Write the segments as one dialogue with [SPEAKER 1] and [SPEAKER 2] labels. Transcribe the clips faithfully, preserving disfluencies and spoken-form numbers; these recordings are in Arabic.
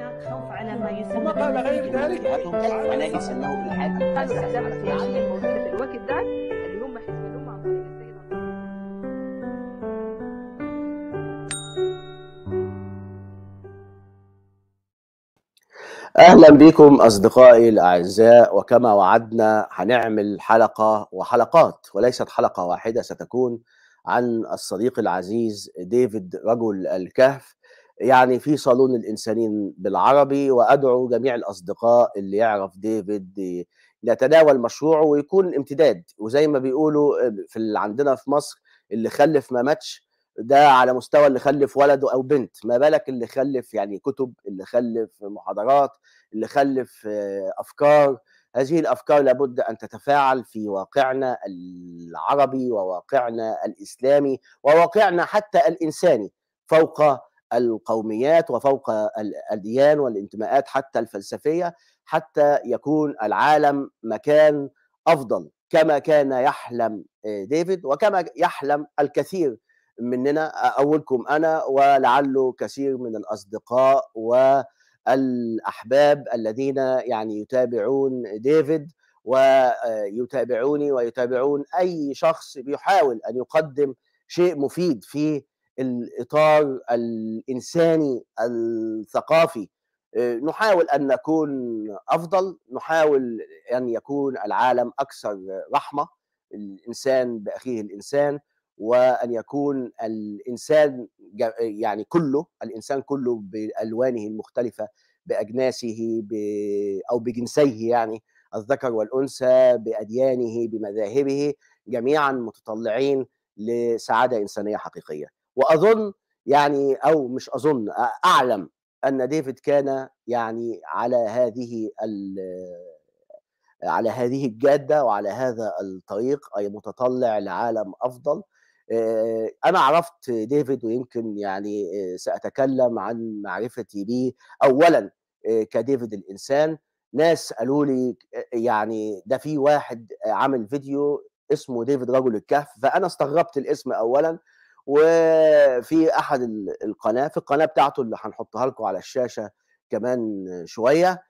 [SPEAKER 1] هناك خوف على ما يسمى
[SPEAKER 2] وما قال غير ذلك
[SPEAKER 3] ولا ليس انه الحاد.
[SPEAKER 1] قالوا الاحزاب السياسيه الموجوده في الوقت ده اللي هم حزب الامه عن طريق السيد
[SPEAKER 3] أهلا بكم أصدقائي الأعزاء، وكما وعدنا هنعمل حلقة وحلقات وليست حلقة واحدة ستكون عن الصديق العزيز ديفيد رجل الكهف، يعني في صالون الإنسانيين بالعربي. وأدعو جميع الأصدقاء اللي يعرف ديفيد نتناول مشروعه ويكون امتداد، وزي ما بيقولوا في اللي عندنا في مصر اللي خلف ما ماتش، ده على مستوى اللي خلف ولده او بنت، ما بالك اللي خلف يعني كتب، اللي خلف محاضرات، اللي خلف افكار. هذه الافكار لابد ان تتفاعل في واقعنا العربي وواقعنا الاسلامي وواقعنا حتى الانساني، فوق القوميات وفوق الاديان والانتماءات حتى الفلسفيه، حتى يكون العالم مكان افضل كما كان يحلم ديفيد وكما يحلم الكثير مننا، أولكم أنا ولعله كثير من الأصدقاء والأحباب الذين يعني يتابعون ديفيد ويتابعوني ويتابعون أي شخص بيحاول أن يقدم شيء مفيد في الإطار الإنساني الثقافي. نحاول أن نكون أفضل، نحاول أن يكون العالم أكثر رحمة، الإنسان بأخيه الإنسان، وأن يكون الإنسان يعني كله، الإنسان كله بألوانه المختلفة، بأجناسه أو بجنسيه، يعني الذكر والأنثى، بأديانه، بمذاهبه، جميعا متطلعين لسعادة إنسانية حقيقية. وأظن يعني أو مش أظن، أعلم أن ديفيد كان يعني على هذه على هذه الجادة وعلى هذا الطريق، أي متطلع لعالم أفضل. أنا عرفت ديفيد ويمكن يعني سأتكلم عن معرفتي به أولا كديفيد الإنسان. ناس قالوا لي يعني ده في واحد عامل فيديو اسمه ديفيد رجل الكهف، فأنا استغربت الاسم أولا. وفي أحد القناة في القناة بتاعته اللي هنحطها لكم على الشاشة كمان شوية،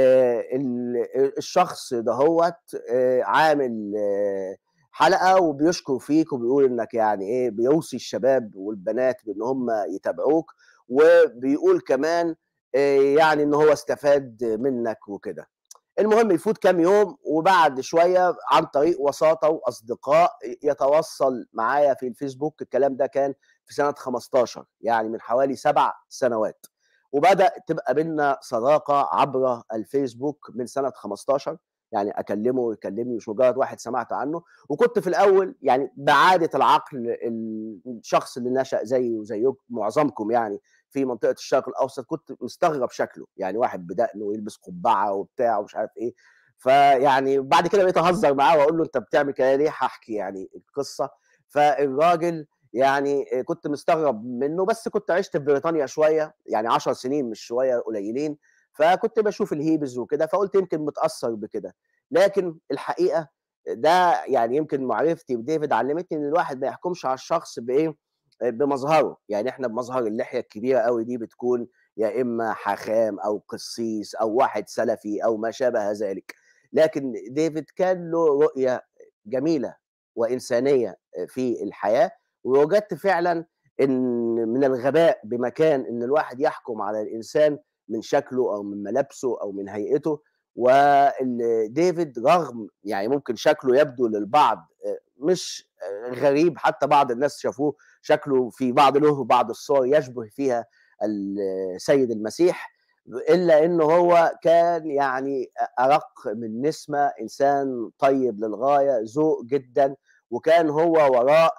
[SPEAKER 3] الشخص دهوت عامل حلقه وبيشكر فيك وبيقول انك يعني ايه، بيوصي الشباب والبنات بان هم يتابعوك، وبيقول كمان يعني ان هو استفاد منك وكده. المهم يفوت كام يوم وبعد شويه عن طريق وساطه واصدقاء يتوصل معايا في الفيسبوك. الكلام ده كان في سنه خمستاشر، يعني من حوالي سبع سنوات، وبدأ تبقى بينا صداقة عبر الفيسبوك من سنة خمستاشر. يعني أكلمه ويكلمني، مش مجرد واحد سمعت عنه. وكنت في الأول يعني بعادة العقل، الشخص اللي نشأ زي وزيكم معظمكم يعني في منطقة الشرق الأوسط، كنت مستغرب شكله، يعني واحد بدقنه ويلبس قبعة وبتاع ومش عارف إيه. فيعني بعد كده بقيت أهزر معاه وأقول له أنت بتعمل كده ليه؟ هحكي يعني القصة. فالراجل يعني كنت مستغرب منه، بس كنت عشت في بريطانيا شويه، يعني عشر سنين مش شويه قليلين، فكنت بشوف الهيبز وكده، فقلت يمكن متاثر بكده. لكن الحقيقه ده يعني يمكن معرفتي بديفيد علمتني ان الواحد ما يحكمش على الشخص بايه، بمظهره. يعني احنا بمظهر اللحيه الكبيره قوي دي بتكون يا اما حاخام او قسيس او واحد سلفي او ما شابه ذلك. لكن ديفيد كان له رؤيه جميله وانسانيه في الحياه، ووجدت فعلا ان من الغباء بمكان ان الواحد يحكم على الانسان من شكله او من ملابسه او من هيئته. وديفيد رغم يعني ممكن شكله يبدو للبعض مش غريب، حتى بعض الناس شافوه شكله في بعض له بعض الصور يشبه فيها السيد المسيح، الا انه هو كان يعني ارق من نسمه، انسان طيب للغايه، ذوق جدا. وكان هو وراء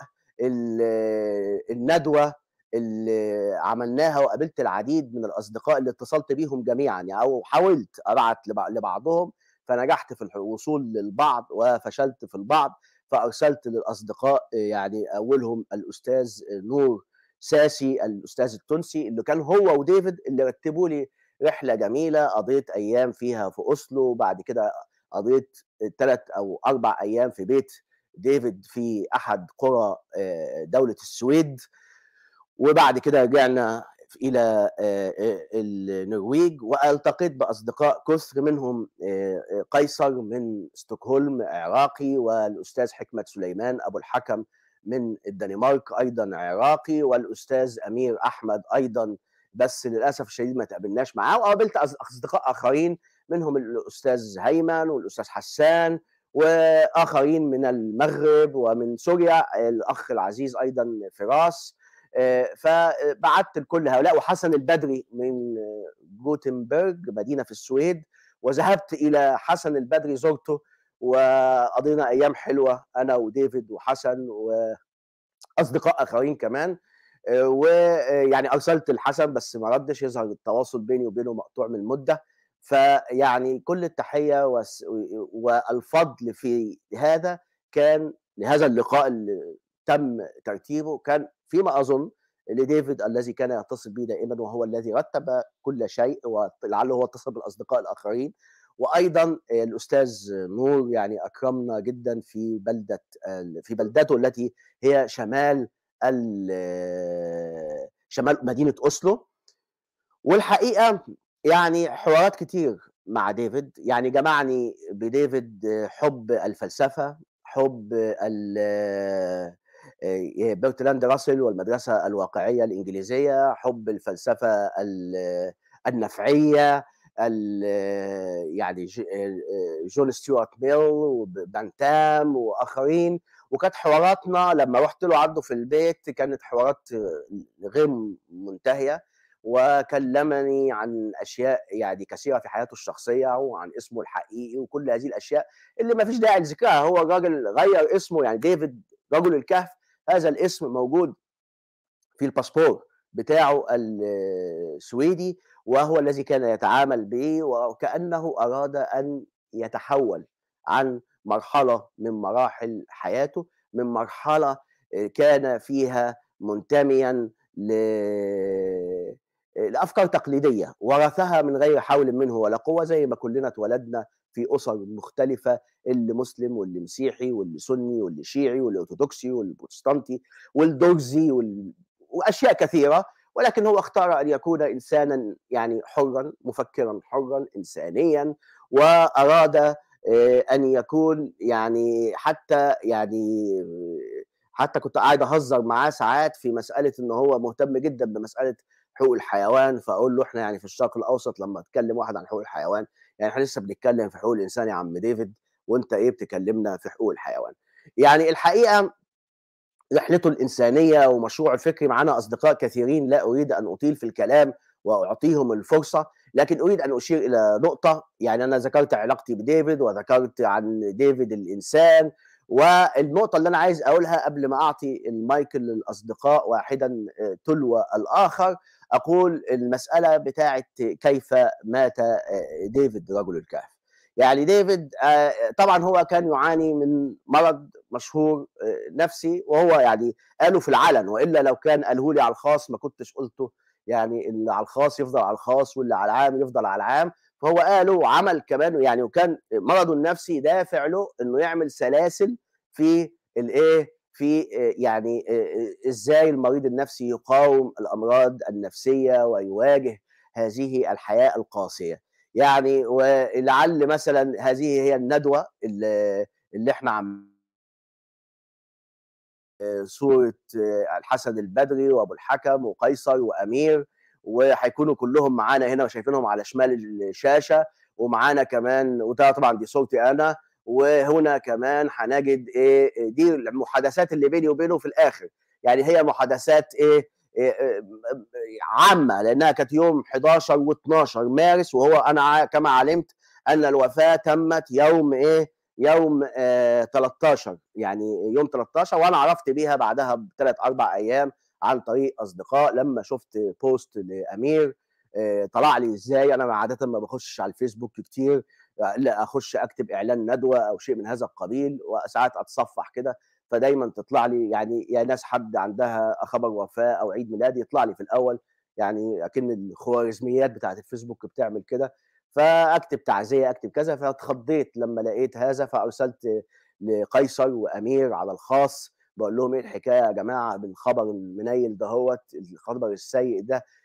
[SPEAKER 3] الندوه اللي عملناها، وقابلت العديد من الاصدقاء اللي اتصلت بيهم جميعا، يعني او حاولت ابعت لبعضهم فنجحت في الوصول للبعض وفشلت في البعض، فارسلت للاصدقاء يعني اولهم الاستاذ نور ساسي، الاستاذ التونسي، اللي كان هو وديفيد اللي رتبوا لي رحله جميله قضيت ايام فيها في اوسلو، وبعد كده قضيت ثلاث او اربع ايام في بيت ديفيد في احد قرى دوله السويد، وبعد كده رجعنا إلى آآ النرويج، والتقيت بأصدقاء كُثر منهم آآ قيصر من ستوكهولم عراقي، والأستاذ حكمت سليمان أبو الحكم من الدنمارك أيضًا عراقي، والأستاذ أمير أحمد أيضًا، بس للأسف الشديد ما اتقابلناش معاه، وقابلت أص أصدقاء آخرين منهم الأستاذ هيمن والأستاذ حسان وآخرين من المغرب ومن سوريا، الأخ العزيز أيضًا فراس. آآ فبعتّ لكل هؤلاء، وحسن البدري من جوتنبرج مدينة في السويد، وذهبت إلى حسن البدري زُرته، وقضينا أيام حلوة أنا وديفيد وحسن وأصدقاء آخرين كمان. آآ ويعني أرسلت لحسن بس ما ردّش، يظهر التواصل بيني وبينه مقطوع من مدة. فيعني كل التحية والس والفضل في هذا كان لهذا اللقاء اللي تم ترتيبه، كان فيما أظن لديفيد الذي كان يتصل بي دائمًا، وهو الذي رتّب كل شيء، ولعله هو اتصل بالأصدقاء الآخرين. وأيضًا الأستاذ نور يعني أكرمنا جدًا في بلدة ال في بلدته التي هي شمال ال شمال مدينة أوسلو. والحقيقة يعني حوارات كتير مع ديفيد، يعني جمعني بديفيد حُب الفلسفة، حُب ال آآ برتراند راسل والمدرسة الواقعية الإنجليزية، حُب الفلسفة ال النفعية، ال يعني ج آآ جون ستيوارت ميل وبنتام وآخرين. وكانت حواراتنا لمّا رُحت له عنده في البيت كانت حوارات غير منتهية، وكلمني عن أشياء يعني كثيرة في حياته الشخصية وعن اسمه الحقيقي وكل هذه الأشياء اللي ما فيش داعي لذكرها. هو الراجل غيّر اسمه، يعني ديفيد رجل الكهف، هذا الاسم موجود في الباسبور بتاعه السويدي، وهو الذي كان يتعامل به، وكأنه أراد أن يتحول عن مرحلة من مراحل حياته، من مرحلة كان فيها منتميًا ل لأفكار تقليدية ورثها من غير حول منه ولا قوة، زي ما كلنا اتولدنا في أسر مختلفة، اللي مسلم واللي مسيحي واللي سني واللي شيعي واللي أرثوذكسي واللي بروتستانتي والدرزي وال وأشياء كثيرة. ولكن هو اختار أن يكون إنسانًا يعني حرًا، مفكرًا حرًا، إنسانيًا، وأراد آآ أن يكون يعني حتى يعني حتى كنت قاعد أهزر معاه ساعات في مسألة إن هو مهتم جدًا بمسألة حقوق الحيوان، فأقول له إحنا يعني في الشرق الأوسط لمّا تكلم واحد عن حقوق الحيوان، يعني إحنا لسه بنتكلم في حقوق الإنسان يا عم ديفيد، وأنت إيه بتكلمنا في حقوق الحيوان. يعني الحقيقة رحلته الإنسانية ومشروعه الفكري معانا أصدقاء كثيرين، لا أريد أن أطيل في الكلام وأعطيهم الفرصة، لكن أريد أن أشير إلى نقطة. يعني أنا ذكرت علاقتي بديفيد وذكرت عن ديفيد الإنسان، والنقطة اللي أنا عايز أقولها قبل ما أعطي المايك للأصدقاء واحدًا آآ تلو الآخر، أقول المسألة بتاعة كيف مات آآ ديفيد رجل الكهف. يعني ديفيد آآ طبعًا هو كان يعاني من مرض مشهور آآ نفسي، وهو يعني قاله في العلن، وإلا لو كان قاله لي على الخاص ما كنتش قُلته. يعني اللي على الخاص يفضل على الخاص، واللي على العام يفضل على العام. فهو قاله وعمل كمان يعني، وكان مرضه النفسي دافع له إنه يعمل سلاسل في الإيه، في آآ يعني آآ إزاي المريض النفسي يقاوم الأمراض النفسية ويواجه هذه الحياة القاسية. يعني ولعل مثلًا هذه هي الندوة ال اللي إحنا عم صورة الحسن البدري وأبو الحكم وقيصر وأمير، وهيكونوا كلهم معانا هنا وشايفينهم على شمال الشاشة، ومعانا كمان، وده طبعًا دي صورتي أنا. وهنا كمان هنجد إيه، دي المحادثات اللي بيني وبينه في الآخر. يعني هي محادثات إيه، آآ عامة، لأنها كانت يوم حداشر واتناشر مارس، وهو أنا كما علمت أن الوفاة تمت يوم إيه، يوم آآ تلتاشر، يعني يوم تلتاشر، وأنا عرفت بيها بعدها بثلاث أربع أيام عن طريق أصدقاء لمّا شُفت بوست لأمير آآ طلع لي إزاي. أنا عادةً ما باخشش على الفيسبوك كتير، إلا أخش أكتب إعلان ندوة أو شيء من هذا القبيل، وساعات أتصفح كده، فدايمًا تطلع لي يعني يا ناس حد عندها خبر وفاة أو عيد ميلاد يطلع لي في الأول، يعني أكن الخوارزميات بتاعة الفيسبوك بتعمل كده. فأكتب تعزية، أكتب كذا، فاتخضيت لمّا لقيت هذا، فأرسلت لقيصر وأمير على الخاص باقول لهم إيه الحكاية يا جماعة بالخبر المنيل دهوّة، الخبر السيء ده،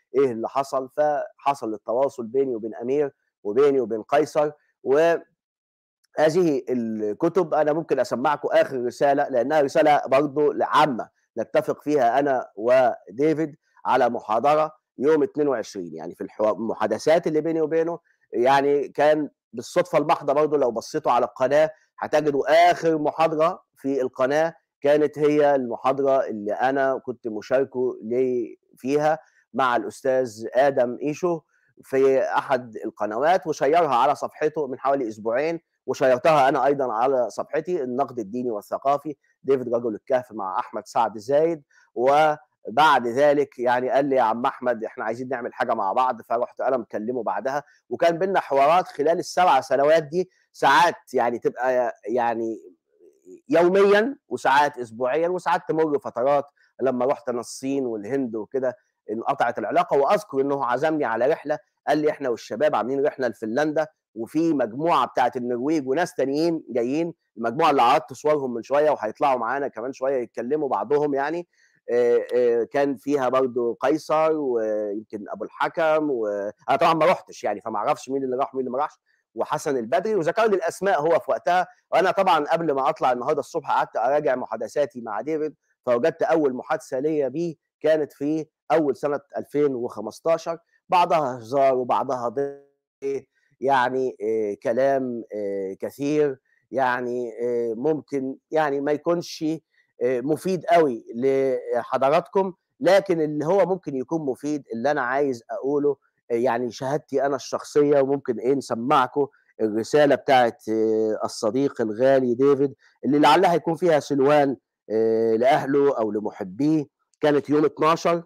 [SPEAKER 3] ايه اللي حصل. فحصل التواصل بيني وبين امير وبيني وبين قيصر. و هذه الكتب انا ممكن اسمعكم اخر رساله، لانها رساله برضه عامه نتفق فيها انا وديفيد على محاضره يوم اتنين وعشرين، يعني في الحوار المحادثات اللي بيني وبينه. يعني كان بالصدفه المحضه برضه لو بصيتوا على القناه هتجدوا اخر محاضره في القناه كانت هي المحاضره اللي انا كنت مشاركه لي فيها مع الاستاذ ادم ايشو في احد القنوات، وشيرها على صفحته من حوالي اسبوعين، وشيرتها انا ايضا على صفحتي النقد الديني والثقافي ديفيد رجل الكهف مع احمد سعد زايد. وبعد ذلك يعني قال لي يا عم احمد احنا عايزين نعمل حاجه مع بعض، فرحت انا مكلمه بعدها، وكان بينا حوارات خلال السبع سنوات دي، ساعات يعني تبقى يعني يوميا، وساعات اسبوعيا، وساعات تمر فترات لما رحت انا الصين والهند وكده انقطعت العلاقه. واذكر انه عزمني على رحله، قال لي احنا والشباب عاملين رحله لفنلندا، وفي مجموعه بتاعه النرويج وناس تانيين جايين، المجموعه اللي عرضت صورهم من شويه وهيطلعوا معانا كمان شويه يتكلموا بعضهم يعني. كان فيها برضو قيصر ويمكن ابو الحكم، وانا طبعا ما رحتش يعني فما اعرفش مين اللي راح ومين اللي ما راحش، وحسن البدري، وذكر لي الاسماء هو في وقتها. وانا طبعا قبل ما اطلع النهارده الصبح قعدت اراجع محادثاتي مع ديفيد، فوجدت اول محادثه ليا بيه كانت في اول سنه ألفين وخمستاشر، بعضها هزار وبعضها ضيق، يعني آه كلام آه كثير، يعني آه ممكن يعني ما يكونش آه مفيد قوي لحضراتكم، لكن اللي هو ممكن يكون مفيد اللي انا عايز اقوله آه يعني شهادتي انا الشخصيه، وممكن ايه نسمعكم الرساله بتاعت آه الصديق الغالي ديفيد اللي لعلها يكون فيها سلوان آه لاهله او لمحبيه. كانت يوم اتناشر،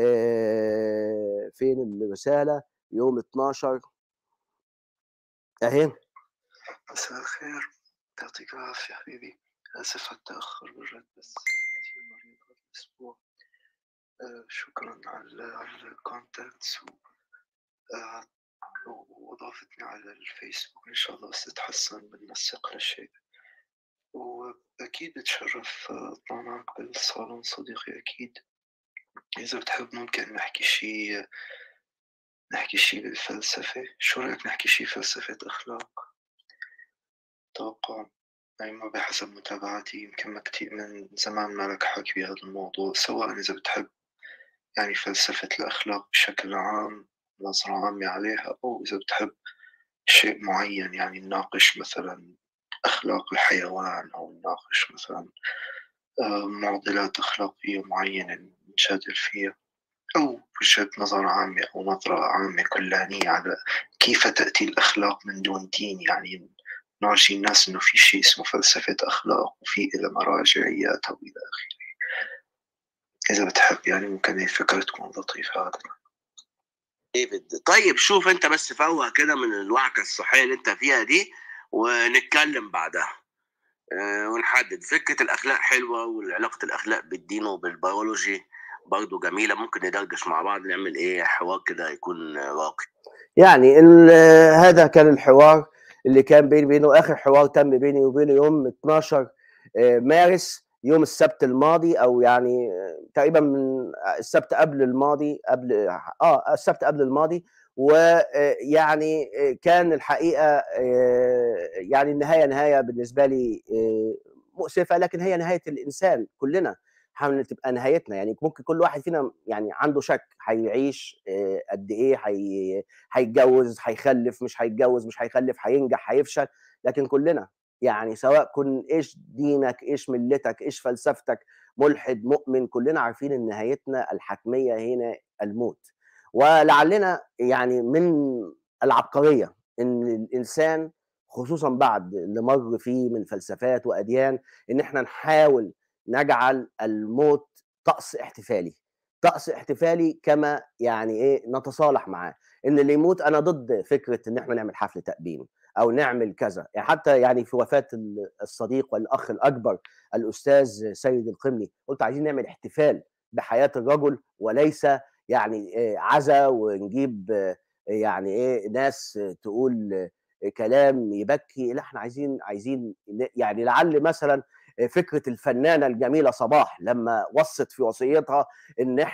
[SPEAKER 3] آه فين الرساله؟ يوم اتناشر اهي.
[SPEAKER 2] مساء الخير، يعطيك العافية حبيبي. آسف على التأخر بالرد، بس كثير مريض هذا الأسبوع. آه شكرا على على الكونتاكتس آه وإضافتني على الفيسبوك. إن شاء الله بس تتحسن بننسق هالشيء. وأكيد بتشرف أطلع معك بالصالون صديقي أكيد. إذا بتحب ممكن نحكي شي نحكي شي بالفلسفة. شو رأيك نحكي شي فلسفة أخلاق؟ أتوقع يعني ما بحسب متابعتي يمكن ما كتير من زمان ما لك حكي بهذا الموضوع، سواء إذا بتحب يعني فلسفة الأخلاق بشكل عام، نظرة عامة عليها، أو إذا بتحب شيء معين يعني نناقش مثلا أخلاق الحيوان، أو نناقش مثلا معضلات أخلاقية معينة نجادل فيها، أو وجهة نظر عامة أو نظرة عامة كلانية على كيف تأتي الأخلاق من دون دين. يعني نورجي الناس إنه في شيء اسمه فلسفة أخلاق وفي إلى مراجعيات وإلى آخره. إذا بتحب يعني ممكن الفكرة تكون لطيفة. هذا
[SPEAKER 4] ديفيد طيب شوف أنت بس فوق كده من الوعكة الصحية اللي أنت فيها دي ونتكلم بعدها أه ونحدد. فكرة الأخلاق حلوة، وعلاقة الأخلاق بالدين وبالبيولوجي برضو جميلة، ممكن ندردش مع بعض نعمل إيه حوار كده يكون راقي.
[SPEAKER 3] يعني هذا كان الحوار اللي كان بيني وبينه، اخر حوار تم بيني وبينه يوم اتناشر مارس، يوم السبت الماضي، او يعني تقريبا من السبت قبل الماضي، قبل اه السبت قبل الماضي. ويعني كان الحقيقه يعني النهايه نهايه بالنسبه لي مؤسفه، لكن هي نهايه الانسان كلنا هتبقى نهايتنا. يعني ممكن كل واحد فينا يعني عنده شك هيعيش قد ايه، هي هيتجوز هيخلف مش هيتجوز مش هيخلف، هينجح هيفشل، لكن كلنا يعني سواء كن ايش دينك ايش ملتك ايش فلسفتك، ملحد مؤمن، كلنا عارفين ان نهايتنا الحتميه هنا الموت. ولعلنا يعني من العبقريه ان الانسان خصوصا بعد اللي مر فيه من فلسفات واديان ان احنا نحاول نجعل الموت طقس احتفالي، طقس احتفالي كما يعني ايه نتصالح معاه. ان اللي يموت، انا ضد فكره ان احنا نعمل حفل تأبين او نعمل كذا، يعني حتى يعني في وفاه الصديق والاخ الاكبر الاستاذ سيد القمني قلت عايزين نعمل احتفال بحياه الرجل، وليس يعني عزا ونجيب يعني ايه ناس تقول كلام يبكي. لا، احنا عايزين عايزين يعني لعل مثلا فكره الفنانه الجميله صباح لما وصت في وصيتها ان احنا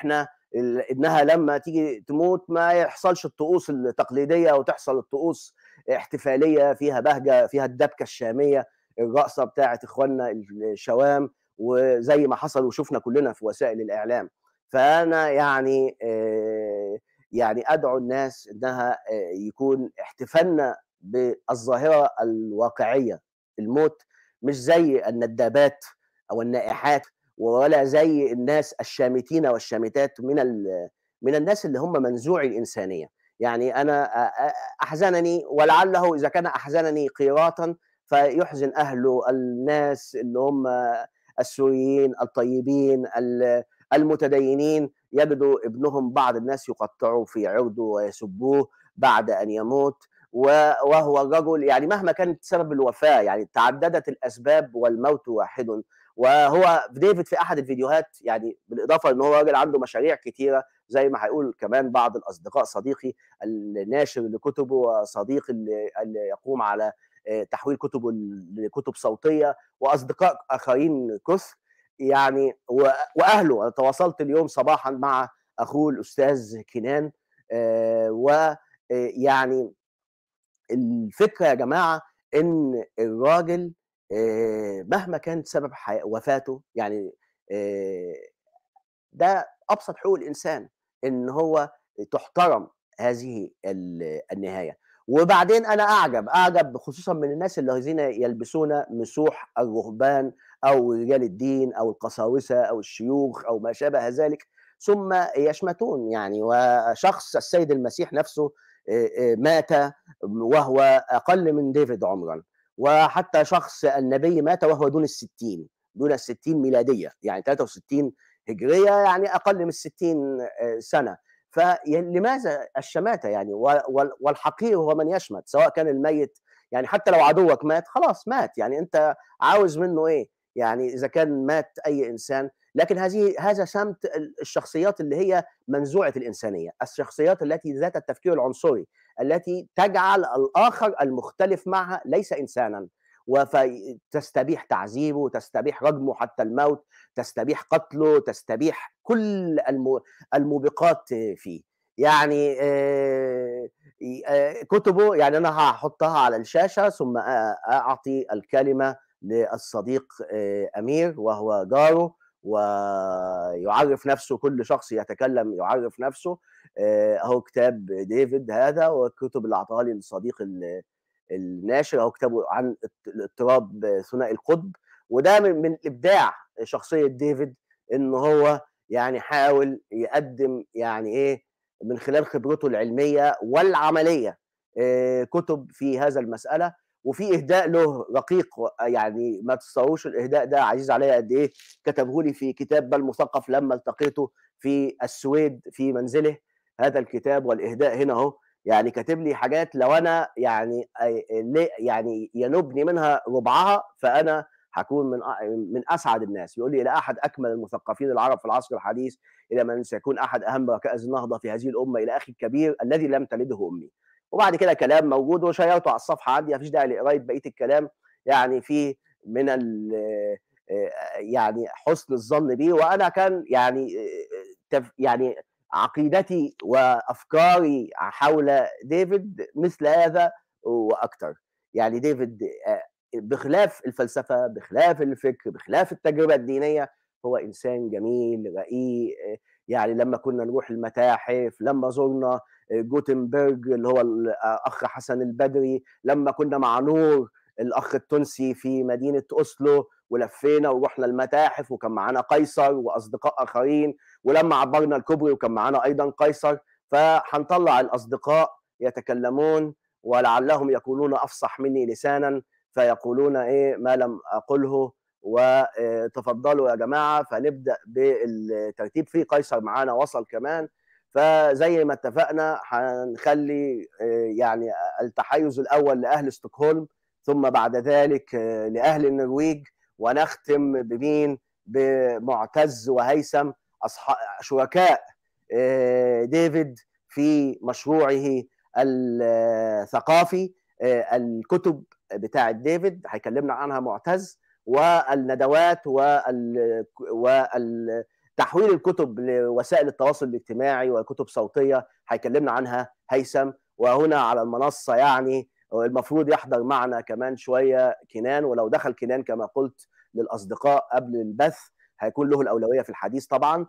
[SPEAKER 3] انها لما تيجي تموت ما يحصلش الطقوس التقليديه وتحصل الطقوس احتفاليه فيها بهجه، فيها الدبكه الشاميه، الرقصه بتاعت اخواننا الشوام، وزي ما حصل وشفنا كلنا في وسائل الاعلام. فانا يعني يعني ادعو الناس انها يكون احتفالنا بالظاهره الواقعيه. الموت مش زي الندابات او النائحات، ولا زي الناس الشامتين والشامتات من من الناس اللي هم منزوعي الانسانيه. يعني انا احزنني، ولعله اذا كان احزنني قيراطا فيحزن اهله، الناس اللي هم السوريين الطيبين المتدينين، يجدوا ابنهم بعض الناس يقطعوا في عرضه ويسبوه بعد ان يموت، وهو الرجل يعني مهما كانت سبب الوفاه، يعني تعددت الاسباب والموت واحد. وهو ديفيد في احد الفيديوهات، يعني بالاضافه ان هو راجل عنده مشاريع كثيره زي ما هيقول كمان بعض الاصدقاء، صديقي الناشر لكتبه وصديقي اللي, اللي يقوم على تحويل كتبه لكتب صوتيه، واصدقاء اخرين كثر يعني، واهله. انا تواصلت اليوم صباحا مع اخوه الاستاذ كنان، ويعني الفكره يا جماعه ان الراجل مهما كان سبب وفاته، يعني ده ابسط حقوق الانسان ان هو تحترم هذه النهايه. وبعدين انا اعجب اعجب خصوصا من الناس الذين يلبسون مسوح الرهبان او رجال الدين او القساوسه او الشيوخ او ما شابه ذلك، ثم يشمتون. يعني وشخص السيد المسيح نفسه مات وهو اقل من ديفيد عمرا، وحتى شخص النبي مات وهو دون الستين دون الستين ميلاديه، يعني ثلاثة وستين هجريه، يعني اقل من الستين سنه. فلماذا الشماته؟ يعني والحقير هو من يشمت، سواء كان الميت، يعني حتى لو عدوك مات خلاص مات، يعني انت عاوز منه ايه؟ يعني اذا كان مات اي انسان. لكن هذه هذا سمت الشخصيات اللي هي منزوعه الانسانيه، الشخصيات التي ذات التفكير العنصري، التي تجعل الاخر المختلف معها ليس انسانا، وتستبيح تعذيبه، تستبيح رجمه حتى الموت، تستبيح قتله، تستبيح كل الموبقات فيه. يعني كتبه، يعني انا هحطها على الشاشه ثم اعطي الكلمه للصديق امير وهو جاره، ويعرف نفسه، كل شخص يتكلم يعرف نفسه. اهو كتاب ديفيد هذا، والكتب اللي اعطاها لي الصديق الناشر، اهو كتابه عن الاضطراب ثنائي القطب. وده من, من ابداع شخصيه ديفيد، ان هو يعني حاول يقدم يعني ايه من خلال خبرته العلميه والعمليه كتب في هذا المساله. وفي اهداء له رقيق، يعني ما تتصوروش الاهداء ده عزيز عليا قد ايه. كتبه لي في كتاب بل مثقف لما التقيته في السويد في منزله، هذا الكتاب والاهداء هنا اهو. يعني كاتب لي حاجات لو انا يعني يعني ينوبني منها ربعها فانا هكون من من اسعد الناس. يقول لي: الى احد اكمل المثقفين العرب في العصر الحديث، الى من سيكون احد اهم ركائز النهضه في هذه الامه، الى اخي الكبير الذي لم تلده امي. وبعد كده كلام موجود وشيرته على الصفحه عندي، مفيش داعي لقرايه بقيه الكلام. يعني في من ال يعني حسن الظن بيه. وانا كان يعني يعني عقيدتي وافكاري حول ديفيد مثل هذا واكثر. يعني ديفيد بخلاف الفلسفه، بخلاف الفكر، بخلاف التجربه الدينيه، هو انسان جميل رقيق. يعني لما كنا نروح المتاحف، لما زرنا جوتنبرج اللي هو الاخ حسن البدري، لما كنا مع نور الاخ التونسي في مدينه اوسلو ولفينا ورحنا المتاحف وكان معانا قيصر واصدقاء اخرين، ولما عبرنا الكوبري وكان معانا ايضا قيصر. فهنطلع الاصدقاء يتكلمون ولعلهم يكونون افصح مني لسانا فيقولون ايه ما لم اقله. وتفضلوا يا جماعه، فنبدا بالترتيب. في قيصر معانا وصل كمان، فزي ما اتفقنا هنخلي يعني التحيز الاول لاهل ستوكهولم، ثم بعد ذلك لاهل النرويج، ونختم بمين؟ بمعتز وهيثم، أصحاب شركاء ديفيد في مشروعه الثقافي. الكتب بتاعه ديفيد هيكلمنا عنها معتز، والندوات تحويل الكتب لوسائل التواصل الاجتماعي وكتب صوتيه هيكلمنا عنها هيثم، وهنا على المنصه يعني المفروض يحضر معنا كمان شويه كنان، ولو دخل كنان كما قلت للاصدقاء قبل البث هيكون له الاولويه في الحديث طبعا.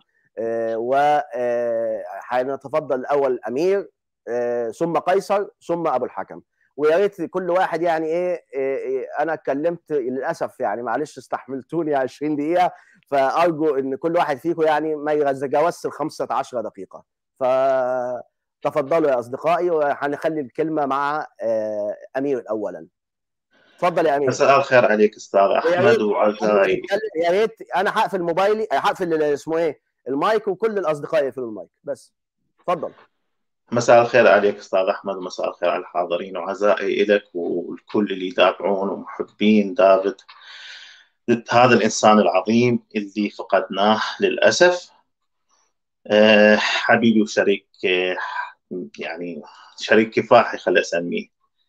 [SPEAKER 3] وهنتفضل الاول امير ثم قيصر ثم ابو الحكم، ويا ريت كل واحد يعني ايه, إيه انا اتكلمت للاسف يعني معلش استحملتوني عشرين دقيقه، فارجو ان كل واحد فيكم يعني ما يتجاوزش ال خمسة عشر دقيقه. فتفضلوا يا اصدقائي، وهنخلي الكلمه مع امير اولا. اتفضل يا امير.
[SPEAKER 5] مساء الخير عليك استاذ احمد وعزائي.
[SPEAKER 3] يا ريت انا هقفل موبايلي، هقفل اسمه ايه المايك، وكل الاصدقاء يقفلوا المايك بس. اتفضل.
[SPEAKER 5] مساء الخير عليك استاذ احمد، ومساء الخير على الحاضرين، وعزائي لك والكل اللي يتابعون ومحبين دافيد، هذا الانسان العظيم اللي فقدناه للاسف. أه حبيبي وشريك، يعني شريك كفاحي خلي اسميه.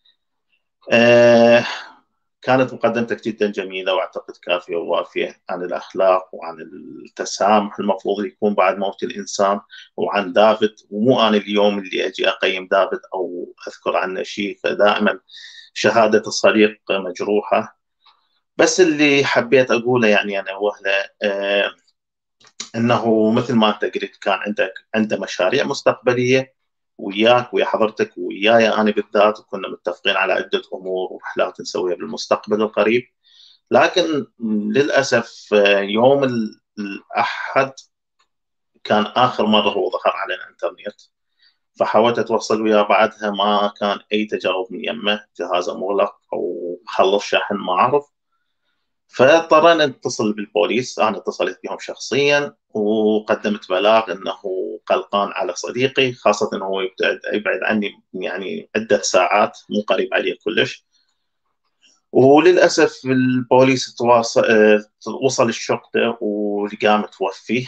[SPEAKER 5] أه كانت مقدمتك جدا جميله واعتقد كافيه ووافيه عن الاخلاق وعن التسامح المفروض يكون بعد موت الانسان، وعن دافيد. ومو انا اليوم اللي اجي اقيم دافيد او اذكر عنه شيء، فدائما شهاده الصديق مجروحه. بس اللي حبيت اقوله يعني انا وهله آه انه مثل ما انت قلت كان عندك عنده مشاريع مستقبليه وياك ويا حضرتك وياي انا بالذات، وكنا متفقين على عده امور ورحلات نسويها بالمستقبل القريب. لكن للاسف يوم الاحد كان اخر مره هو ظهر على الانترنت، فحاولت اتواصل وياه بعدها ما كان اي تجاوب من يمه، جهازه مغلق او خلص شحن ما اعرف. فاضطرينا نتصل بالبوليس، انا اتصلت بهم شخصيا وقدمت بلاغ انه قلقان على صديقي، خاصه انه هو يبعد يبعد عني يعني عده ساعات، مو قريب عليه كلش. وللاسف البوليس تواصل وصل الشرطه ولقاه متوفي،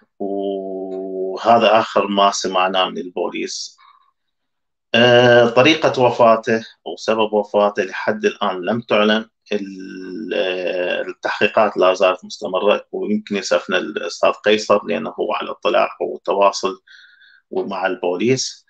[SPEAKER 5] وهذا اخر ما سمعناه من البوليس. طريقه وفاته وسبب وفاته لحد الان لم تعلن، التحقيقات لا زالت مستمره، ويمكن يسعفنا الاستاذ قيصر لانه هو على اطلاع وتواصل مع البوليس.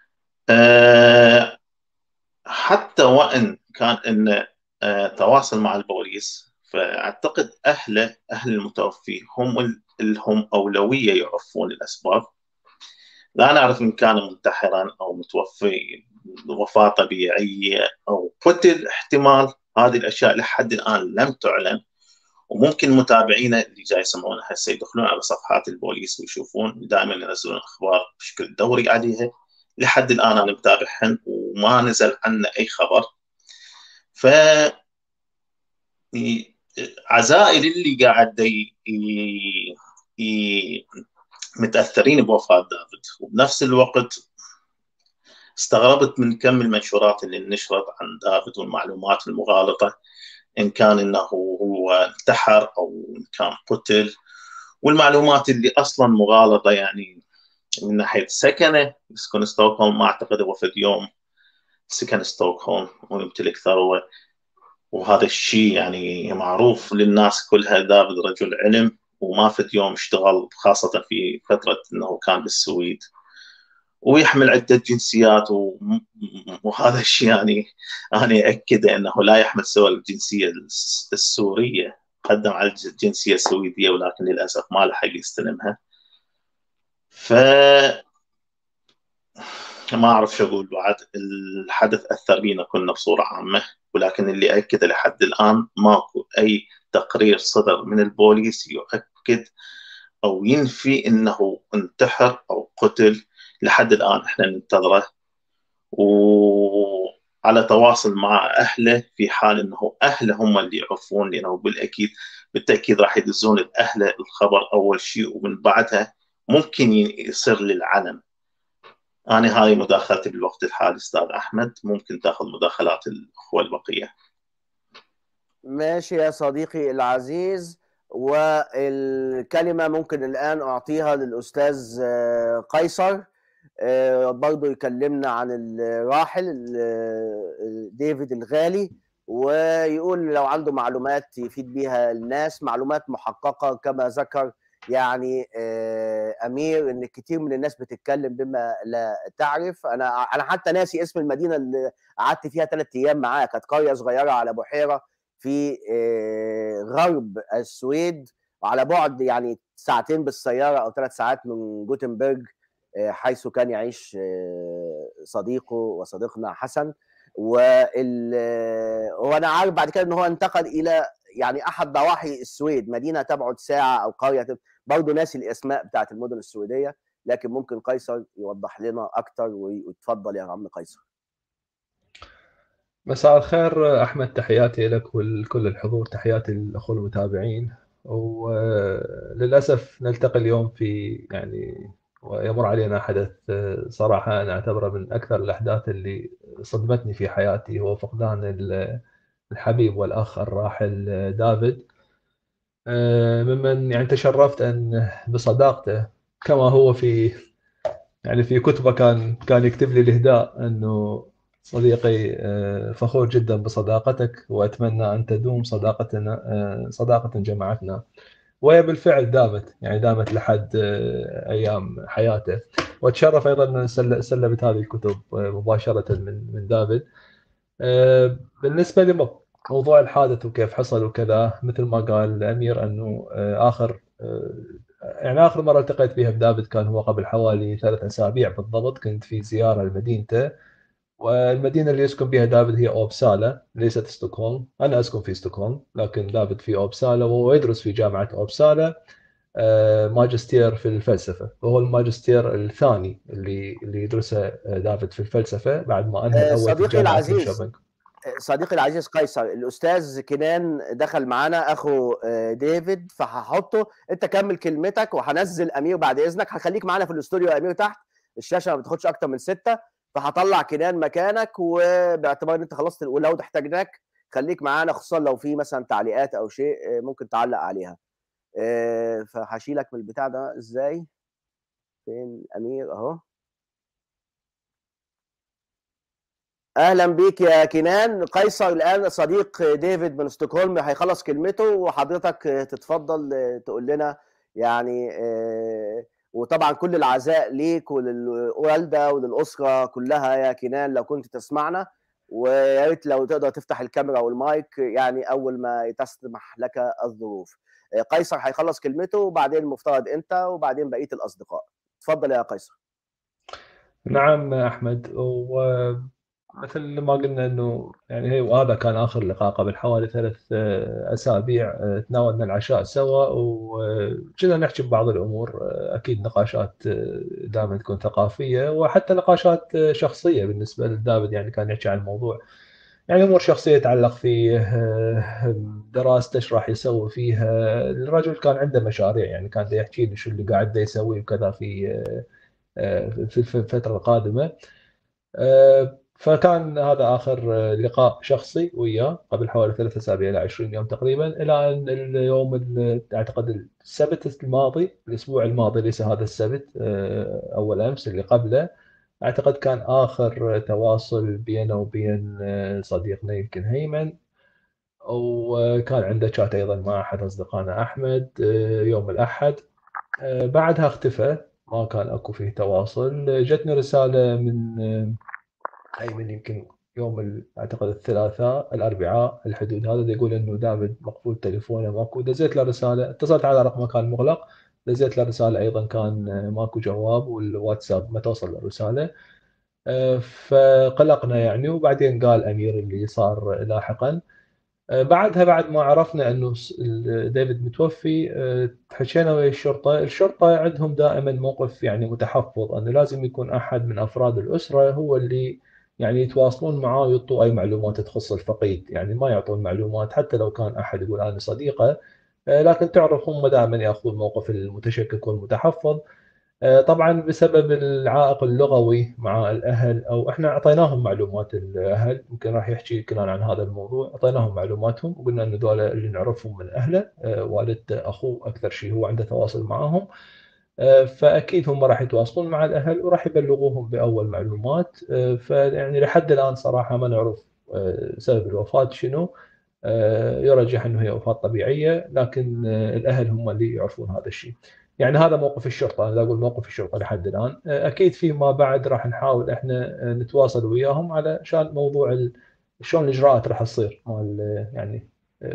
[SPEAKER 5] حتى وان كان انه تواصل مع البوليس، فاعتقد اهله اهل المتوفي هم اللي هم اولويه يعرفون الاسباب. لا نعرف ان كان منتحرا او متوفي وفاه طبيعيه او قتل، احتمال. هذه الاشياء لحد الان لم تعلن، وممكن متابعينا اللي جاي يسمعونا هسه يدخلون على صفحات البوليس ويشوفون دائما ينزلون اخبار بشكل دوري عليها. لحد الان انا متابعهن وما نزل عنا اي خبر. ف عزائي للي قاعد ي... ي... متاثرين بوفاه دافيد، وبنفس الوقت استغربت من كم المنشورات اللي نشرت عن دافيد والمعلومات المغالطه، ان كان انه هو انتحر او ان كان قتل، والمعلومات اللي اصلا مغالطه. يعني من ناحيه سكنه، يسكن ستوكهولم، ما اعتقد هو في يوم سكن ستوكهولم ويمتلك ثروه، وهذا الشيء يعني معروف للناس كلها. دافيد رجل علم وما في يوم اشتغل، خاصه في فتره انه كان بالسويد، ويحمل عده جنسيات، وهذا الشيء يعني انا اكده انه لا يحمل سوى الجنسيه السوريه، قدم على الجنسيه السويديه ولكن للاسف ما لحق يستلمها. ف ما اعرف شو اقول بعد. الحدث اثر بينا كلنا بصوره عامه، ولكن اللي اكده لحد الان ماكو اي تقرير صدر من البوليس يؤكد او ينفي انه انتحر او قتل. لحد الان احنا ننتظره وعلى تواصل مع اهله، في حال انه اهله هم اللي يعرفون، لانه بالاكيد بالتاكيد راح يدزون الاهل الخبر اول شيء، ومن بعدها ممكن يصير للعلن. انا هاي مداخلتي بالوقت الحالي استاذ احمد، ممكن تاخذ مداخلات الاخوه البقيه.
[SPEAKER 3] ماشي يا صديقي العزيز، والكلمه ممكن الان اعطيها للاستاذ قيصر برضو يكلمنا عن الراحل ديفيد الغالي، ويقول لو عنده معلومات يفيد بيها الناس، معلومات محققة كما ذكر يعني آه، امير ان كتير من الناس بتتكلم بما لا تعرف. انا انا حتى ناسي اسم المدينه اللي قعدت فيها ثلاث ايام معاك، كانت قريه صغيره على بحيره في آه، غرب السويد، وعلى بعد يعني ساعتين بالسياره او ثلاث ساعات من جوتنبرج، آه، حيث كان يعيش آه، صديقه وصديقنا حسن. وال وانا عارف بعد كده ان هو انتقل الى يعني احد ضواحي السويد، مدينه تبعد ساعه او قريه تبعد. برضه ناسي الاسماء بتاعت المدن السويديه، لكن ممكن قيصر يوضح لنا اكتر، ويتفضل يا عم قيصر.
[SPEAKER 6] مساء الخير أحمد، تحياتي لك ولكل الحضور، تحياتي للأخوة المتابعين. وللأسف نلتقي اليوم في يعني ويمر علينا حدث صراحة أنا أعتبره من أكثر الأحداث اللي صدمتني في حياتي، هو فقدان الحبيب والأخ الراحل دافيد، ممن يعني تشرفت أن بصداقته، كما هو في يعني في كتبه كان كان يكتب لي الإهداء أنه صديقي فخور جدا بصداقتك وأتمنى أن تدوم صداقتنا صداقة جمعتنا. وهي بالفعل دامت، يعني دامت لحد أيام حياته. وأتشرف أيضا أن سلمت هذه الكتب مباشرة من من دافيد. بالنسبة لموضوع الحادث وكيف حصل وكذا، مثل ما قال الأمير أنه آخر يعني آخر مرة التقيت فيها بدافيد كان هو قبل حوالي ثلاث أسابيع بالضبط. كنت في زيارة لمدينته، والمدينة اللي يسكن بها دافيد هي أوبسالا، ليست ستوكهولم. أنا أسكن في ستوكهولم، لكن دافيد في أوبسالا، وهو يدرس في جامعة أوبسالا ماجستير في الفلسفة، وهو الماجستير الثاني اللي اللي يدرسه دافيد في الفلسفة بعد ما أنهى الأول في
[SPEAKER 3] صديقي
[SPEAKER 6] جامعة
[SPEAKER 3] العزيز
[SPEAKER 6] لينشوبينغ.
[SPEAKER 3] صديقي العزيز قيصر، الاستاذ كنان دخل معانا، اخو ديفيد، فهحطه. انت كمل كلمتك وهنزل امير بعد اذنك. هخليك معانا في الاستوديو يا امير تحت، الشاشه ما بتاخدش اكتر من سته، فهطلع كنان مكانك، وباعتبار ان انت خلصت، ولو احتاجناك خليك معانا، خصوصا لو في مثلا تعليقات او شيء ممكن تعلق عليها. فهشيلك من البتاع ده ازاي؟ فين امير؟ اهو. اهلا بيك يا كنان. قيصر الان صديق ديفيد من ستوكهولم هيخلص كلمته، وحضرتك تتفضل تقول لنا يعني. وطبعا كل العزاء ليك وللوالده وللاسره كلها يا كنان لو كنت تسمعنا، ويا ريت لو تقدر تفتح الكاميرا والمايك يعني اول ما تسمح لك الظروف. قيصر هيخلص كلمته، وبعدين المفترض انت، وبعدين بقيه الاصدقاء. اتفضل يا قيصر.
[SPEAKER 6] نعم أحمد، ومثل ما قلنا أنه يعني وهذا كان آخر لقاء قبل حوالي ثلاث أسابيع. تناولنا العشاء سوا وكنا نحكي ببعض الأمور، أكيد نقاشات دائما تكون ثقافية وحتى نقاشات شخصية بالنسبة لدافيد. يعني كان يحكي عن الموضوع يعني أمور شخصية تتعلق في دراسته، ايش راح يسوي فيها. الرجل كان عنده مشاريع، يعني كان يحكي لي شو اللي قاعد يسوي وكذا في في الفترة القادمة. فكان هذا آخر لقاء شخصي وياه قبل حوالي ثلاثة أسابيع إلى عشرين يوم تقريبا، إلى أن اليوم أعتقد السبت الماضي، الأسبوع الماضي ليس هذا السبت، أول أمس اللي قبله، أعتقد كان آخر تواصل بينه وبين صديقنا يمكن هيمن. وكان عنده شات أيضا مع أحد أصدقائنا أحمد يوم الأحد. بعدها اختفى، ما كان اكو فيه تواصل. جتني رساله من هيمن يمكن يوم اعتقد الثلاثاء الاربعاء الحدود هذا، يقول انه دافيد مقفول تليفونه ماكو. دزيت له رساله، اتصلت على رقمه كان مغلق، دزيت له رساله ايضا كان ماكو جواب، والواتساب ما توصل الرساله. فقلقنا يعني. وبعدين قال امير اللي صار لاحقا. بعدها بعد ما عرفنا انه ديفيد متوفي، حكينا ويا الشرطه. الشرطه عندهم دائما موقف يعني متحفظ، انه لازم يكون احد من افراد الاسره هو اللي يعني يتواصلون معاه ويعطوا اي معلومات تخص الفقيد. يعني ما يعطون معلومات حتى لو كان احد يقول انا صديقه، لكن تعرف هم دائما ياخذون الموقف المتشكك والمتحفظ. طبعا بسبب العائق اللغوي مع الاهل، او احنا اعطيناهم معلومات الاهل، يمكن راح يحكي كنان عن هذا الموضوع. اعطيناهم معلوماتهم وقلنا انه دول اللي نعرفهم من اهله، والد اخوه اكثر شيء هو عنده تواصل معاهم، فاكيد هم راح يتواصلون مع الاهل وراح يبلغوهم باول معلومات. فيعني لحد الان صراحه ما نعرف سبب الوفاه شنو، يرجح انه هي وفاه طبيعيه، لكن الاهل هم اللي يعرفون هذا الشيء. يعني هذا موقف الشرطه، انا اقول موقف الشرطه لحد الان. اكيد فيما بعد راح نحاول احنا نتواصل وياهم على شان موضوع شلون الاجراءات راح تصير مال يعني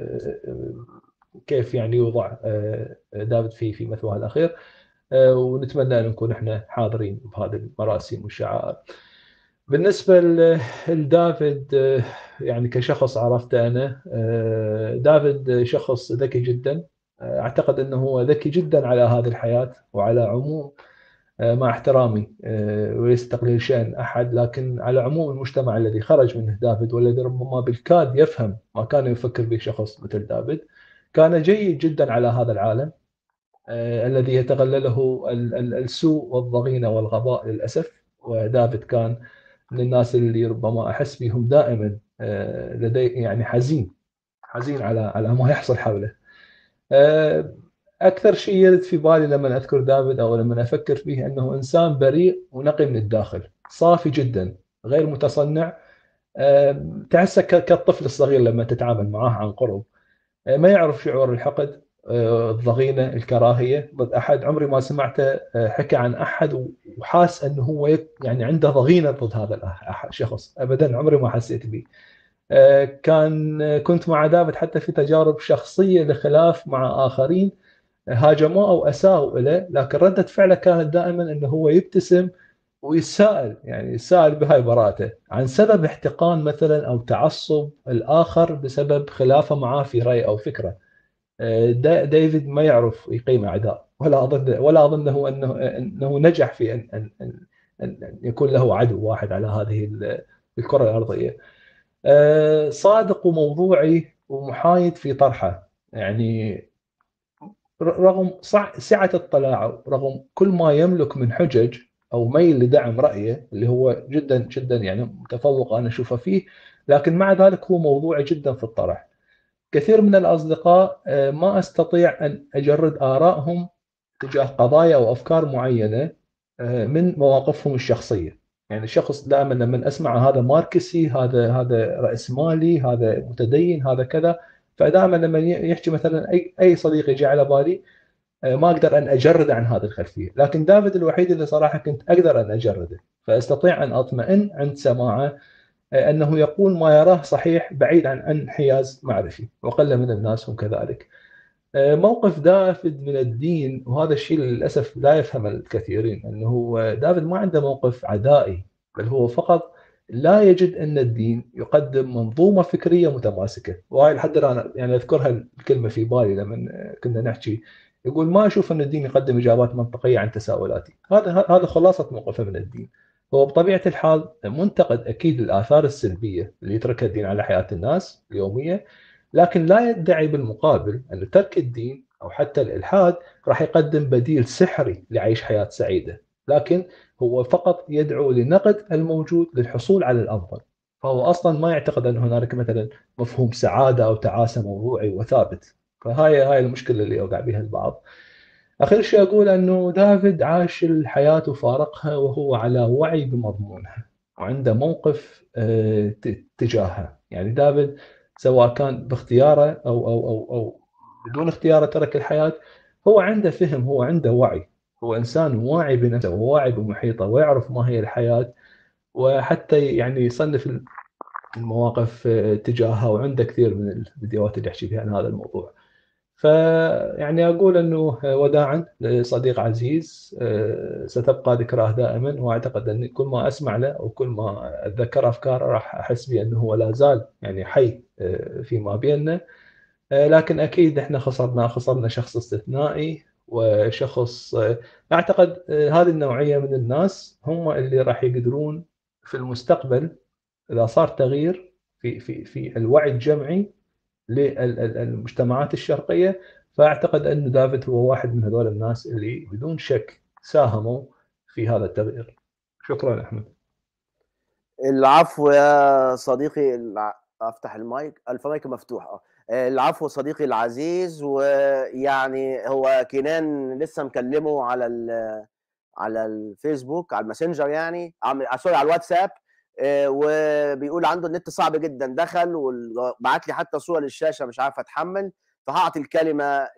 [SPEAKER 6] كيف يعني يوضع دافيد في في مثواه الاخير، ونتمنى ان نكون احنا حاضرين بهذه المراسم والشعائر. بالنسبه لدافيد يعني كشخص عرفته انا، دافيد شخص ذكي جدا، اعتقد انه هو ذكي جدا على هذه الحياه وعلى عموم، مع احترامي وليس تقليل شأن احد، لكن على عموم المجتمع الذي خرج منه دافيد والذي ربما بالكاد يفهم ما كان يفكر به شخص مثل دافيد، كان جيد جدا على هذا العالم الذي يتغلله السوء والضغينه والغباء للاسف. ودافيد كان من الناس اللي ربما احس بهم دائما لدي يعني حزين حزين على على ما يحصل حوله. اكثر شيء يرد في بالي لما اذكر دافيد او لما افكر فيه انه انسان بريء ونقي من الداخل، صافي جدا، غير متصنع، تحسه كالطفل الصغير لما تتعامل معاه عن قرب، ما يعرف شعور الحقد، الضغينه، الكراهيه ضد احد. عمري ما سمعته حكى عن احد وحاس انه هو يعني عنده ضغينه ضد هذا الشخص، ابدا عمري ما حسيت به. كان كنت مع دافيد حتى في تجارب شخصيه لخلاف مع اخرين هاجموه او اساءوا له، لكن رده فعله كانت دائما انه هو يبتسم ويتساءل، يعني يتساءل بهاي براءته عن سبب احتقان مثلا او تعصب الاخر بسبب خلافه معاه في راي او فكره. ديفيد ما يعرف يقيم اعداء، ولا اظن ولا اظنه انه انه نجح في ان ان ان يكون له عدو واحد على هذه الكره الارضيه. صادق وموضوعي ومحايد في طرحه، يعني رغم سعه اطلاعه، رغم كل ما يملك من حجج او ميل لدعم رايه اللي هو جدا جدا يعني متفوق انا اشوفه فيه، لكن مع ذلك هو موضوعي جدا في الطرح. كثير من الأصدقاء ما أستطيع أن أجرد آرائهم تجاه قضايا أو أفكار معينة من مواقفهم الشخصية. يعني الشخص دائما لما أسمع هذا ماركسي، هذا هذا رأسمالي، هذا متدين، هذا كذا، فدائما لما يحكي مثلا أي أي صديق يجي على بالي ما أقدر أن أجرد عن هذه الخلفية. لكن دافيد الوحيد اللي صراحة كنت أقدر أن أجرده، فأستطيع أن أطمئن عند سماعه أنه يقول ما يراه صحيح بعيد عن انحياز معرفي، وقل من الناس هم كذلك. موقف دافيد من الدين، وهذا الشيء للأسف لا يفهم الكثيرين، أنه دافيد ما عنده موقف عدائي، بل هو فقط لا يجد أن الدين يقدم منظومة فكرية متماسكة. وهاي لحد الآن يعني أذكرها الكلمة في بالي لما كنا نحكي، يقول ما أشوف أن الدين يقدم إجابات منطقية عن تساؤلاتي. هذا هذا خلاصة موقفه من الدين. هو بطبيعة الحال منتقد أكيد للآثار السلبية اللي يتركها الدين على حياة الناس اليومية، لكن لا يدعي بالمقابل أن ترك الدين أو حتى الإلحاد راح يقدم بديل سحري لعيش حياة سعيدة، لكن هو فقط يدعو لنقد الموجود للحصول على الأفضل. فهو أصلا ما يعتقد أن هنالك مثلا مفهوم سعادة أو تعاسة موضوعي وثابت. فهاي هاي المشكلة اللي يوقع بها البعض. آخر شيء أقول أنه دافيد عاش الحياة وفارقها وهو على وعي بمضمونها وعنده موقف تجاهها. يعني دافيد سواء كان باختياره أو أو أو أو بدون اختياره ترك الحياة، هو عنده فهم، هو عنده وعي، هو إنسان واعي بنفسه وواعي بمحيطه ويعرف ما هي الحياة، وحتى يعني يصنف المواقف تجاهها، وعنده كثير من الفيديوهات اللي يحكي فيها عن هذا الموضوع. فيعني أقول أنه وداعا لصديق عزيز، ستبقى ذكراه دائما، وأعتقد أن كل ما أسمع له أو كل ما أتذكر أفكاره راح أحس بأنه هو لا زال يعني حي فيما بيننا. لكن أكيد إحنا خسرنا خسرنا شخص استثنائي، وشخص أعتقد هذه النوعية من الناس هم اللي راح يقدرون في المستقبل إذا صار تغيير في في في الوعي الجمعي للمجتمعات الشرقية. فأعتقد أن دافيد هو واحد من هذول الناس اللي بدون شك ساهموا في هذا التغيير. شكرا أحمد.
[SPEAKER 3] العفو يا صديقي. الع... أفتح المايك، المايك مفتوح. اه العفو صديقي العزيز. ويعني هو كنان لسه مكلمه على ال... على الفيسبوك، على الماسنجر، يعني سوري على الواتساب، وبيقول عنده النت صعب جدا، دخل وبعت لي حتى صوره للشاشه مش عارف اتحمل. فهعطي الكلمه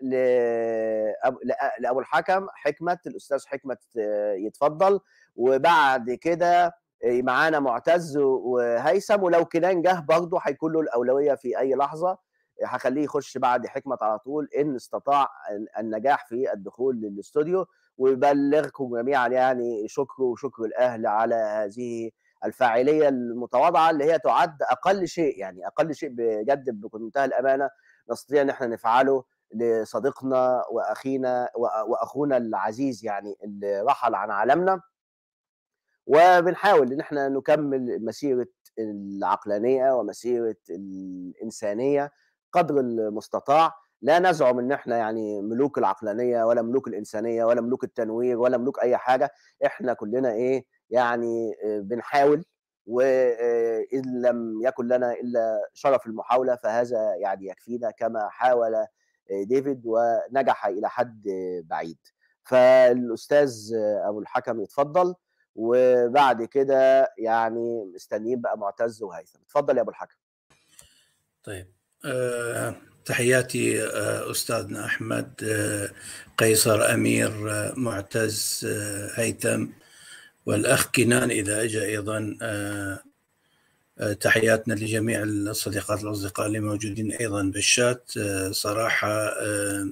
[SPEAKER 3] لابو الحكم حكمه، الاستاذ حكمه يتفضل، وبعد كده معانا معتز وهيثم، ولو كنان جه برضه هيكون له الاولويه في اي لحظه، هخليه يخش بعد حكمه على طول ان استطاع النجاح في الدخول للاستوديو. ويبلغكم جميعا يعني شكر وشكر الاهل على هذه الفاعليه المتواضعه اللي هي تعد اقل شيء، يعني اقل شيء بجد بمنتهى الامانه نستطيع ان احنا نفعله لصديقنا واخينا واخونا العزيز يعني اللي رحل عن عالمنا. وبنحاول ان احنا نكمل مسيره العقلانيه ومسيره الانسانيه قدر المستطاع. لا نزعم ان احنا يعني ملوك العقلانيه ولا ملوك الانسانيه ولا ملوك التنوير ولا ملوك اي حاجه، احنا كلنا ايه يعني بنحاول، وإن لم يكن لنا إلا شرف المحاولة فهذا يعني يكفينا كما حاول ديفيد ونجح إلى حد بعيد. فالأستاذ أبو الحكم يتفضل، وبعد كده يعني مستنيين بقى معتز وهيثم. اتفضل يا أبو الحكم.
[SPEAKER 7] طيب أه تحياتي أه أستاذنا أحمد، أه قيصر، أمير، أه معتز، أه هيثم، والأخ كنان إذا أجا أيضا. أه أه تحياتنا لجميع الصديقات والأصدقاء اللي موجودين أيضا بالشات. أه صراحة أه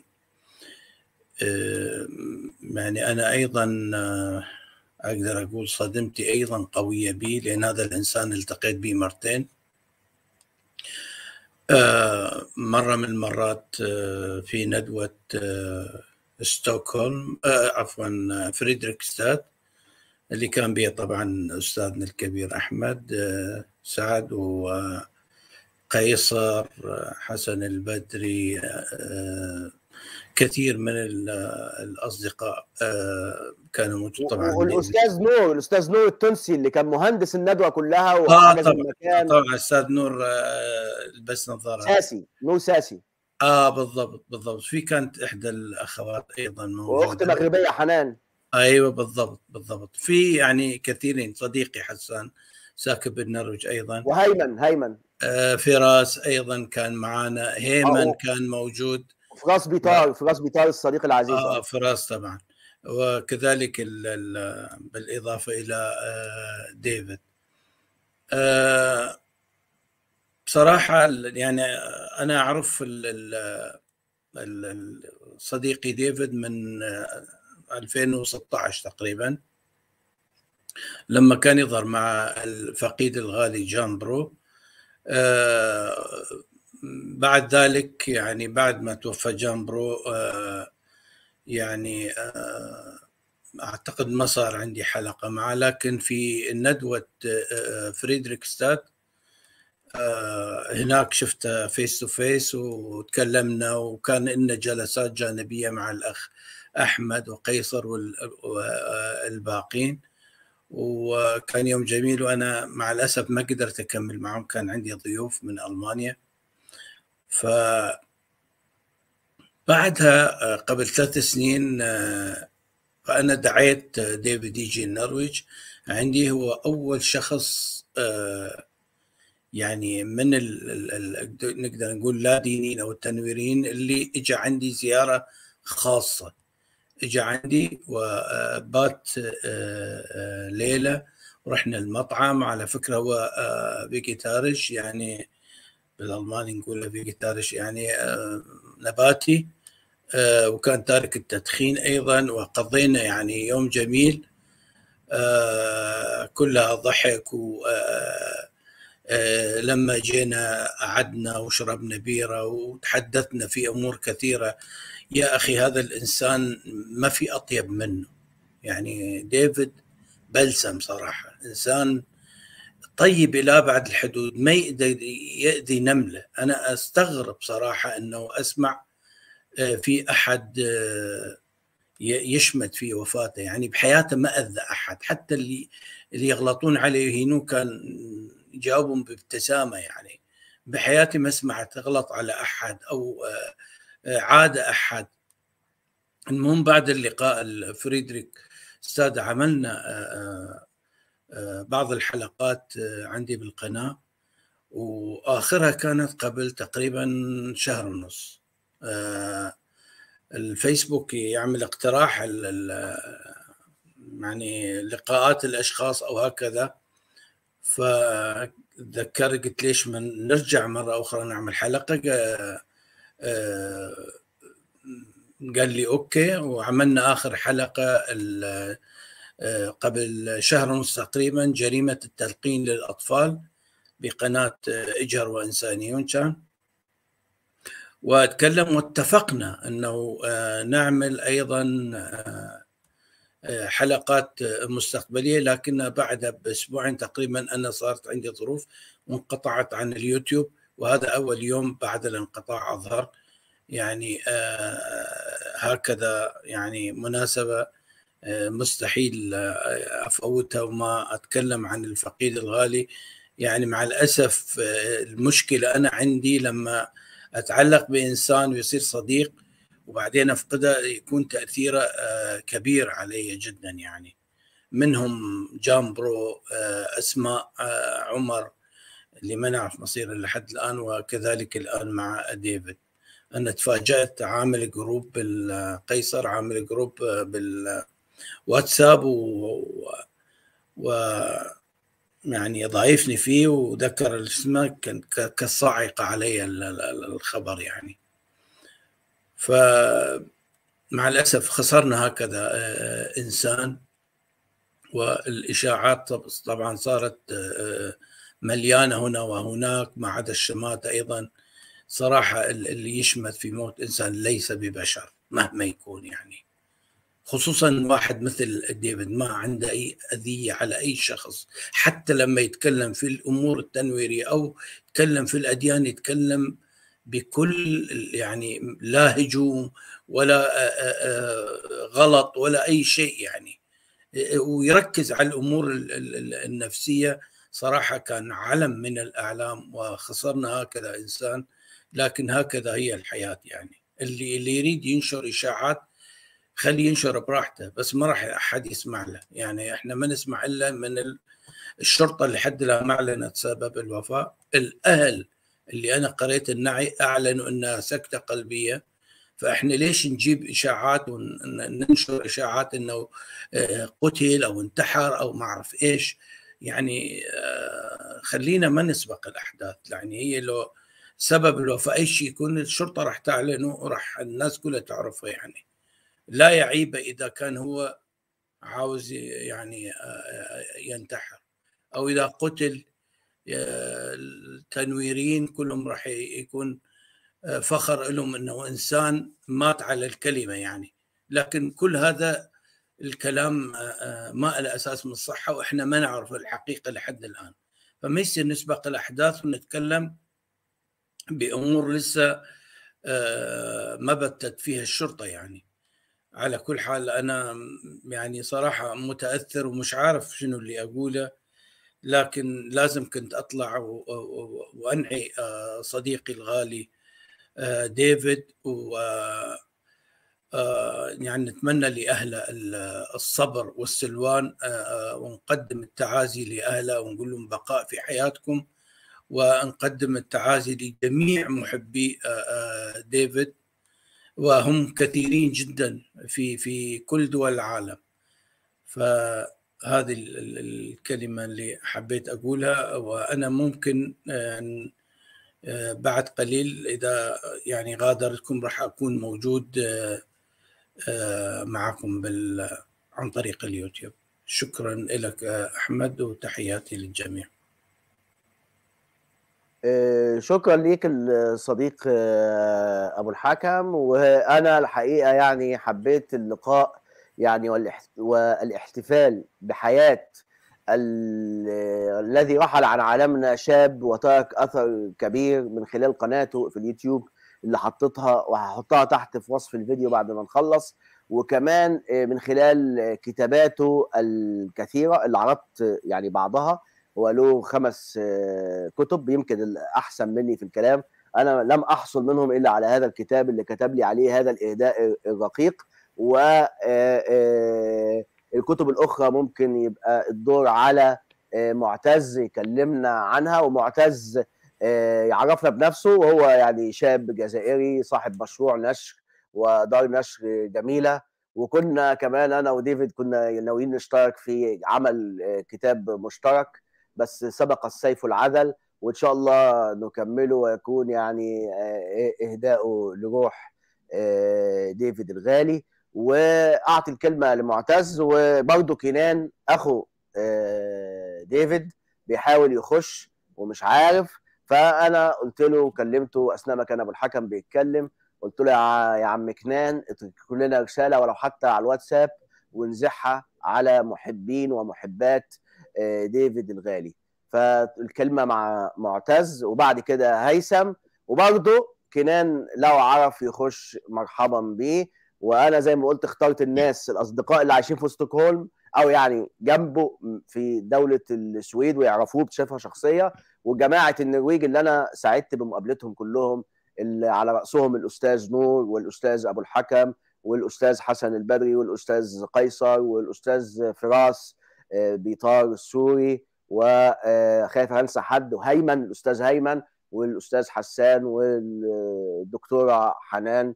[SPEAKER 7] أه يعني أنا أيضا أه أقدر أقول صدمتي أيضا قوية بي، لأن هذا الإنسان التقيت به مرتين. أه مرة من المرات أه في ندوة أه ستوكهولم، أه عفوا فريدريكستاد، اللي كان بيه طبعا أستاذنا الكبير أحمد أه سعد وقيصر أه حسن البدري، أه كثير من الأصدقاء أه كانوا موجودين طبعا.
[SPEAKER 3] والأستاذ نور، الأستاذ نور التونسي اللي كان مهندس الندوة كلها
[SPEAKER 7] وحجز آه المكان. طبعا أستاذ نور أه لبس نظارة،
[SPEAKER 3] ساسي، نور ساسي.
[SPEAKER 7] اه بالضبط بالضبط. في كانت احدى الاخوات ايضا موجوده،
[SPEAKER 3] واخت مغربيه حنان.
[SPEAKER 7] ايوه بالضبط بالضبط. في يعني كثيرين، صديقي حسان ساكن بالنرويج ايضا،
[SPEAKER 3] وهيمن هيمن
[SPEAKER 7] آه فراس ايضا كان معنا، هيمن كان موجود،
[SPEAKER 3] فراس بيطار، فراس بيطار الصديق العزيز.
[SPEAKER 7] اه فراس طبعا، وكذلك ال ال بالاضافه الى آه ديفيد. آه بصراحه يعني انا اعرف ال صديقي ديفيد من ألفين وستة عشر تقريبا، لما كان يظهر مع الفقيد الغالي جان برو. آه بعد ذلك يعني بعد ما توفى جان برو آه يعني آه أعتقد ما صار عندي حلقة معه، لكن في ندوة آه فريدريكستاد آه هناك شفته فيس تو فيس وتكلمنا، وكان لنا جلسات جانبية مع الأخ أحمد وقيصر والباقين، وكان يوم جميل. وأنا مع الأسف ما قدرت أكمل معهم، كان عندي ضيوف من ألمانيا. فبعدها قبل ثلاث سنين فأنا دعيت ديفيد يجي النرويج عندي. هو أول شخص يعني من ال ال نقدر نقول لا دينيين أو التنويريين اللي إجا عندي زيارة خاصة. إجا عندي وبات ليلة، ورحنا المطعم. على فكرة هو فيجيتاريش، يعني بالألماني نقول فيجيتاريش يعني نباتي، وكان تارك التدخين أيضا. وقضينا يعني يوم جميل كلها ضحك، و لما جينا قعدنا وشربنا بيرة وتحدثنا في أمور كثيرة. يا أخي هذا الإنسان ما في أطيب منه، يعني ديفيد بلسم صراحة، إنسان طيب إلى أبعد الحدود، ما يقدر يأذي نملة. أنا أستغرب صراحة أنه أسمع في أحد يشمت في وفاته، يعني بحياته ما أذى أحد، حتى اللي اللي يغلطون عليه يهينوه كان يجاوبهم بابتسامة. يعني بحياتي ما سمعت غلط على أحد أو عاد أحد. المهم بعد اللقاء فريدريك استاذ عملنا بعض الحلقات عندي بالقناة، وآخرها كانت قبل تقريبا شهر ونص. الفيسبوك يعمل اقتراح يعني لقاءات الأشخاص أو هكذا، فذكر قلت ليش من نرجع مرة أخرى نعمل حلقة. قال لي أوكي، وعملنا آخر حلقة قبل شهر ونص تقريبا، جريمة التلقين للأطفال بقناة إجهر وإنسانيون كان، واتكلم واتفقنا أنه نعمل أيضا حلقات مستقبلية، لكن بعد بأسبوعين تقريبا أنا صارت عندي ظروف وانقطعت عن اليوتيوب، وهذا أول يوم بعد الانقطاع أظهر يعني هكذا يعني مناسبة مستحيل أفوتها وما أتكلم عن الفقيد الغالي. يعني مع الأسف المشكلة أنا عندي لما أتعلق بإنسان ويصير صديق وبعدين أفقده، يكون تأثيره كبير علي جدا. يعني منهم جامبرو، أسماء، عمر اللي ما نعرف مصيره لحد الآن، وكذلك الآن مع ديفيد. أنا تفاجأت، عامل جروب بالقيصر، عامل جروب بالواتساب و, و... يعني ضايفني فيه وذكر اسمه، كان كالصاعقة علي الخبر يعني. فمع الأسف خسرنا هكذا إنسان، والإشاعات طبعا صارت مليانة هنا وهناك، ما عدا الشماتة أيضا. صراحة اللي يشمت في موت إنسان ليس ببشر مهما يكون، يعني خصوصا واحد مثل ديفيد ما عنده أي أذية على أي شخص، حتى لما يتكلم في الأمور التنويرية أو يتكلم في الأديان يتكلم بكل يعني لا هجوم ولا غلط ولا أي شيء يعني، ويركز على الأمور النفسية. صراحة كان علم من الأعلام، وخسرنا هكذا إنسان. لكن هكذا هي الحياة يعني. اللي اللي يريد ينشر إشاعات خليه ينشر براحته، بس ما راح أحد يسمع له. يعني إحنا ما نسمع إلا من الشرطة اللي حد لها ما أعلنت سبب الوفاة. الأهل اللي أنا قريت النعي أعلنوا أنها سكتة قلبية، فإحنا ليش نجيب إشاعات وننشر إشاعات أنه قتل أو انتحر أو ما أعرف إيش؟ يعني خلينا ما نسبق الأحداث. يعني هي لو سبب الوفاة أي شيء يكون، الشرطة راح تعلنه وراح الناس كلها تعرفه. يعني لا يعيب إذا كان هو عاوز يعني ينتحر، أو إذا قتل التنويريين كلهم راح يكون فخر لهم أنه إنسان مات على الكلمة يعني. لكن كل هذا الكلام ما له أساس من الصحة، وإحنا ما نعرف الحقيقة لحد الآن. فما يصير نسبق الأحداث ونتكلم بأمور لسه ما بتت فيها الشرطة يعني. على كل حال أنا يعني صراحة متأثر ومش عارف شنو اللي أقوله، لكن لازم كنت أطلع وأنعي صديقي الغالي ديفيد، و يعني نتمنى لأهله الصبر والسلوان، ونقدم التعازي لأهله ونقول لهم بقاء في حياتكم، ونقدم التعازي لجميع محبي ديفيد، وهم كثيرين جدا في في كل دول العالم. فهذه الكلمة اللي حبيت أقولها. وأنا ممكن بعد قليل إذا يعني غادرتكم راح أكون موجود معكم بال عن طريق اليوتيوب. شكرا لك أحمد، وتحياتي للجميع.
[SPEAKER 3] شكرا ليك الصديق أبو الحكم. وأنا الحقيقة يعني حبيت اللقاء يعني والاحتفال بحياة الذي رحل عن عالمنا، شاب وترك أثر كبير من خلال قناته في اليوتيوب اللي حطيتها وهحطها تحت في وصف الفيديو بعد ما نخلص، وكمان من خلال كتاباته الكثيرة اللي عرضت يعني بعضها. هو له خمس كتب، يمكن الأحسن مني في الكلام. أنا لم أحصل منهم إلا على هذا الكتاب اللي كتب لي عليه هذا الإهداء الرقيق. و الكتب الاخرى ممكن يبقى الدور على معتز يكلمنا عنها. ومعتز يعرفنا بنفسه، وهو يعني شاب جزائري صاحب مشروع نشر ودار نشر جميله. وكنا كمان انا وديفيد كنا ناويين نشترك في عمل كتاب مشترك، بس سبق السيف العذل، وان شاء الله نكمله ويكون يعني اهداؤه لروح ديفيد الغالي. واعطي الكلمه لمعتز. وبرضه كنان اخو ديفيد بيحاول يخش ومش عارف، فانا قلت له كلمته اثناء ما كان ابو الحكم بيتكلم، قلت له يا عم كنان اترك لنا رساله ولو حتى على الواتساب ونزحها على محبين ومحبات ديفيد الغالي. فالكلمه مع معتز وبعد كده هيثم، وبرضه كنان لو عرف يخش مرحبا بيه. وانا زي ما قلت اخترت الناس الاصدقاء اللي عايشين في ستوكهولم او يعني جنبه في دوله السويد ويعرفوه بصفه شخصيه، وجماعه النرويج اللي انا سعدت بمقابلتهم كلهم، اللي على راسهم الاستاذ نور والاستاذ ابو الحكم والاستاذ حسن البدري والاستاذ قيصر والاستاذ فراس بيطار السوري، وخايف انسى حد، وهيمن الاستاذ هيمن والاستاذ حسان والدكتوره حنان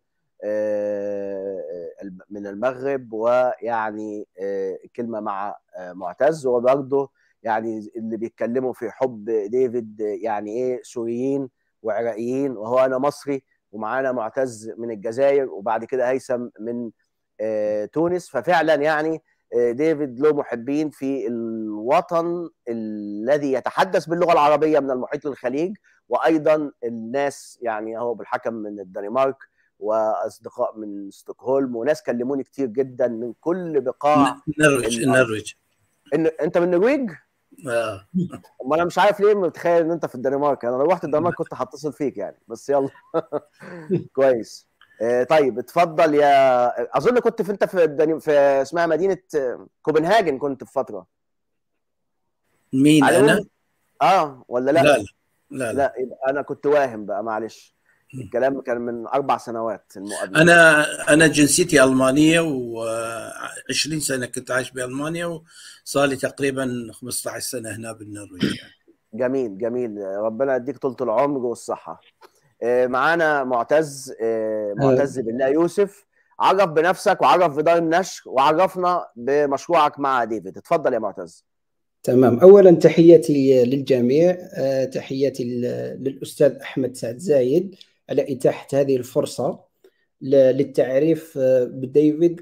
[SPEAKER 3] من المغرب. ويعني كلمه مع معتز، وبرضه يعني اللي بيتكلموا في حب ديفيد يعني ايه سوريين وعراقيين، وهو انا مصري، ومعانا معتز من الجزائر، وبعد كده هيثم من تونس. ففعلا يعني ديفيد له محبين في الوطن الذي يتحدث باللغه العربيه من المحيط للخليج، وايضا الناس يعني هو بالحكم من الدنمارك واصدقاء من ستوكهولم، وناس كلموني كتير جدا من كل بقاع
[SPEAKER 7] النرويج. النرويج
[SPEAKER 3] إن... انت من النرويج؟
[SPEAKER 7] اه
[SPEAKER 3] ما انا مش عارف ليه متخيل ان انت في الدنمارك. انا لو رحت الدنمارك كنت هتصل فيك يعني، بس يلا. كويس. آه طيب اتفضل. يا اظن كنت في انت في الدني... في اسمها مدينه كوبنهاجن كنت في فتره.
[SPEAKER 7] مين انا؟
[SPEAKER 3] اه ولا لا؟
[SPEAKER 7] لا لا لا,
[SPEAKER 3] لا يبقى انا كنت واهم بقى، معلش. الكلام كان من اربع سنوات المقابله.
[SPEAKER 7] انا انا جنسيتي المانيه، وعشرين سنه كنت عايش بالمانيا، وصار لي تقريبا خمسة عشر سنه هنا بالنرويج يعني.
[SPEAKER 3] جميل جميل، ربنا يديك طولة العمر والصحه. معانا معتز معتز بالله يوسف. عرف بنفسك وعرف بدار النشر وعرفنا بمشروعك مع ديفيد. اتفضل يا معتز.
[SPEAKER 8] تمام. اولا تحياتي للجميع، تحياتي للاستاذ احمد سعد زايد على اتاحه هذه الفرصه للتعريف بديفيد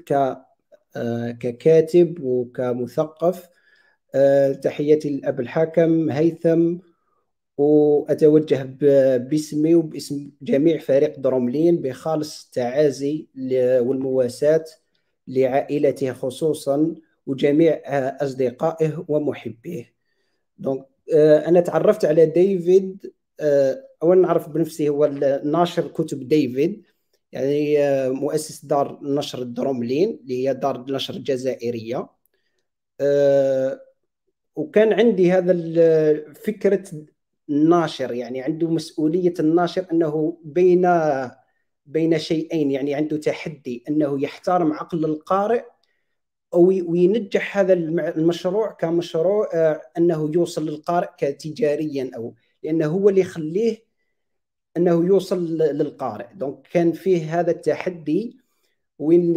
[SPEAKER 8] ككاتب وكمثقف. تحياتي للاب الحاكم هيثم، واتوجه باسمي وباسم جميع فريق دروملين بخالص التعازي والمواساة لعائلته خصوصا وجميع اصدقائه ومحبيه. دونك انا تعرفت على ديفيد اولا نعرف بنفسي، هو ناشر كتب ديفيد، يعني مؤسس دار نشر دروملين اللي هي دار نشر جزائريه. وكان عندي هذا فكره الناشر، يعني عنده مسؤوليه الناشر انه بين بين شيئين، يعني عنده تحدي انه يحترم عقل القارئ وينجح هذا المشروع كمشروع انه يوصل للقارئ كتجاريا، او لانه هو اللي يخليه انه يوصل للقارئ. دونك كان فيه هذا التحدي وين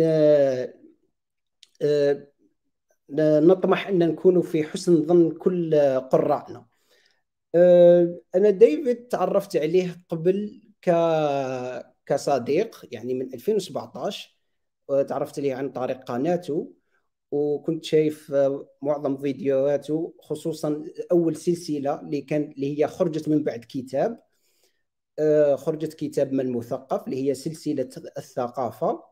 [SPEAKER 8] نطمح ان نكون في حسن ظن كل قراءنا. انا ديفيد تعرفت عليه قبل ك كصديق، يعني من ألفين وسبعة عشر تعرفت عليه عن طريق قناته، وكنت شايف معظم فيديوهاته، خصوصا اول سلسله اللي كان اللي هي خرجت من بعد كتاب خرجت كتاب من المثقف، اللي هي سلسله الثقافه.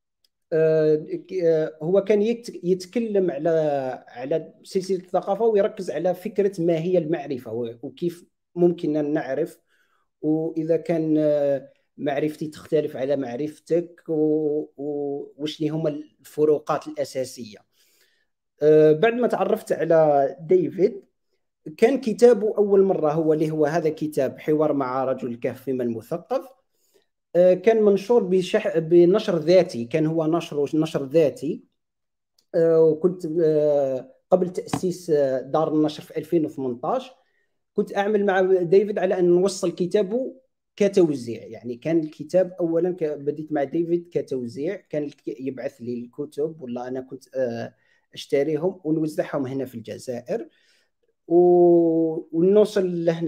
[SPEAKER 8] هو كان يتكلم على على سلسله الثقافه ويركز على فكره ما هي المعرفه وكيف ممكن ان نعرف، واذا كان معرفتي تختلف على معرفتك وش اللي هما الفروقات الاساسيه. بعد ما تعرفت على ديفيد كان كتابه اول مره هو اللي هو هذا كتاب حوار مع رجل الكهف من المثقف. كان منشور بشح... بنشر ذاتي، كان هو نشر نشر ذاتي وكنت قبل تأسيس دار النشر في ألفين وثمانية عشر كنت أعمل مع ديفيد على أن نوصل كتابه كتوزيع. يعني كان الكتاب أولا بديت مع ديفيد كتوزيع، كان يبعث لي الكتب ولا أنا كنت أشتريهم ونوزعهم هنا في الجزائر، ونوصل لهنا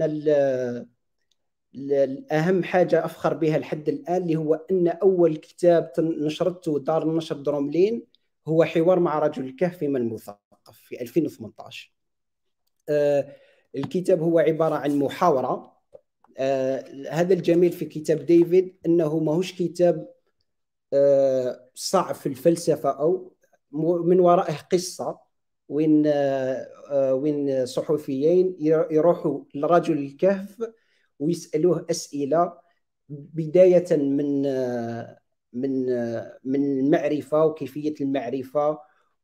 [SPEAKER 8] الأهم حاجة أفخر بها لحد الآن، اللي هو أن أول كتاب نشرته دار النشر دروملين هو حوار مع رجل الكهف من المثقف في ألفين وثمانية عشر. آه الكتاب هو عبارة عن محاورة. آه هذا الجميل في كتاب ديفيد أنه ماهوش كتاب آه صعب في الفلسفة أو من ورائه قصة، وين آه وين صحفيين يروحوا لرجل الكهف ويسألوه أسئلة بداية من من من المعرفة وكيفية المعرفة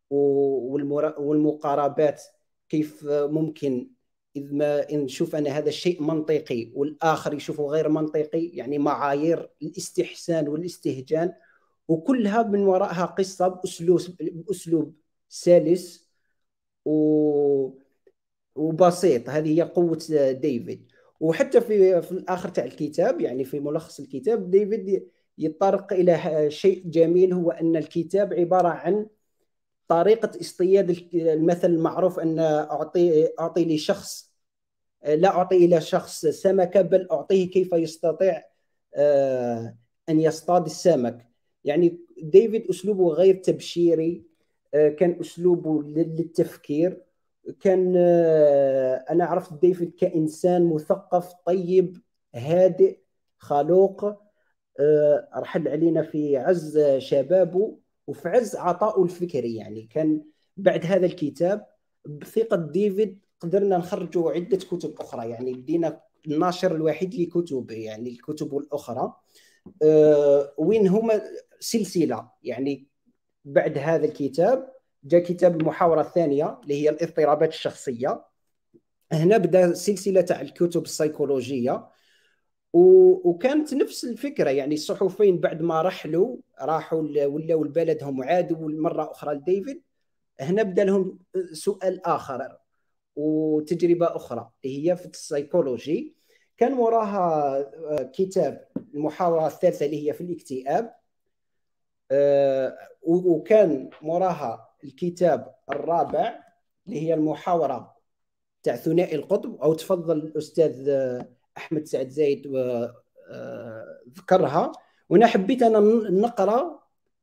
[SPEAKER 8] والمقاربات، كيف ممكن إذ ما نشوف أن هذا الشيء منطقي والآخر يشوفه غير منطقي، يعني معايير الاستحسان والاستهجان، وكلها من وراءها قصة بأسلوب بأسلوب سلس وبسيط. هذه هي قوة ديفيد. وحتى في في الآخر تاع الكتاب، يعني في ملخص الكتاب، ديفيد يتطرق إلى شيء جميل، هو أن الكتاب عبارة عن طريقة اصطياد المثل المعروف أن أعطي أعطي لشخص لا أعطي إلى شخص سمكة بل أعطيه كيف يستطيع أن يصطاد السمك. يعني ديفيد أسلوبه غير تبشيري، كان أسلوبه للتفكير. كان أنا عرفت ديفيد كإنسان مثقف طيب هادئ خلوق، رحل علينا في عز شبابه وفي عز عطائه الفكري. يعني كان بعد هذا الكتاب بثقة ديفيد قدرنا نخرجوا عدة كتب أخرى، يعني بدينا الناشر الوحيد لكتبه، يعني الكتب الأخرى وين هما سلسلة. يعني بعد هذا الكتاب جاء كتاب المحاورة الثانية اللي هي الاضطرابات الشخصية. هنا بدأ سلسلة تاع الكتب السيكولوجية، وكانت نفس الفكرة. يعني الصحفيين بعد ما رحلوا راحوا ولاو لبلدهم وعادوا مرة أخرى لديفيد، هنا بدأ لهم سؤال آخر وتجربة أخرى اللي هي في السيكولوجي. كان وراها كتاب المحاورة الثالثة اللي هي في الاكتئاب، وكان وراها الكتاب الرابع اللي هي المحاورة تاع ثنائي القطب، أو تفضل الأستاذ أحمد سعد زايد ذكرها. وأنا حبيت أنا نقرأ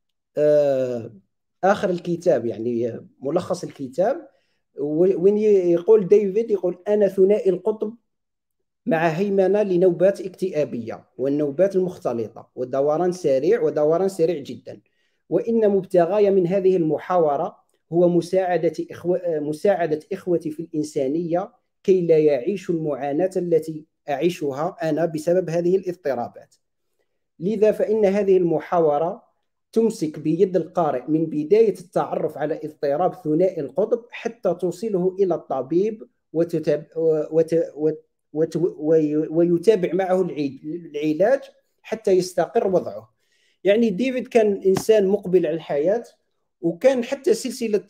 [SPEAKER 8] آخر الكتاب، يعني ملخص الكتاب، وين يقول ديفيد يقول أنا ثنائي القطب مع هيمنة لنوبات اكتئابية والنوبات المختلطة ودوران سريع ودوران سريع جدا، وإن مبتغاي من هذه المحاورة هو مساعدة إخوة مساعدة إخوتي في الإنسانية كي لا يعيشوا المعاناة التي أعيشها أنا بسبب هذه الاضطرابات. لذا فإن هذه المحاورة تمسك بيد القارئ من بداية التعرف على اضطراب ثنائي القطب حتى توصله إلى الطبيب وتتب... وت... وت... وت... ويتابع معه العلاج حتى يستقر وضعه. يعني ديفيد كان إنسان مقبل على الحياة، وكان حتى سلسلة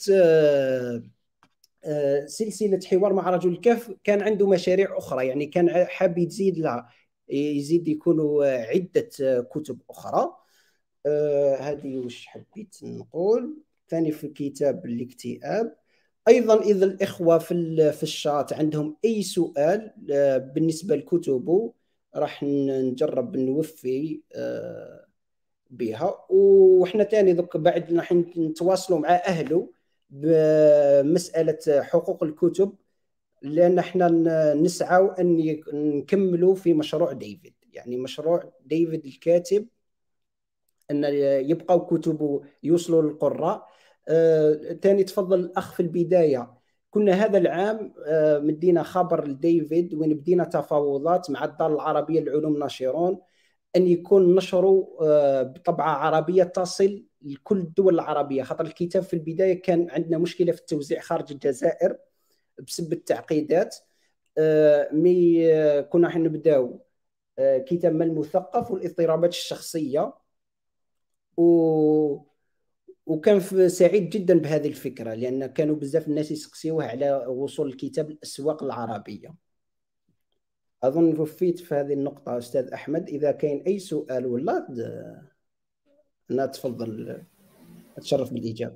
[SPEAKER 8] سلسلة حوار مع رجل الكهف كان عنده مشاريع أخرى، يعني كان حاب يزيد لها يزيد يكونوا عدة كتب أخرى. هذه وش حبيت نقول ثاني في كتاب الاكتئاب. أيضا إذا الإخوة في في الشات عندهم أي سؤال بالنسبة لكتبه راح نجرب نوفي بها. وإحنا تاني ذوك بعد راح نتواصلوا مع أهله بمسألة حقوق الكتب، لأن إحنا نسعى أن نكملوا في مشروع ديفيد، يعني مشروع ديفيد الكاتب أن يبقى كتبه يوصلوا للقراء. آه، تاني تفضل الأخ في البداية، كنا هذا العام آه، مدينا خبر لديفيد وين بدينا تفاوضات مع الدار العربية للعلوم ناشرون أن يكون نشره آه، بطبعة عربية تصل لكل الدول العربية، خاطر الكتاب في البداية كان عندنا مشكلة في التوزيع خارج الجزائر بسبب التعقيدات. آه، مي آه، كنا حنبداو آه، كتاب من المثقف والاضطرابات الشخصية، و وكان في- سعيد جدا بهذه الفكره، لان كانوا بزاف الناس يسقسيوه على وصول الكتاب للاسواق العربيه. اظن وفيت في هذه النقطه استاذ احمد. اذا كاين اي سؤال ولا د- انا تفضل اتشرف بالاجابه.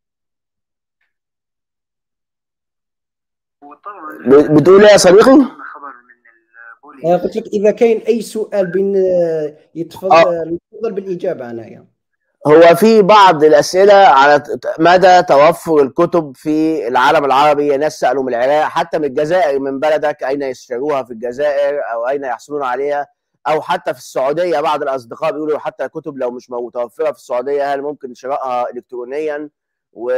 [SPEAKER 3] ب- بتقول ايه يا صديقي؟
[SPEAKER 8] آه، قلت لك اذا كاين اي سؤال بين آه،
[SPEAKER 3] اه
[SPEAKER 8] يتفضل يتفضل بالاجابه انايا.
[SPEAKER 3] هو في بعض الأسئلة على ت- مدى توفر الكتب في العالم العربي. ناس سألوا من العراق، حتى من الجزائر، من بلدك، أين يشتروها في الجزائر أو أين يحصلون عليها، أو حتى في السعودية. بعض الأصدقاء بيقولوا حتى الكتب لو مش متوفرة في السعودية هل ممكن شرائها إلكترونيا؟ و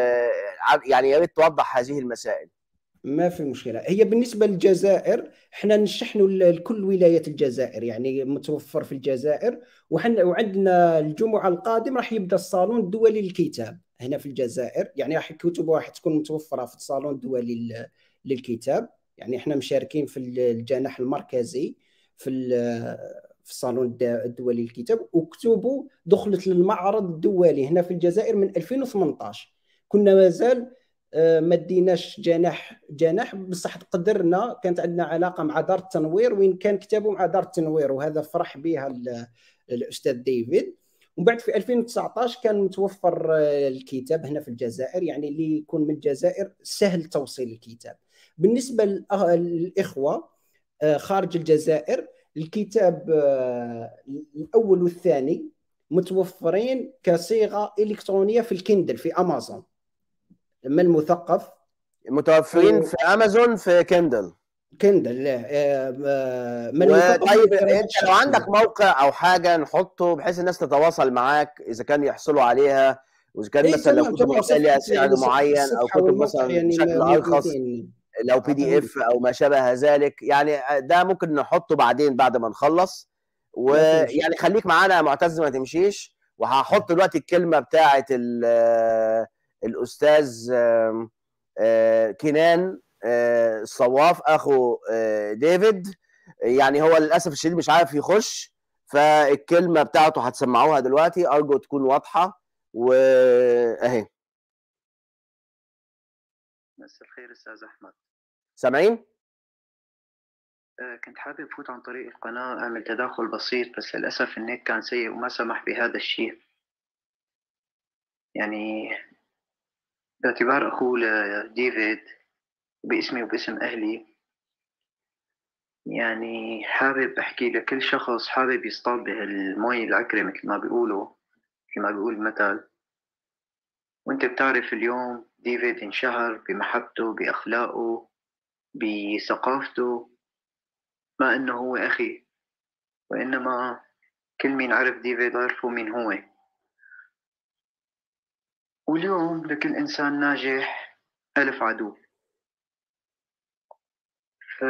[SPEAKER 3] يعني يا ريت توضح هذه المسائل.
[SPEAKER 8] ما في مشكلة. هي بالنسبة للجزائر احنا نشحنوا ل- لكل ولاية الجزائر، يعني متوفر في الجزائر. وحنا وعندنا الجمعة القادم راح يبدأ الصالون الدولي للكتاب هنا في الجزائر، يعني راح الكتب راح تكون متوفرة في الصالون الدولي ل- للكتاب. يعني احنا مشاركين في ال- الجناح المركزي في ال- في الصالون الد- الدولي للكتاب، وكتبه دخلت للمعرض الدولي هنا في الجزائر من ألفين وثمانية عشر. كنا مازال آه، ما ديناش جناح جناح بصح قدرنا. كانت عندنا علاقه مع دار التنوير، وين كان كتابه مع دار التنوير، وهذا فرح بها ال- الاستاذ ديفيد. ومن بعد في ألفين وتسعة عشر كان متوفر آه، الكتاب هنا في الجزائر، يعني اللي يكون من الجزائر سهل توصيل الكتاب. بالنسبه للأه- للاخوه آه، خارج الجزائر، الكتاب آه، الاول والثاني متوفرين كصيغه الكترونيه في الكندل في امازون. لما المثقف
[SPEAKER 3] متوفرين في أمازون في كيندل.
[SPEAKER 8] كندل لا آه، آه، من المثقف
[SPEAKER 3] وطيب
[SPEAKER 8] يقرأ
[SPEAKER 3] انت لو عندك موقع او حاجه نحطه بحيث الناس تتواصل معاك اذا كان يحصلوا عليها، واذا كان
[SPEAKER 8] اي
[SPEAKER 3] مثلا لو
[SPEAKER 8] تمام
[SPEAKER 3] كتب
[SPEAKER 8] تمام.
[SPEAKER 3] مثلا لها
[SPEAKER 8] صفحة يعني
[SPEAKER 3] سعر معين او
[SPEAKER 8] الصفحه
[SPEAKER 3] كتب
[SPEAKER 8] والموقع
[SPEAKER 3] مثلا
[SPEAKER 8] يعني
[SPEAKER 3] بشكل ارخص،
[SPEAKER 8] موجودين.
[SPEAKER 3] لو بي دي اف او ما شابه ذلك، يعني ده ممكن نحطه بعدين بعد ما نخلص.
[SPEAKER 8] ما في مشكلة.
[SPEAKER 3] ويعني خليك معانا يا معتز ما تمشيش، وهحط دلوقتي الكلمه بتاعه ال- الاستاذ آم، آه، كنان آه، الصواف اخو آه، ديفيد. يعني هو للاسف الشديد مش عارف يخش، فالكلمه بتاعته هتسمعوها دلوقتي، ارجو تكون واضحه. واهي
[SPEAKER 2] مساء الخير أستاذ أحمد.
[SPEAKER 3] سامعين؟
[SPEAKER 2] آه، كنت حابب أفوت عن طريق القناة أعمل تداخل بسيط، بس للأسف النت كان سيء وما سمح بهذا الشيء. يعني باعتبار أخوه لديفيد باسمي وباسم أهلي، يعني حابب أحكي لكل شخص حابب يصطاد بهالمي العكرة مثل ما بيقولوا، مثل ما بيقول المثل. وانت بتعرف اليوم ديفيد انشهر بمحبته، بأخلاقه، بثقافته، ما انه هو اخي، وانما كل مين عرف ديفيد عرفوا مين هو. واليوم لكل انسان ناجح الف عدو. ف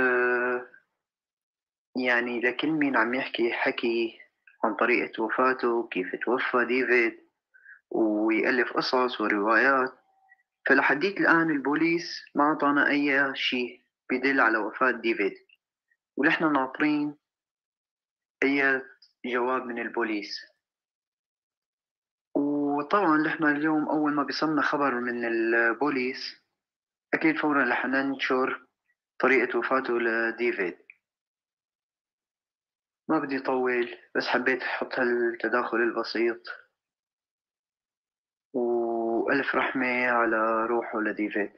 [SPEAKER 2] يعني لكل مين عم يحكي حكي عن طريقة وفاته، كيف توفى ديفيد، ويألف قصص وروايات، فلحديت الآن البوليس ما أعطانا أي شيء بيدل على وفاة ديفيد، ونحن ناطرين أي جواب من البوليس. وطبعا نحن اليوم أول ما بيصلنا خبر من البوليس أكيد فورا رح ننشر طريقة وفاته لديفيد. ما بدي أطول، بس حبيت أحط هالتداخل البسيط، وألف رحمة على روحه لديفيد.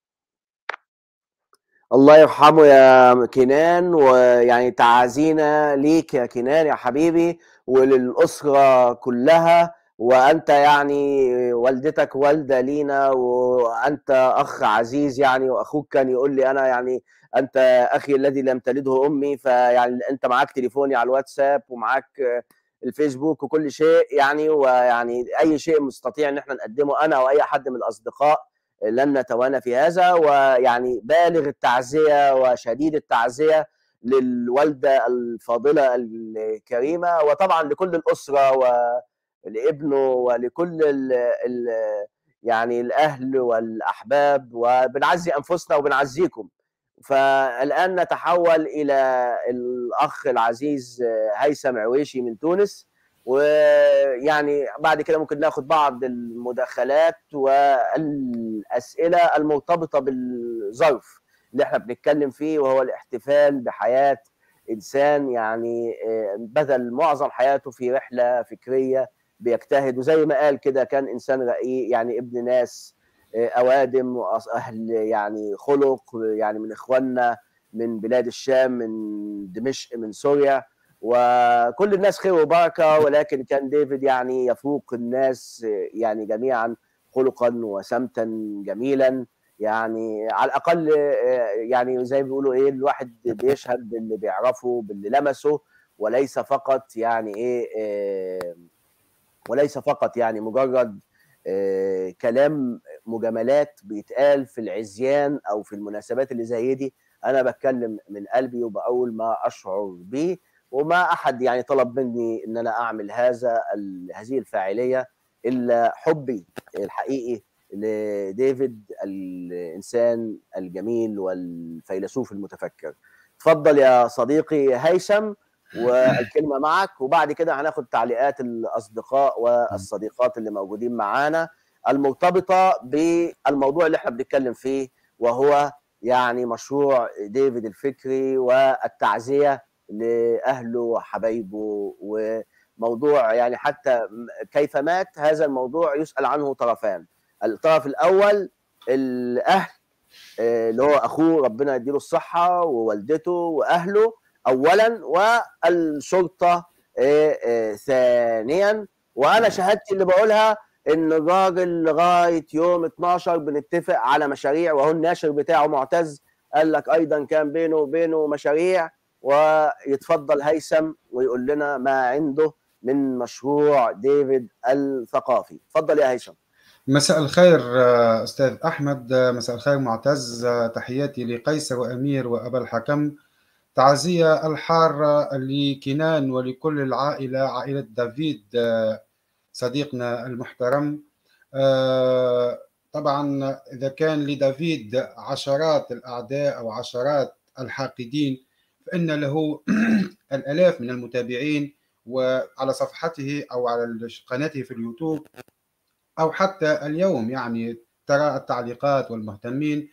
[SPEAKER 3] الله يرحمه يا كنان، ويعني تعازينا ليك يا كنان يا حبيبي وللأسرة كلها. وأنت يعني والدتك والدة لينا، وأنت أخ عزيز يعني. وأخوك كان يقول لي أنا يعني أنت أخي الذي لم تلده أمي، فيعني أنت معاك تليفوني على الواتساب ومعاك الفيسبوك وكل شيء يعني. ويعني أي شيء مستطيع إن احنا نقدمه أنا أو أي حد من الأصدقاء لن نتوانى في هذا. ويعني بالغ التعزية وشديد التعزية للوالدة الفاضلة الكريمة، وطبعا لكل الأسرة ولابنه ولكل ال ال يعني الأهل والأحباب، وبنعزي أنفسنا وبنعزيكم. فالآن نتحول إلى الأخ العزيز هيثم عويشي من تونس، ويعني بعد كده ممكن ناخد بعض المداخلات والأسئلة المرتبطة بالظرف اللي احنا بنتكلم فيه، وهو الاحتفال بحياة إنسان يعني بذل معظم حياته في رحلة فكرية بيجتهد، وزي ما قال كده كان إنسان رقيق، يعني ابن ناس أوادم وأهل يعني خلق، يعني من إخواننا من بلاد الشام، من دمشق، من سوريا، وكل الناس خير وبركة. ولكن كان ديفيد يعني يفوق الناس يعني جميعا خلقا وسمتا جميلا، يعني على الأقل يعني زي ما بيقولوا إيه، الواحد بيشهد باللي بيعرفه باللي لمسه، وليس فقط يعني إيه وليس فقط يعني مجرد كلام مجاملات بيتقال في العزيان أو في المناسبات اللي زي دي. أنا بتكلم من قلبي وبقول ما أشعر به، وما أحد يعني طلب مني إن أنا أعمل هذا هذه الفاعلية إلا حبي الحقيقي لديفيد الإنسان الجميل والفيلسوف المتفكر. تفضل يا صديقي هيثم، والكلمة معك، وبعد كده هناخد تعليقات الأصدقاء والصديقات اللي موجودين معانا المرتبطة بالموضوع اللي احنا بنتكلم فيه، وهو يعني مشروع ديفيد الفكري والتعزية لأهله وحبايبه، وموضوع يعني حتى كيف مات هذا الموضوع يسأل عنه طرفان. الطرف الأول الأهل اللي هو أخوه ربنا يديله الصحة ووالدته وأهله أولا، والشرطة ثانيا. وأنا شهادتي اللي بقولها إن الراجل لغاية يوم اتناشر بنتفق على مشاريع، وهو الناشر بتاعه معتز قال لك أيضا كان بينه وبينه مشاريع. ويتفضل هيثم ويقول لنا ما عنده من مشروع ديفيد الثقافي. تفضل يا هيثم.
[SPEAKER 9] مساء الخير أستاذ أحمد. مساء الخير معتز. تحياتي لقيصر وأمير وأبا الحكم. تعزية الحارة لكنان ولكل العائلة، عائلة دافيد صديقنا المحترم. طبعا إذا كان لدافيد عشرات الأعداء أو عشرات الحاقدين، فإن له الآلاف من المتابعين، وعلى صفحته أو على قناته في اليوتيوب أو حتى اليوم يعني ترى التعليقات والمهتمين.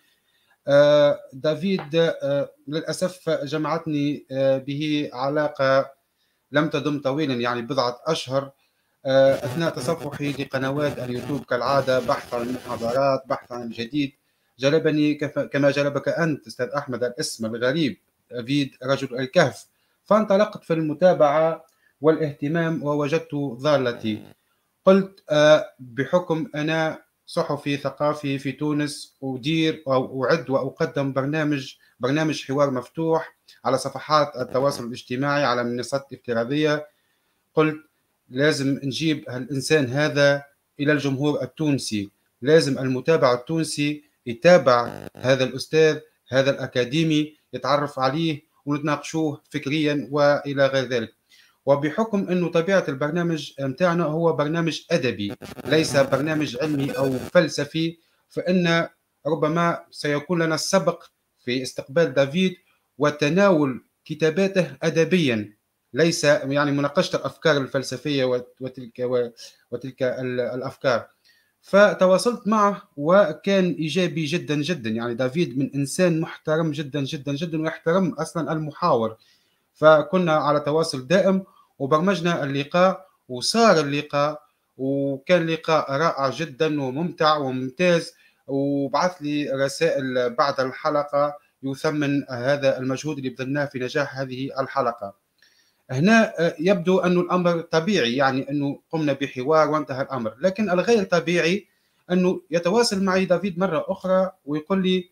[SPEAKER 9] دافيد للأسف جمعتني به علاقة لم تدم طويلا، يعني بضعة أشهر، أثناء تصفحي لقنوات اليوتيوب كالعادة، بحث عن المحاضرات، بحث عن الجديد. جلبني كما جلبك أنت أستاذ أحمد الاسم الغريب دافيد رجل الكهف، فانطلقت في المتابعة والاهتمام ووجدت ضالتي. قلت بحكم أنا صحفي ثقافي في تونس، أدير أو أعد وأقدم برنامج برنامج حوار مفتوح على صفحات التواصل الاجتماعي على منصات افتراضية، قلت لازم نجيب الإنسان هذا إلى الجمهور التونسي، لازم المتابع التونسي يتابع هذا الأستاذ، هذا الأكاديمي، يتعرف عليه ونتناقشوه فكريا وإلى غير ذلك. وبحكم أنه طبيعة البرنامج متاعنا هو برنامج أدبي ليس برنامج علمي أو فلسفي، فإن ربما سيكون لنا السبق في استقبال دافيد وتناول كتاباته أدبيا، ليس يعني مناقشة الأفكار الفلسفية وتلك وتلك الأفكار. فتواصلت معه وكان إيجابي جدا جدا. يعني دافيد من إنسان محترم جدا جدا جدا، ويحترم أصلا المحاور. فكنا على تواصل دائم وبرمجنا اللقاء وصار اللقاء، وكان لقاء رائع جدا وممتع وممتاز. وبعث لي رسائل بعد الحلقة يثمن هذا المجهود اللي بذلناه في نجاح هذه الحلقة. هنا يبدو أن الأمر طبيعي، يعني أنه قمنا بحوار وانتهى الأمر، لكن الغير طبيعي أنه يتواصل معي دافيد مرة أخرى ويقول لي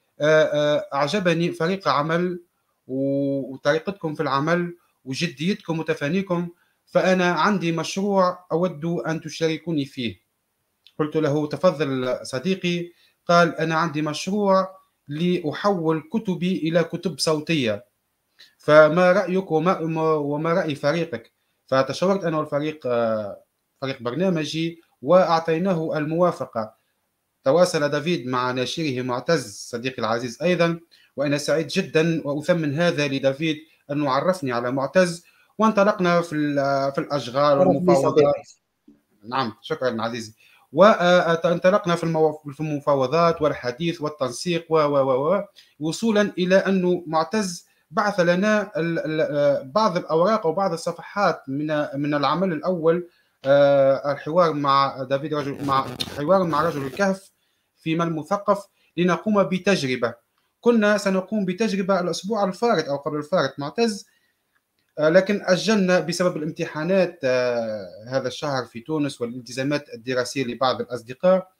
[SPEAKER 9] أعجبني فريق عمل وطريقتكم في العمل وجديتكم وتفانيكم، فأنا عندي مشروع أود أن تشاركوني فيه. قلت له تفضل صديقي. قال أنا عندي مشروع لأحول كتبي إلى كتب صوتية، فما رأيك وما, وما رأي فريقك؟ فتشاورت أنا والفريق فريق برنامجي وأعطيناه الموافقة. تواصل دافيد مع ناشره معتز صديقي العزيز أيضا، وأنا سعيد جدا وأثمن هذا لدافيد أنه عرفني على معتز وانطلقنا في في الاشغال
[SPEAKER 8] شرف لي
[SPEAKER 9] والمفاوضات.
[SPEAKER 8] صديقي.
[SPEAKER 9] نعم شكرا عزيزي. وانطلقنا في في المفاوضات والحديث والتنسيق و و و وصولا الى انه معتز بعث لنا بعض الاوراق وبعض الصفحات من من العمل الاول، الحوار مع دافيد رجل مع حوار مع رجل الكهف فيما المثقف، لنقوم بتجربه. كنا سنقوم بتجربه الاسبوع الفارط او قبل الفارط معتز، لكن أجلنا بسبب الامتحانات هذا الشهر في تونس والالتزامات الدراسية لبعض الأصدقاء،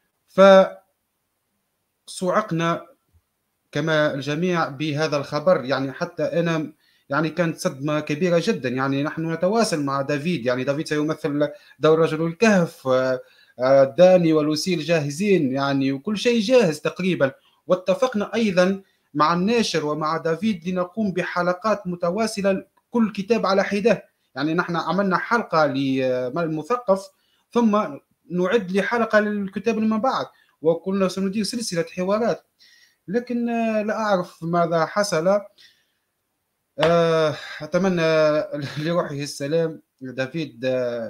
[SPEAKER 9] فصعقنا كما الجميع بهذا الخبر. يعني حتى أنا يعني كانت صدمة كبيرة جدا. يعني نحن نتواصل مع دافيد، يعني دافيد سيمثل دور رجل الكهف، داني ولوسيل جاهزين يعني وكل شيء جاهز تقريبا. واتفقنا أيضا مع الناشر ومع دافيد لنقوم بحلقات متواصلة كل كتاب على حدة. يعني نحن عملنا حلقة للمثقف ثم نعد لحلقة للكتاب اللي من بعد، وكنا سندير سلسلة حوارات. لكن لا أعرف ماذا حصل. أتمنى لروحه السلام. دافيد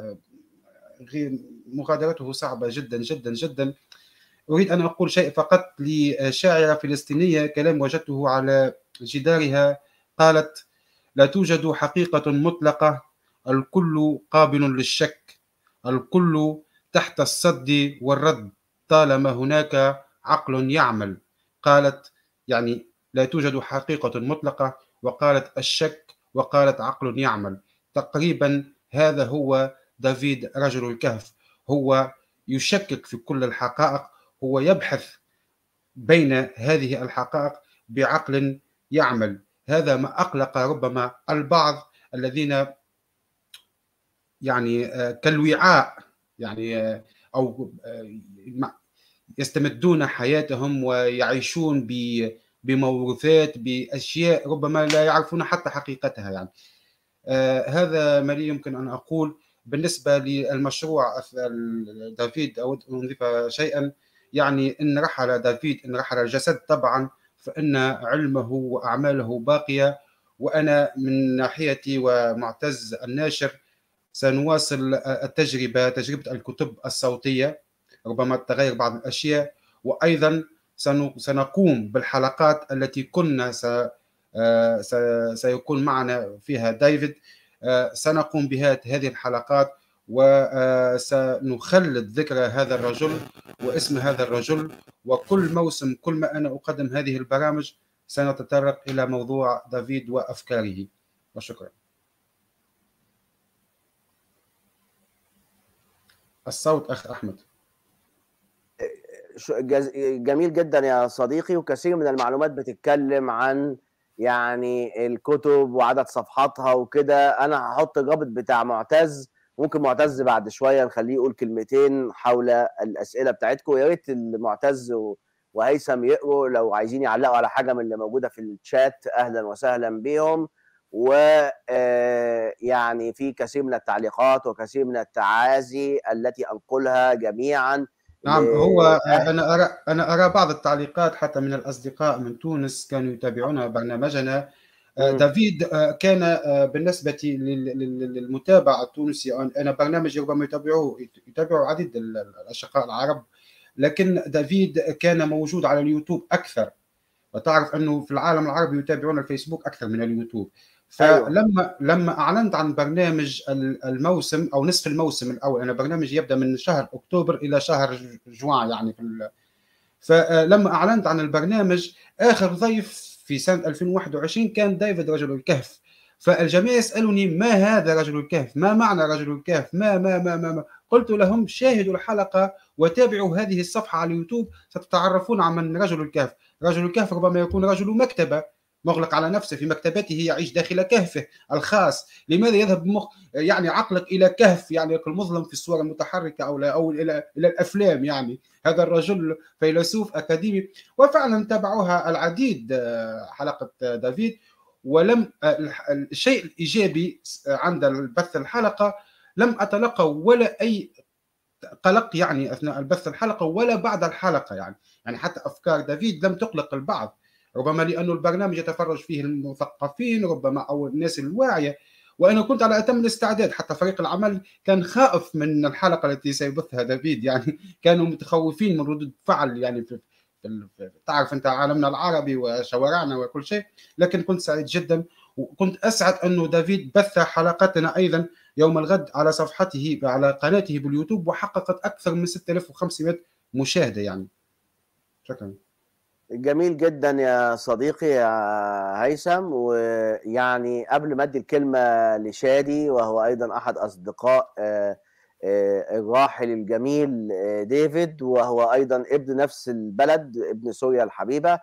[SPEAKER 9] مغادرته صعبة جدا جدا جدا. أريد أن أقول شيء فقط لشاعرة فلسطينية، كلام وجدته على جدارها، قالت: لا توجد حقيقة مطلقة، الكل قابل للشك، الكل تحت الصد والرد طالما هناك عقل يعمل. قالت يعني لا توجد حقيقة مطلقة، وقالت الشك، وقالت عقل يعمل. تقريبا هذا هو دافيد رجل الكهف. هو يشكك في كل الحقائق، هو يبحث بين هذه الحقائق بعقل يعمل. هذا ما أقلق ربما البعض الذين يعني كالوعاء، يعني أو يستمدون حياتهم ويعيشون بموروثات، بأشياء ربما لا يعرفون حتى حقيقتها. يعني هذا ما لي يمكن أن أقول. بالنسبة للمشروع دافيد أود أن أضيف شيئا. يعني إن رحل دافيد، إن رحل الجسد طبعا، فإن علمه وأعماله باقية. وأنا من ناحيتي ومعتز الناشر سنواصل التجربة، تجربة الكتب الصوتية، ربما تغير بعض الأشياء. وأيضا سنقوم بالحلقات التي كنا سيكون معنا فيها ديفيد. سنقوم بها هذه الحلقات، وسنخلد ذكرى هذا الرجل واسم هذا الرجل. وكل موسم كل ما أنا أقدم هذه البرامج سنتطرق إلى موضوع دافيد وأفكاره. وشكرا. الصوت أخ أحمد.
[SPEAKER 3] جميل جدا يا صديقي، وكثير من المعلومات بتتكلم عن يعني الكتب وعدد صفحاتها وكده. انا هحط الرابط بتاع معتز، ممكن معتز بعد شويه نخليه يقول كلمتين حول الاسئله بتاعتكم. يا ريت المعتز وهيثم يقروا لو عايزين يعلقوا على حاجه من اللي موجوده في الشات، اهلا وسهلا بهم. ويعني في كثير من التعليقات وكثير من التعازي التي انقلها جميعا.
[SPEAKER 9] نعم هو انا ارى انا ارى بعض التعليقات حتى من الاصدقاء من تونس كانوا يتابعون برنامجنا. دافيد كان بالنسبه للمتابع التونسي، انا برنامجي ربما يتابعوه يتابعوا عديد الاشقاء العرب، لكن دافيد كان موجود على اليوتيوب اكثر. وتعرف انه في العالم العربي يتابعون الفيسبوك اكثر من اليوتيوب. فلما لما اعلنت عن برنامج الموسم او نصف الموسم الاول، انا برنامجي يبدا من شهر اكتوبر الى شهر جوان يعني في فلما اعلنت عن البرنامج، اخر ضيف في سنه ألفين وواحد وعشرين كان ديفيد رجل الكهف. فالجميع يسالني ما هذا رجل الكهف؟ ما معنى رجل الكهف؟ ما ما ما ما, ما. قلت لهم شاهدوا الحلقه وتابعوا هذه الصفحه على اليوتيوب ستتعرفون عن من رجل الكهف. رجل الكهف ربما يكون رجل مكتبه مغلق على نفسه في مكتبته، يعيش داخل كهفه الخاص. لماذا يذهب مخ يعني عقلك الى كهف يعني المظلم في الصور المتحركه او او الى الى الافلام؟ يعني هذا الرجل فيلسوف اكاديمي. وفعلا تابعوها العديد حلقه دافيد. ولم الشيء الايجابي عند البث الحلقه لم اتلقى ولا اي قلق يعني اثناء البث الحلقه ولا بعد الحلقه. يعني يعني حتى افكار دافيد لم تقلق البعض، ربما لأنه البرنامج يتفرج فيه المثقفين ربما أو الناس الواعية. وانا كنت على اتم الاستعداد، حتى فريق العمل كان خائف من الحلقه التي سيبثها دافيد، يعني كانوا متخوفين من ردود فعل، يعني في تعرف انت عالمنا العربي وشوارعنا وكل شيء. لكن كنت سعيد جدا، وكنت اسعد انه دافيد بث حلقتنا ايضا يوم الغد على صفحته على قناته باليوتيوب، وحققت اكثر من ستة آلاف وخمسمائة مشاهده. يعني شكرا.
[SPEAKER 3] جميل جدا يا صديقي يا هيثم. ويعني قبل ما ادي الكلمه لشادي، وهو ايضا احد اصدقاء الراحل الجميل ديفيد، وهو ايضا ابن نفس البلد، ابن سوريا الحبيبه،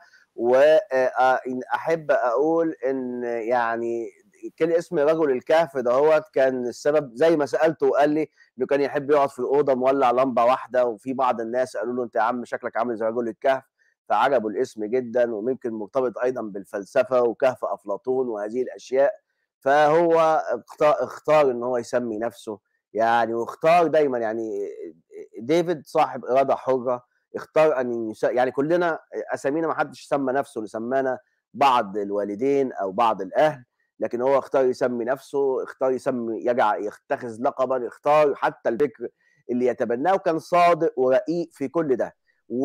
[SPEAKER 3] واحب اقول ان يعني كل اسم رجل الكهف دهوت كان السبب، زي ما سالته وقال لي انه كان يحب يقعد في الاوضه مولع لمبه واحده، وفي بعض الناس قالوا له انت يا عم شكلك عامل زي رجل الكهف، فعجبوا الاسم جدا، وممكن مرتبط ايضا بالفلسفه وكهف افلاطون وهذه الاشياء. فهو اختار ان هو يسمي نفسه يعني، واختار دايما يعني ديفيد صاحب اراده حره، اختار ان يس... يعني كلنا اسامينا ما حدش سمى نفسه، اللي سمانا بعض الوالدين او بعض الاهل، لكن هو اختار يسمي نفسه، اختار يسمي يجعل يتخذ لقبا، اختار حتى الفكر اللي يتبناه، وكان صادق ورقيق في كل ده.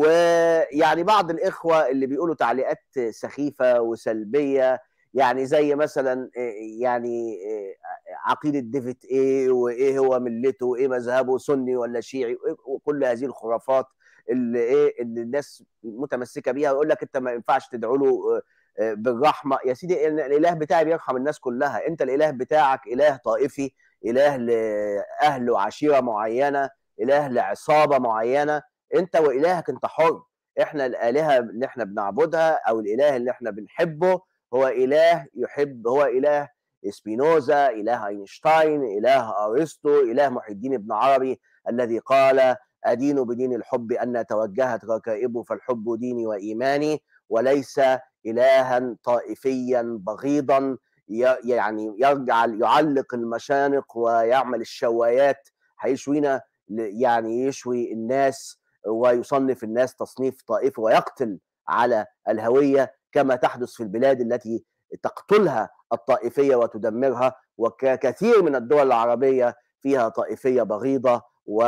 [SPEAKER 3] ويعني بعض الاخوه اللي بيقولوا تعليقات سخيفه وسلبيه، يعني زي مثلا يعني عقيده ديفيد ايه، وايه هو ملته، وايه مذهبه، سني ولا شيعي، وكل هذه الخرافات اللي ايه اللي الناس متمسكه بيها، ويقول لك انت ما ينفعش تدعو له بالرحمه. يا سيدي الاله بتاعي بيرحم الناس كلها، انت الاله بتاعك اله طائفي، اله لاهل وعشيره معينه، اله لعصابه معينه، انت والهك انت حر. احنا الالهه اللي احنا بنعبدها او الاله اللي احنا بنحبه هو اله يحب، هو اله سبينوزا، اله اينشتاين، اله ارسطو، اله محي الدين ابن عربي الذي قال ادين بدين الحب ان توجهت ركائبه فالحب ديني وايماني، وليس الها طائفيا بغيضا يعني يجعل يعلق المشانق ويعمل الشوايات، هيشوينا يعني يشوي الناس ويصنف الناس تصنيف طائفي ويقتل على الهوية، كما تحدث في البلاد التي تقتلها الطائفية وتدمرها، وكثير من الدول العربية فيها طائفية بغيضة،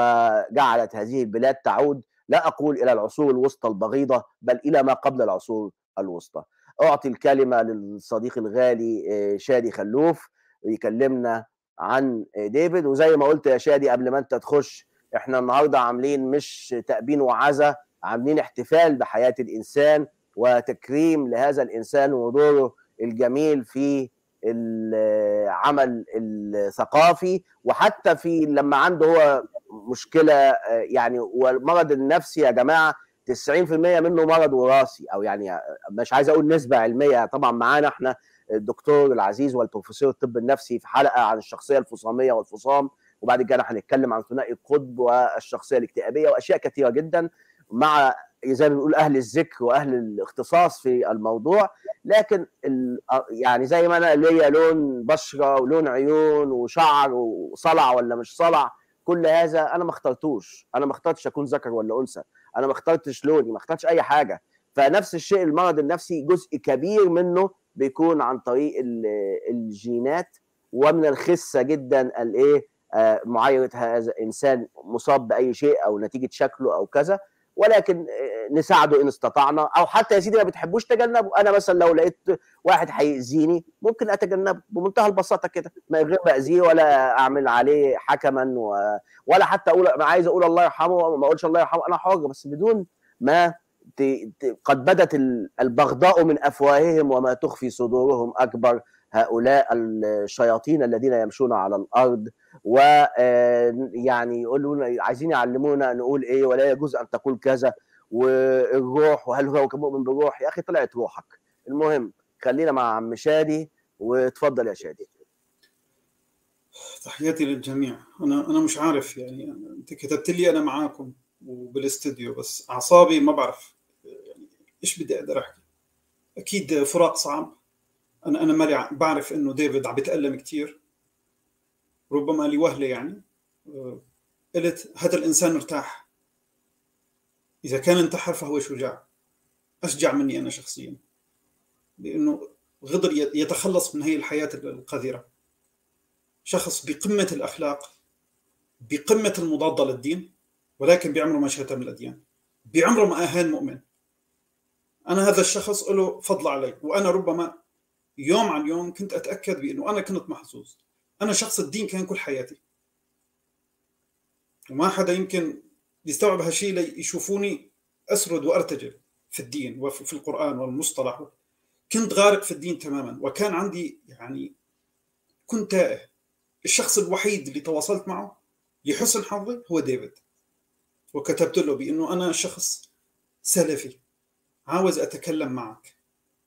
[SPEAKER 3] وجعلت هذه البلاد تعود لا أقول إلى العصور الوسطى البغيضة، بل إلى ما قبل العصور الوسطى. أعطي الكلمة للصديق الغالي شادي خلوف يكلمنا عن ديفيد. وزي ما قلت يا شادي قبل ما أنت تخش، احنا النهارده عاملين مش تأبين وعزا، عاملين احتفال بحياة الإنسان وتكريم لهذا الإنسان ودوره الجميل في العمل الثقافي، وحتى في لما عنده هو مشكلة يعني. والمرض النفسي يا جماعة تسعين في المية منه مرض وراثي، أو يعني مش عايز أقول نسبة علمية، طبعا معانا احنا الدكتور العزيز والبروفيسور الطب النفسي في حلقة عن الشخصية الفصامية والفصام، وبعد كده هنتكلم عن ثنائي القطب والشخصيه الاكتئابيه واشياء كثيره جدا مع زي ما بنقول اهل الذكر واهل الاختصاص في الموضوع. لكن يعني زي ما انا ليا لون بشره ولون عيون وشعر وصلع ولا مش صلع، كل هذا انا ما اخترتوش، انا ما اخترتش اكون ذكر ولا انثى، انا ما اخترتش لوني، ما اخترتش اي حاجه. فنفس الشيء المرض النفسي جزء كبير منه بيكون عن طريق الجينات، ومن الخسه جدا الايه معايره هذا انسان مصاب باي شيء او نتيجه شكله او كذا، ولكن نساعده ان استطعنا، او حتى يا سيدي ما بتحبوش تجنبه. انا مثلا لو لقيت واحد هيأذيني ممكن اتجنبه بمنتهى البساطه كده، من غير ما اذيه ولا اعمل عليه حكما و... ولا حتى اقول انا عايز اقول الله يرحمه ما اقولش الله يرحمه، انا حر، بس بدون ما ت... ت... قد بدت البغضاء من افواههم وما تخفي صدورهم اكبر، هؤلاء الشياطين الذين يمشون على الارض ويعني يقولون عايزين يعلمونا نقول ايه ولا يجوز ان تقول كذا، والروح وهل هو مؤمن بالروح؟ يا اخي طلعت روحك. المهم خلينا مع عم شادي، وتفضل يا شادي.
[SPEAKER 10] تحياتي للجميع. انا انا مش عارف يعني، انت كتبت لي انا معاكم وبالاستوديو، بس اعصابي ما بعرف يعني ايش بدي اقدر احكي. اكيد فراق صعب، انا انا مالي بعرف انه ديفيد عم بيتألم كثير، ربما لوهله يعني. قلت هذا الإنسان ارتاح، إذا كان انتحر فهو شجاع، أشجع مني أنا شخصيا، لأنه قدر يتخلص من هي الحياة القذرة. شخص بقمة الأخلاق، بقمة المضادة للدين، ولكن بعمره ما شتم الأديان، بعمره ما أهان مؤمن. أنا هذا الشخص له فضل علي، وأنا ربما يوم عن يوم كنت أتأكد بأنه أنا كنت محظوظ. أنا شخص الدين كان كل حياتي، وما حدا يمكن يستوعب هالشيء ليشوفوني أسرد وأرتجل في الدين وفي القرآن والمصطلح. كنت غارق في الدين تماما، وكان عندي يعني كنت تائه. الشخص الوحيد اللي تواصلت معه لحسن حظي هو ديفيد، وكتبت له بأنه أنا شخص سلفي عاوز أتكلم معك،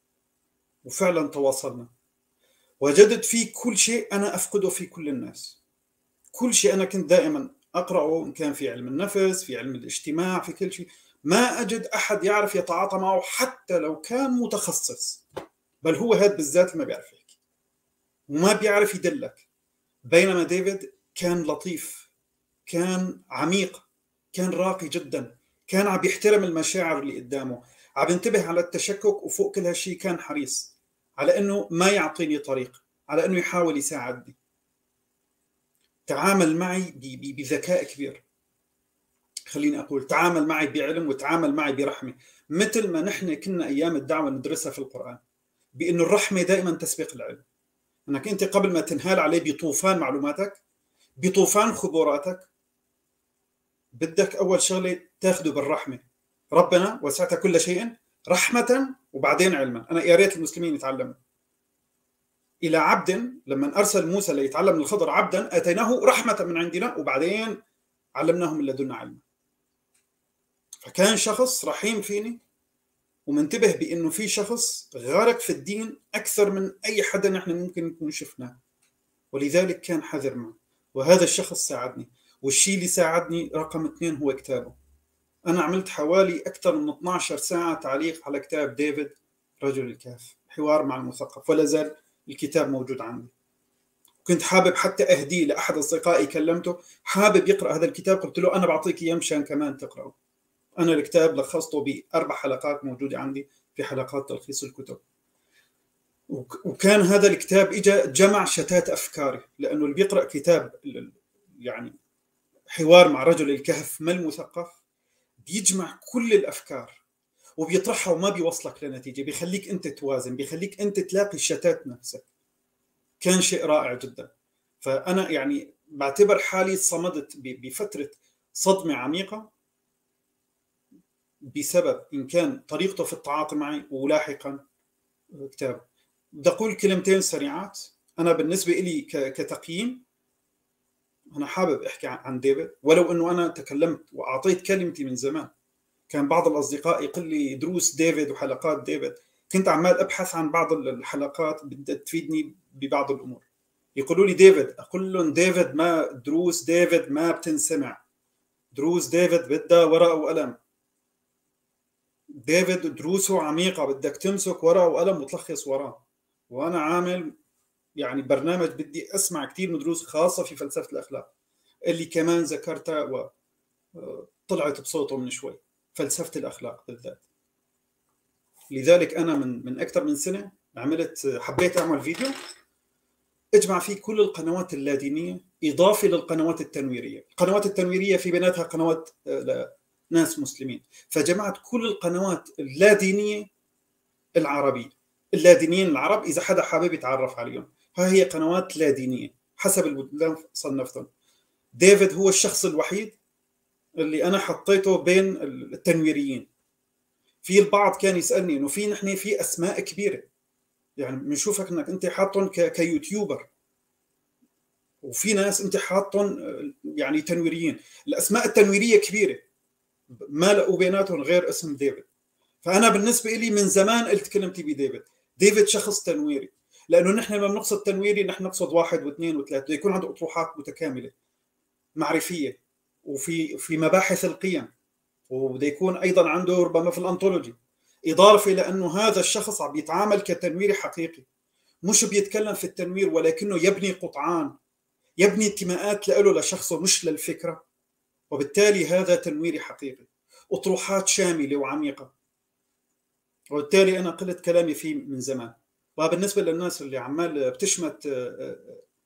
[SPEAKER 10] وفعلا تواصلنا. وجدت فيه كل شيء أنا أفقده في كل الناس، كل شيء أنا كنت دائما أقرأه، إن كان في علم النفس، في علم الاجتماع، في كل شيء. ما أجد أحد يعرف يتعاطى معه حتى لو كان متخصص، بل هو هذا بالذات ما بيعرف يحكي وما بيعرف يدلك. بينما ديفيد كان لطيف، كان عميق، كان راقي جدا، كان عم يحترم المشاعر اللي قدامه، عم ينتبه على التشكك، وفوق كل هالشيء كان حريص على أنه ما يعطيني طريق، على أنه يحاول يساعدني. تعامل معي بذكاء كبير، خليني أقول تعامل معي بعلم، وتعامل معي برحمة، مثل ما نحن كنا أيام الدعوة ندرسها في القرآن، بأنه الرحمة دائما تسبق العلم. أنك أنت قبل ما تنهال عليه بطوفان معلوماتك، بطوفان خبراتك، بدك أول شغلة تاخده بالرحمة. ربنا وسعت كل شيء رحمة وبعدين علما. أنا يا ريت المسلمين يتعلموا. إلى عبد لما أرسل موسى ليتعلم من الخضر عبدا آتيناه رحمة من عندنا وبعدين علمناه من لدنا علما. فكان شخص رحيم فيني، ومنتبه بأنه في شخص غارق في الدين أكثر من أي حدا نحن ممكن نكون شفناه، ولذلك كان حذر معه. وهذا الشخص ساعدني، والشيء اللي ساعدني رقم اثنين هو كتابه. أنا عملت حوالي أكثر من اثنتي عشرة ساعة تعليق على كتاب ديفيد رجل الكهف، حوار مع المثقف، ولا زال الكتاب موجود عندي. كنت حابب حتى أهديه لأحد أصدقائي، كلمته حابب يقرأ هذا الكتاب، قلت له أنا بعطيك إياه مشان كمان تقرأه. أنا الكتاب لخصته بأربع حلقات موجودة عندي في حلقات تلخيص الكتب. وكان هذا الكتاب إجا جمع شتات أفكاري، لأنه اللي بيقرأ كتاب يعني حوار مع رجل الكهف ما المثقف بيجمع كل الأفكار وبيطرحها وما بيوصلك لنتيجة، بيخليك أنت توازن، بيخليك أنت تلاقي الشتات نفسك. كان شيء رائع جدا. فأنا يعني بعتبر حالي صمدت بفترة صدمة عميقة بسبب إن كان طريقته في التعاطي معي، ولاحقا كتاب. بدي أقول كلمتين سريعات. أنا بالنسبة لي كتقييم، أنا حابب أحكي عن ديفيد، ولو أنه أنا تكلمت وأعطيت كلمتي من زمان. كان بعض الأصدقاء يقول لي دروس ديفيد وحلقات ديفيد، كنت عمال أبحث عن بعض الحلقات بدها تفيدني ببعض الأمور. يقولوا لي ديفيد، أقول لهم ديفيد ما دروس ديفيد ما بتنسمع، دروس ديفيد بدها ورقة وقلم. ديفيد دروسه عميقة، بدك تمسك ورقة وقلم وتلخص وراه. وأنا عامل يعني برنامج بدي أسمع كثير من دروس خاصة في فلسفة الأخلاق، اللي كمان ذكرتها وطلعت بصوته من شوي، فلسفة الأخلاق بالذات. لذلك أنا من من أكثر من سنة عملت حبيت أعمل فيديو اجمع فيه كل القنوات اللادينية إضافة للقنوات التنويرية. القنوات التنويرية في بيناتها قنوات لناس مسلمين، فجمعت كل القنوات اللادينية العربية، اللادينيين العرب إذا حدا حابب يتعرف عليهم. ها هي قنوات لادينية حسب البلدان صنفتهم. ديفيد هو الشخص الوحيد اللي أنا حطيته بين التنويريين. في البعض كان يسألني إنه في نحن في أسماء كبيرة، يعني بنشوفك إنك أنت حاطن كيوتيوبر، وفي ناس أنت حاطن يعني تنويريين. الأسماء التنويرية كبيرة ما لقوا بيناتهم غير اسم ديفيد. فأنا بالنسبة لي من زمان قلت كلمتي بديفيد. ديفيد شخص تنويري، لأنه نحن لما بنقصد تنويري نحن نقصد واحد واثنين وثلاثة، يكون عنده أطروحات متكاملة معرفية وفي في مباحث القيم، وبده يكون أيضا عنده ربما في الأنطولوجي، إضافة لأنه هذا الشخص عم يتعامل كتنويري حقيقي، مش بيتكلم في التنوير ولكنه يبني قطعان، يبني انتماءات له لشخصه مش للفكرة، وبالتالي هذا تنويري حقيقي، أطروحات شاملة وعميقة. وبالتالي أنا قلت كلامي فيه من زمان. وبالنسبة للناس اللي عمال بتشمت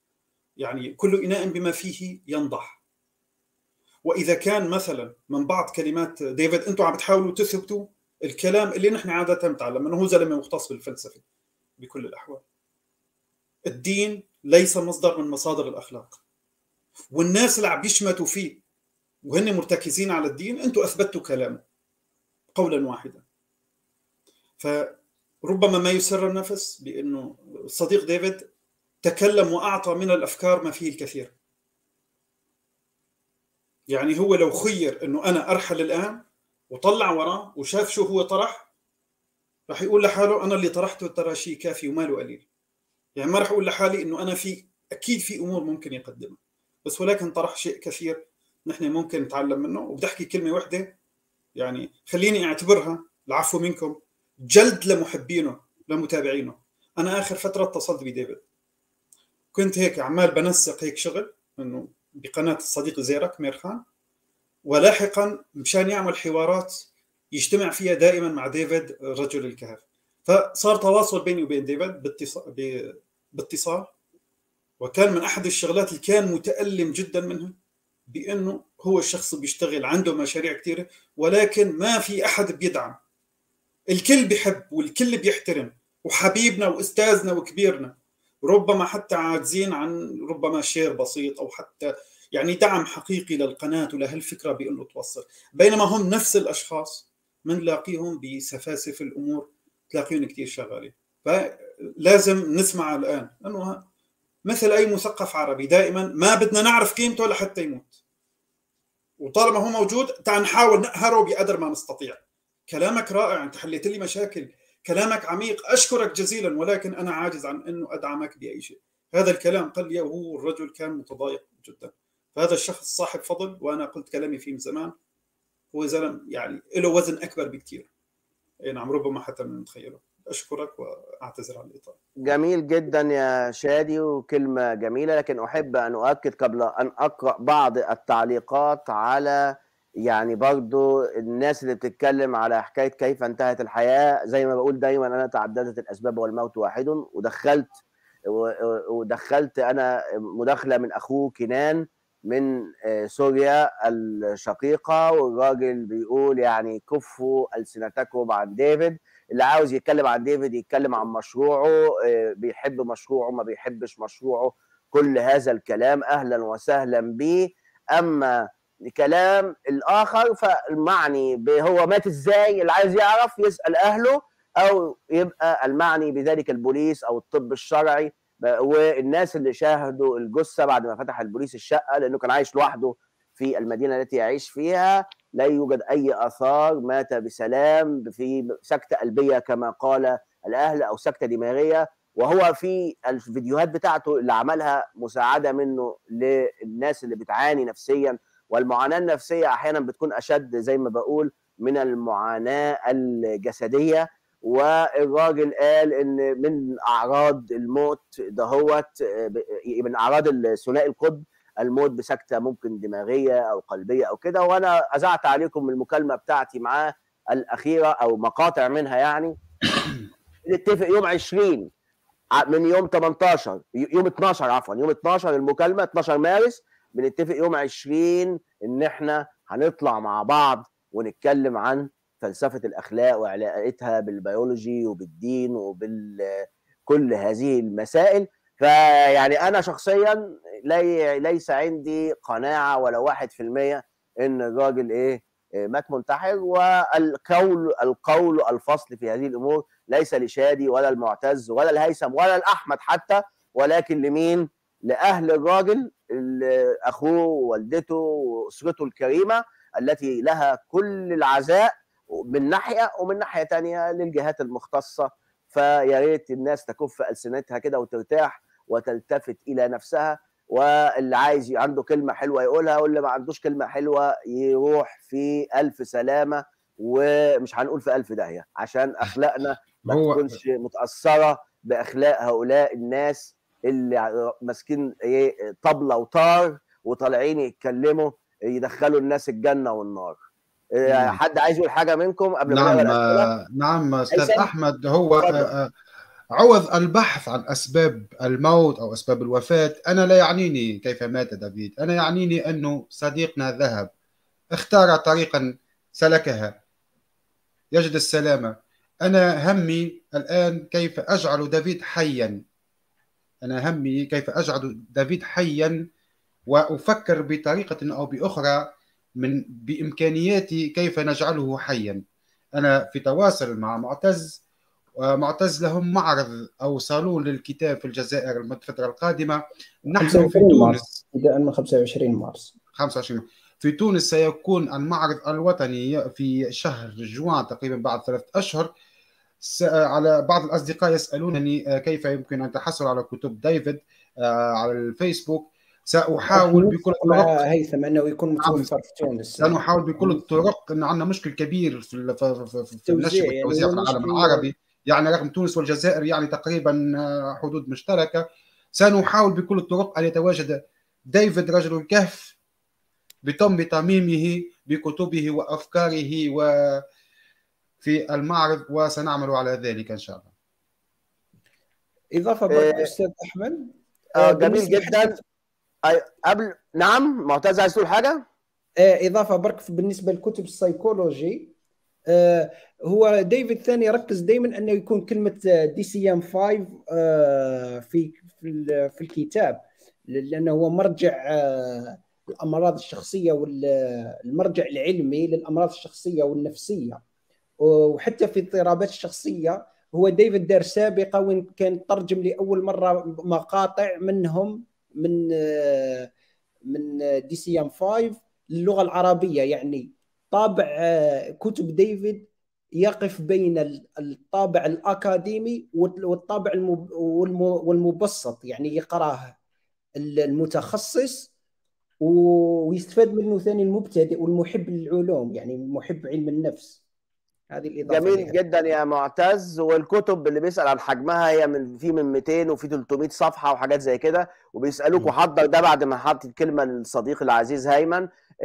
[SPEAKER 10] يعني كل إناء بما فيه ينضح. وإذا كان مثلا من بعض كلمات ديفيد أنتم عم بتحاولوا تثبتوا الكلام اللي نحن عادة نتعلم منه، هو زلمة مختص بالفلسفة بكل الأحوال. الدين ليس مصدر من مصادر الأخلاق، والناس اللي عم يشمتوا فيه وهن مرتكزين على الدين أنتم أثبتوا كلامه قولا واحدا. فربما ما يسر النفس بأنه الصديق ديفيد تكلم وأعطى من الأفكار ما فيه الكثير. يعني هو لو خير أنه أنا أرحل الآن وطلع وراه وشاف شو هو طرح، راح يقول لحاله أنا اللي طرحته ترى شيء كافي وماله قليل. يعني ما راح أقول لحالي أنه أنا في أكيد في أمور ممكن يقدمها، بس ولكن طرح شيء كثير نحن ممكن نتعلم منه. وبدي أحكي كلمة واحدة يعني خليني أعتبرها العفو منكم جلد لمحبينه لمتابعينه. أنا آخر فترة اتصلت بديفيد، كنت هيك عمال بنسق هيك شغل إنه بقناة الصديق زيرك ميرخان، ولاحقا مشان يعمل حوارات يجتمع فيها دائما مع ديفيد رجل الكهف. فصار تواصل بيني وبين ديفيد باتصال, باتصال وكان من أحد الشغلات اللي كان متألم جدا منها بأنه هو الشخص بيشتغل عنده مشاريع كثيرة ولكن ما في أحد بيدعم. الكل بيحب والكل بيحترم وحبيبنا وأستاذنا وكبيرنا، ربما حتى عاجزين عن ربما شير بسيط أو حتى يعني دعم حقيقي للقناة ولهالفكرة بأنه توصل. بينما هم نفس الأشخاص منلاقيهم بسفاسف الأمور تلاقيهم كتير شغالين. فلازم نسمع الآن لأنه مثل أي مثقف عربي دائما ما بدنا نعرف قيمته لحتى يموت، وطالما هو موجود تعال نحاول نقهره بقدر ما نستطيع. كلامك رائع، أنت حليت لي مشاكل، كلامك عميق، أشكرك جزيلا، ولكن أنا عاجز عن أنه أدعمك بأي شيء. هذا الكلام قال لي وهو الرجل كان متضايق جدا. فهذا الشخص صاحب فضل، وأنا قلت كلامي فيه من زمان. هو زلم يعني له وزن أكبر بكتير. أي نعم، ربما حتى من نتخيله. أشكرك وأعتذر عن الإطالة.
[SPEAKER 3] جميل جدا يا شادي وكلمة جميلة، لكن أحب أن أؤكد قبل أن أقرأ بعض التعليقات على يعني برضو الناس اللي بتتكلم على حكاية كيف انتهت الحياة. زي ما بقول دايما أنا تعددت الأسباب والموت واحد، ودخلت ودخلت أنا مداخلة من أخوه كنان من سوريا الشقيقة، والراجل بيقول يعني كفوا ألسنتكم عن ديفيد. اللي عاوز يتكلم عن ديفيد يتكلم عن مشروعه، بيحب مشروعه ما بيحبش مشروعه، كل هذا الكلام أهلا وسهلا به. أما كلام الآخر فالمعني هو مات إزاي، اللي عايز يعرف يسأل أهله، أو يبقى المعني بذلك البوليس أو الطب الشرعي والناس اللي شاهدوا الجثة بعد ما فتح البوليس الشقة، لأنه كان عايش لوحده في المدينة التي يعيش فيها. لا يوجد أي آثار، مات بسلام في سكتة قلبية كما قال الأهل أو سكتة دماغية. وهو في الفيديوهات بتاعته اللي عملها مساعدة منه للناس اللي بتعاني نفسيا، والمعاناة النفسية أحيانا بتكون أشد زي ما بقول من المعاناة الجسدية. والراجل قال إن من أعراض الموت دهوت، من أعراض الثنائي القطب الموت بسكتة ممكن دماغية أو قلبية أو كده. وأنا أذعت عليكم المكالمة بتاعتي معاه الأخيرة أو مقاطع منها، يعني نتفق يوم عشرين من يوم تمنتاشر يوم اتناشر عفوا يوم اتناشر المكالمة اتناشر مارس، بنتفق يوم عشرين إن إحنا هنطلع مع بعض ونتكلم عن فلسفة الأخلاق وعلاقتها بالبيولوجي وبالدين وبكل هذه المسائل. فيعني أنا شخصيا لي ليس عندي قناعة ولا واحد في المية إن الراجل إيه مات منتحر. والقول القول الفصل في هذه الأمور ليس لشادي ولا المعتز ولا الهيثم ولا الأحمد حتى، ولكن لمين؟ لأهل الراجل، أخوه ووالدته وأسرته الكريمة التي لها كل العزاء من ناحية، ومن ناحية تانية للجهات المختصة. فيا ريت الناس تكف ألسنتها كده وترتاح وتلتفت إلى نفسها، واللي عايز عنده كلمة حلوة يقولها، واللي ما عندوش كلمة حلوة يروح في ألف سلامة، ومش هنقول في ألف داهية عشان أخلاقنا ما تكونش متأثرة بأخلاق هؤلاء الناس اللي ماسكين ايه طبلة وطار وطالعين يتكلموا يدخلوا الناس الجنة والنار. حد عايز يقول حاجة منكم قبل ما
[SPEAKER 9] نعم. نعم أستاذ أحمد، هو عوض البحث عن أسباب الموت أو أسباب الوفاة. أنا لا يعنيني كيف مات دافيد، أنا يعنيني أنه صديقنا ذهب اختار طريقا سلكها يجد السلامة. أنا همي الآن كيف أجعل دافيد حيا، أنا همي كيف أجعل دافيد حيا، وأفكر بطريقة أو بأخرى من بإمكانياتي كيف نجعله حيا. أنا في تواصل مع معتز، ومعتز لهم معرض أو صالون للكتاب في الجزائر الفترة القادمة. نحن في تونس
[SPEAKER 8] بدءا من خمسة وعشرين مارس
[SPEAKER 9] خمسة وعشرين في تونس سيكون المعرض الوطني في شهر جوان تقريبا بعد ثلاثة أشهر. على بعض الأصدقاء يسألونني كيف يمكن أن تحصل على كتب ديفيد على الفيسبوك. سأحاول بكل الطرق
[SPEAKER 8] هيثم أنه يكون متوفر في تونس.
[SPEAKER 9] سنحاول بكل الطرق، أن عندنا مشكل كبير في في في النشر والتوزيع في العالم العربي، يعني رغم تونس والجزائر يعني تقريبا حدود مشتركة. سنحاول بكل الطرق أن يتواجد ديفيد رجل الكهف بتم تميمه بكتبه وأفكاره وفي المعرض، وسنعمل على ذلك إن شاء الله.
[SPEAKER 8] إضافة برضه إيه أستاذ أحمد.
[SPEAKER 3] آه جميل جدا. قبل نعم معتز عايز تقول حاجة؟
[SPEAKER 8] آه إضافة برك بالنسبة لكتب السيكولوجي، آه هو ديفيد ثاني ركز دائما أنه يكون كلمة دي سي ام خمسة آه في في, في الكتاب، لأنه هو مرجع آه الأمراض الشخصية والمرجع العلمي للأمراض الشخصية والنفسية، وحتى في اضطرابات الشخصية هو ديفيد دار سابقة وين كان ترجم لأول مرة مقاطع منهم من من دي سي ام خمسة للغة العربية. يعني طابع كتب ديفيد يقف بين الطابع الأكاديمي والطابع والمبسط، يعني يقراه المتخصص ويستفاد منه ثاني المبتدئ والمحب للعلوم، يعني محب علم النفس. هذه الإضافة
[SPEAKER 3] جميل
[SPEAKER 8] لها.
[SPEAKER 3] جدا يا معتز. والكتب اللي بيسأل عن حجمها هي من في من مئتين وفي ثلاثمئة صفحة وحاجات زي كده، وبيسألوك وحضر ده بعد ما حط الكلمة للصديق العزيز هيمن.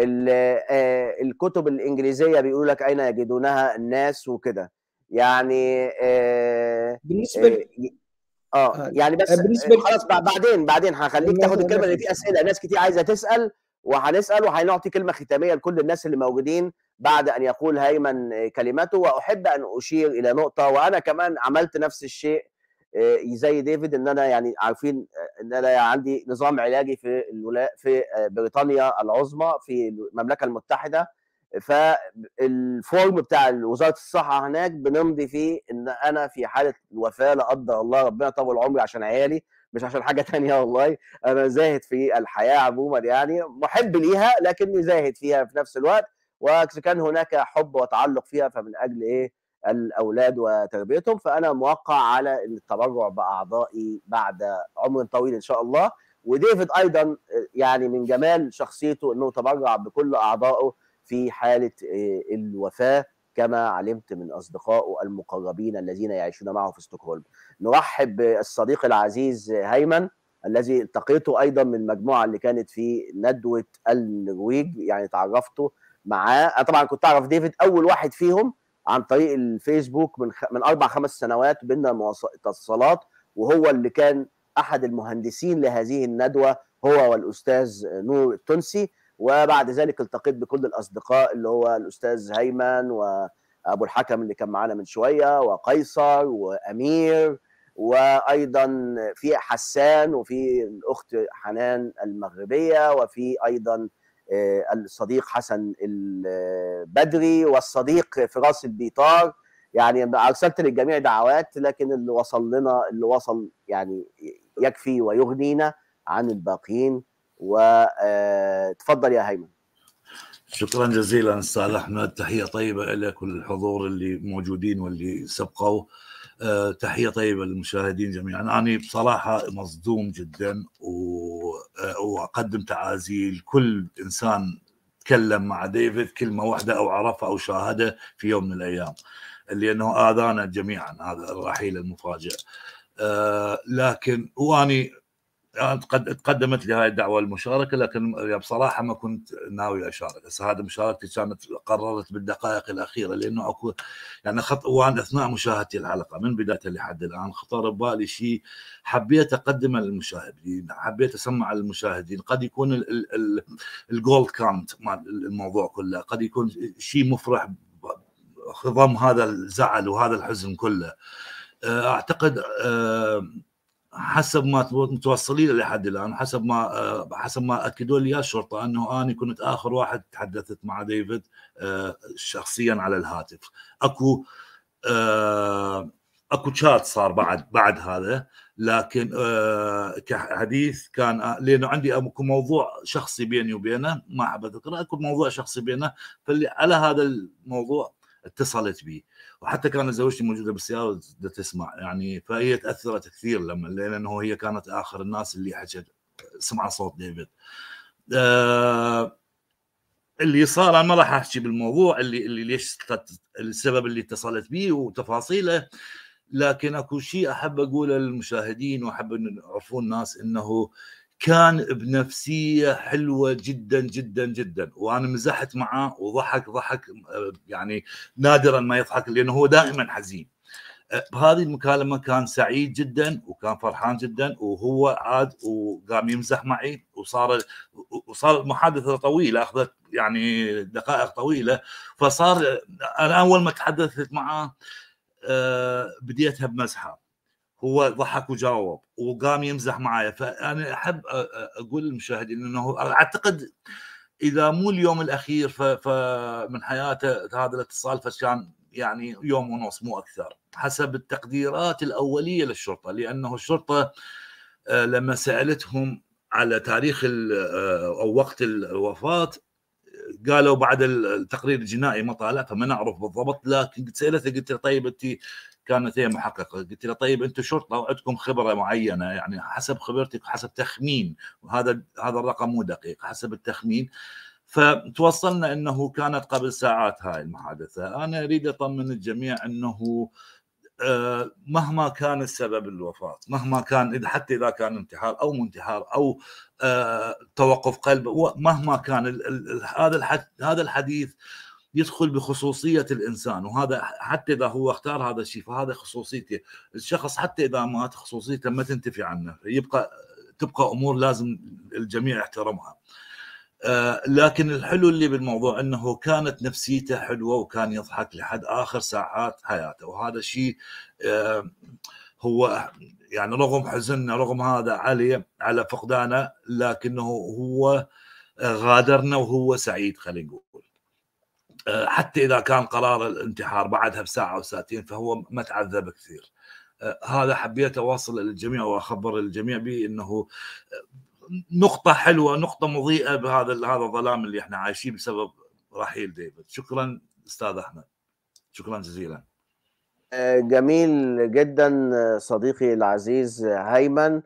[SPEAKER 3] الكتب الإنجليزية بيقول لك أين يجدونها الناس وكده، يعني
[SPEAKER 8] بالنسبة ل...
[SPEAKER 3] اه يعني بس بالنسبة خلاص بعدين بعدين هخليك تاخد الكلمة اللي في أسئلة ناس كتير عايزة تسأل، وهنسأل وهنعطي كلمة ختامية لكل الناس اللي موجودين بعد أن يقول هيمن كلمته. وأحب أن أشير إلى نقطة، وأنا كمان عملت نفس الشيء زي ديفيد، إن أنا يعني عارفين إن أنا عندي نظام علاجي في الولا... في بريطانيا العظمى في المملكة المتحدة، فالفورم بتاع وزارة الصحة هناك بنمضي فيه إن أنا في حالة الوفاة لا قدر الله، ربنا يطول عمري عشان عيالي مش عشان حاجة تانية، والله أنا زاهد في الحياة عموما، يعني محب ليها لكني زاهد فيها في نفس الوقت، وكان هناك حب وتعلق فيها، فمن أجل إيه الأولاد وتربيتهم، فأنا موقع على التبرع بأعضائي بعد عمر طويل إن شاء الله. وديفيد أيضا يعني من جمال شخصيته أنه تبرع بكل أعضائه في حالة الوفاة، كما علمت من أصدقائه المقربين الذين يعيشون معه في ستوكهولم. نرحب بالصديق العزيز هيمن الذي التقيته أيضا من المجموعة اللي كانت في ندوة النرويج، يعني تعرفته معاه. أنا طبعا كنت أعرف ديفيد أول واحد فيهم عن طريق الفيسبوك من خ... من أربع خمس سنوات بيننا اتصالات، وهو اللي كان أحد المهندسين لهذه الندوة هو والأستاذ نور التونسي. وبعد ذلك التقيت بكل الأصدقاء اللي هو الأستاذ هيمن وأبو الحكم اللي كان معانا من شوية وقيصر وأمير، وأيضا في حسان وفي الأخت حنان المغربية، وفي أيضا الصديق حسن البدري والصديق فراس البيطار. يعني أرسلت للجميع دعوات، لكن اللي وصل لنا اللي وصل يعني يكفي ويغنينا عن الباقيين. وتفضل يا هيمن.
[SPEAKER 11] شكرا جزيلا استاذ احمد، تحيه طيبه لك وللحضور اللي موجودين واللي سبقوا. أه تحيه طيبه للمشاهدين جميعا. انا بصراحه مصدوم جدا، واقدم تعازي لكل انسان تكلم مع ديفيد كلمه واحده او عرفها او شاهده في يوم من الايام، لانه اذانا جميعا هذا الرحيل المفاجئ. أه لكن واني قد تقدمت لي هاي الدعوه المشاركه، لكن بصراحه ما كنت ناوي اشارك. هسه هذه مشاركتي كانت قررت بالدقائق الاخيره، لانه اكو يعني خط وانا اثناء مشاهدتي الحلقه من بدايتها لحد الان خطر ببالي شيء حبيت اقدمه للمشاهدين، حبيت اسمع للمشاهدين. قد يكون الجولد كانت مال الموضوع كله، قد يكون شيء مفرح خضم هذا الزعل وهذا الحزن كله. اعتقد حسب ما متوصلين لحد الان، حسب ما حسب ما اكدوا لي الشرطه، انه انا كنت اخر واحد تحدثت مع ديفيد شخصيا على الهاتف. اكو اكو شات صار بعد بعد هذا، لكن كحديث كان لانه عندي اكو موضوع شخصي بيني وبينه ما احب اذكره، اكو موضوع شخصي بينه، فاللي على هذا الموضوع اتصلت بي، وحتى كانت زوجتي موجوده بالسياره تسمع يعني، فهي تاثرت كثير لما لانه هي كانت اخر الناس اللي حكت سمع صوت ديفيد. آه اللي صار انا ما راح احكي بالموضوع اللي اللي ليش السبب اللي اتصلت به وتفاصيله، لكن اكو شيء احب اقوله للمشاهدين واحب ان يعرفون الناس، انه كان بنفسية حلوة جدا جدا جدا، وانا مزحت معه وضحك ضحك يعني نادرا ما يضحك لانه هو دائما حزين. بهذه المكالمة كان سعيد جدا وكان فرحان جدا، وهو عاد وقام يمزح معي، وصار وصار محادثة طويلة اخذت يعني دقائق طويلة. فصار انا اول ما تحدثت معه بديتها بمزحة، هو ضحك وجاوب وقام يمزح معايا. فانا احب اقول للمشاهدين انه اعتقد اذا مو اليوم الاخير فمن حياته هذا الاتصال فكان يعني يوم ونص مو اكثر حسب التقديرات الاوليه للشرطه، لانه الشرطه لما سالتهم على تاريخ او وقت الوفاه قالوا بعد التقرير الجنائي ما طالع، فما نعرف بالضبط. لكن قلت سالته قلت له طيب انت، كانت هي محققه، قلت له طيب انتم شرطه وعندكم خبره معينه، يعني حسب خبرتك حسب تخمين، وهذا هذا الرقم مو دقيق حسب التخمين. فتوصلنا انه كانت قبل ساعات هاي المحادثه. انا اريد اطمن الجميع انه مهما كان السبب الوفاه، مهما كان حتى اذا كان انتحار او منتحار او توقف قلب، مهما كان هذا هذا الحديث يدخل بخصوصية الإنسان، وهذا حتى إذا هو اختار هذا الشيء فهذا خصوصيته الشخص، حتى إذا مات خصوصيته ما تنتفي عنه، يبقى تبقى أمور لازم الجميع يحترمها. آه لكن الحلو اللي بالموضوع أنه كانت نفسيته حلوة وكان يضحك لحد آخر ساعات حياته، وهذا الشيء آه هو يعني رغم حزننا رغم هذا عليه على فقدانه، لكنه هو غادرنا وهو سعيد. خلينا نقول حتى إذا كان قرار الانتحار بعدها بساعة أو ساعتين فهو ما تعذب كثير. هذا حبيت أوصل للجميع وأخبر الجميع به أنه نقطة حلوة، نقطة مضيئة بهذا هذا الظلام اللي احنا عايشين بسبب رحيل ديفيد. شكرا أستاذ أحمد، شكرا جزيلا.
[SPEAKER 3] جميل جدا صديقي العزيز هيمن.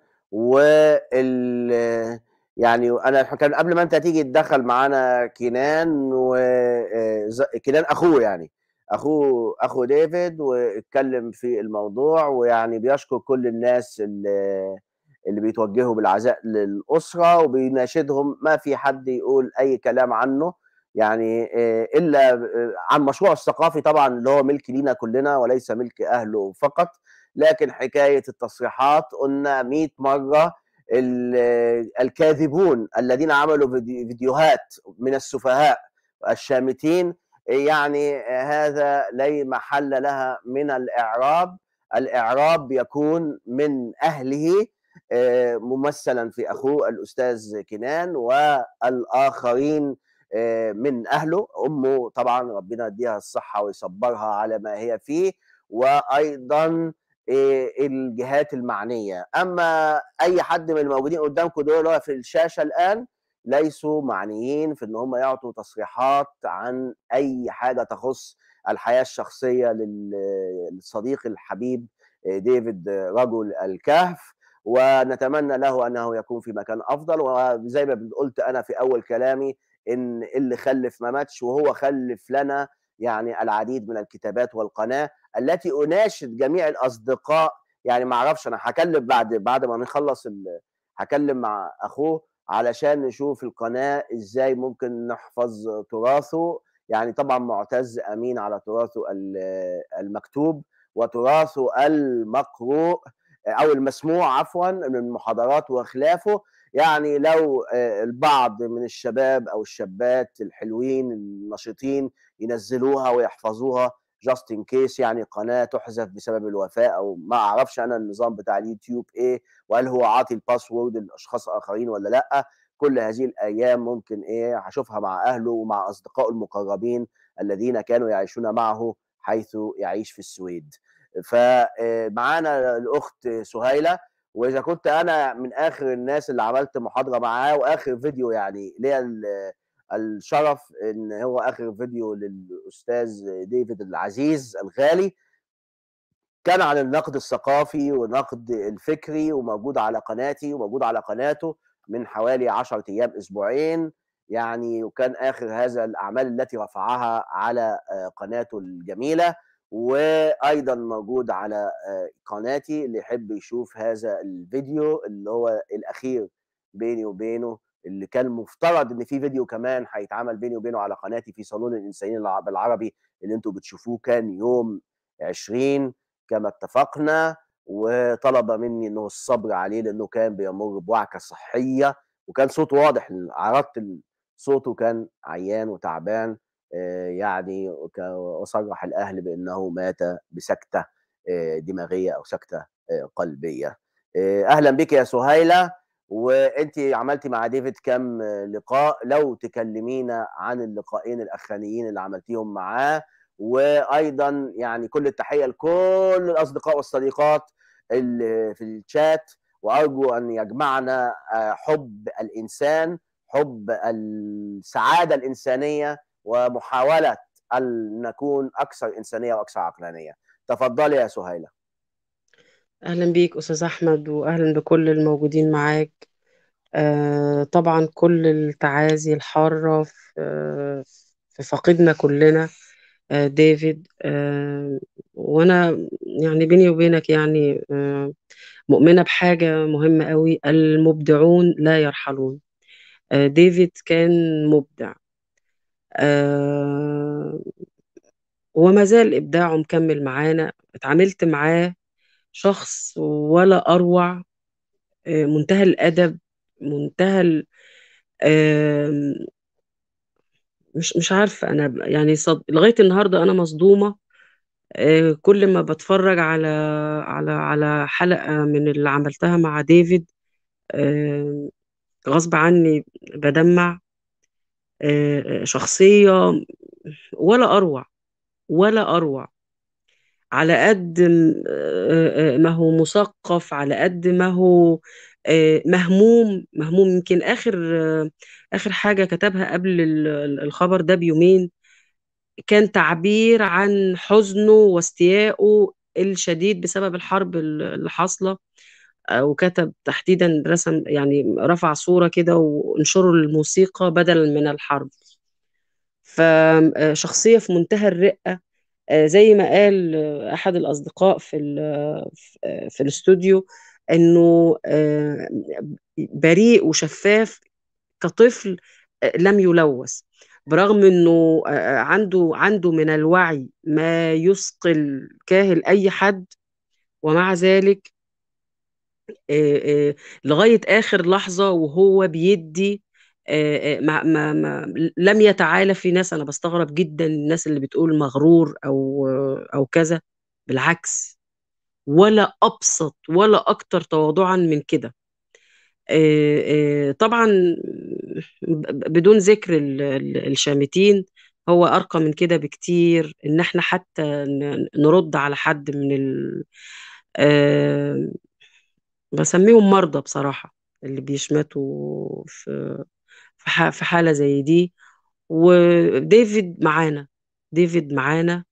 [SPEAKER 3] وال يعني انا كان قبل ما انت تيجي تدخل معانا كنان، وكنان اخوه يعني اخوه اخو ديفيد، واتكلم في الموضوع، ويعني بيشكر كل الناس اللي اللي بيتوجهوا بالعزاء للاسره، وبيناشدهم ما في حد يقول اي كلام عنه يعني الا عن مشروع الثقافي طبعا اللي هو ملك لينا كلنا وليس ملك اهله فقط. لكن حكايه التصريحات قلنا مئة مره، الكاذبون الذين عملوا فيديوهات من السفهاء الشامتين يعني هذا لا محل لها من الإعراب. الإعراب يكون من أهله ممثلا في أخوه الأستاذ كنان، والآخرين من أهله، أمه طبعا ربنا يديها الصحة ويصبرها على ما هي فيه، وأيضا الجهات المعنية. أما أي حد من الموجودين قدامكم دول في الشاشة الآن ليسوا معنيين في ان هم يعطوا تصريحات عن اي حاجه تخص الحياه الشخصيه للصديق الحبيب ديفيد رجل الكهف، ونتمنى له انه يكون في مكان افضل. وزي ما قلت انا في اول كلامي ان اللي خلف ما ماتش، وهو خلف لنا يعني العديد من الكتابات والقناه التي اناشد جميع الاصدقاء. يعني ما اعرفش انا هكلم بعد بعد ما نخلص ال هكلم مع اخوه علشان نشوف القناه ازاي ممكن نحفظ تراثه. يعني طبعا معتز امين على تراثه المكتوب وتراثه المقروء او المسموع عفوا من محاضرات وخلافه. يعني لو البعض من الشباب او الشابات الحلوين النشيطين ينزلوها ويحفظوها جاست ان كيس، يعني قناه تحذف بسبب الوفاه او ما اعرفش انا النظام بتاع اليوتيوب ايه، وهل هو عاطي الباسورد لاشخاص اخرين ولا لا. كل هذه الايام ممكن ايه هشوفها مع اهله ومع اصدقائه المقربين الذين كانوا يعيشون معه حيث يعيش في السويد. فمعانا الاخت سهيله، واذا كنت انا من اخر الناس اللي عملت محاضره معاه واخر فيديو، يعني ليا الشرف ان هو اخر فيديو للاستاذ ديفيد العزيز الغالي كان عن النقد الثقافي والنقد الفكري، وموجود على قناتي وموجود على قناته من حوالي عشرة ايام اسبوعين يعني. وكان اخر هذا الاعمال التي رفعها على قناته الجميله، وايضا موجود على قناتي اللي يحب يشوف هذا الفيديو اللي هو الاخير بيني وبينه، اللي كان مفترض ان في فيديو كمان هيتعمل بيني وبينه على قناتي في صالون الانسانيين بالعربي اللي انتم بتشوفوه، كان يوم عشرين كما اتفقنا، وطلب مني انه الصبر عليه لانه كان بيمر بوعكه صحيه، وكان صوته واضح، عرضت صوته كان عيان وتعبان يعني، وصرح الاهل بانه مات بسكته دماغيه او سكته قلبيه. اهلا بك يا سهيله، وانت عملتي مع ديفيد كم لقاء، لو تكلمينا عن اللقاءين الاخرانيين اللي عملتيهم معاه. وايضا يعني كل التحيه لكل الاصدقاء والصديقات اللي في الشات، وارجو ان يجمعنا حب الانسان، حب السعاده الانسانيه، ومحاوله ان نكون اكثر انسانيه واكثر عقلانيه. تفضلي يا سهيله.
[SPEAKER 12] اهلا بيك استاذ احمد، واهلا بكل الموجودين معاك. آه طبعا كل التعازي الحاره في, آه في فقدنا كلنا آه ديفيد. آه وانا يعني بيني وبينك يعني آه مؤمنه بحاجه مهمه قوي: المبدعون لا يرحلون. آه ديفيد كان مبدع، آه وما زال ابداعه مكمل معانا. اتعاملت معاه شخص ولا اروع، منتهى الأدب، منتهى ال... مش مش عارفة أنا يعني صد... لغاية النهاردة أنا مصدومة. كل ما بتفرج على على على حلقة من اللي عملتها مع ديفيد غصب عني بدمع. شخصية ولا أروع ولا أروع، على قد ما هو مثقف، على قد ما هو مهموم مهموم. يمكن آخر آخر حاجة كتبها قبل الخبر ده بيومين كان تعبير عن حزنه واستيائه الشديد بسبب الحرب اللي حاصلة، وكتب تحديدا، رسم يعني رفع صورة كده وانشروا الموسيقى بدلا من الحرب. فشخصية في منتهى الرقة، زي ما قال أحد الأصدقاء في في الاستوديو إنه بريء وشفاف كطفل لم يلوث، برغم إنه عنده عنده من الوعي ما يثقل كاهل أي حد، ومع ذلك لغاية آخر لحظة وهو بيدي ما ما ما لم يتعالى. في ناس أنا بستغرب جدا الناس اللي بتقول مغرور أو أو كذا، بالعكس، ولا أبسط ولا أكتر تواضعا من كده. طبعا بدون ذكر الشامتين، هو أرقى من كده بكتير. إن احنا حتى نرد على حد من ال بسميهم مرضى بصراحة اللي بيشمتوا في في حالة زي دي. وديفيد معانا، ديفيد معانا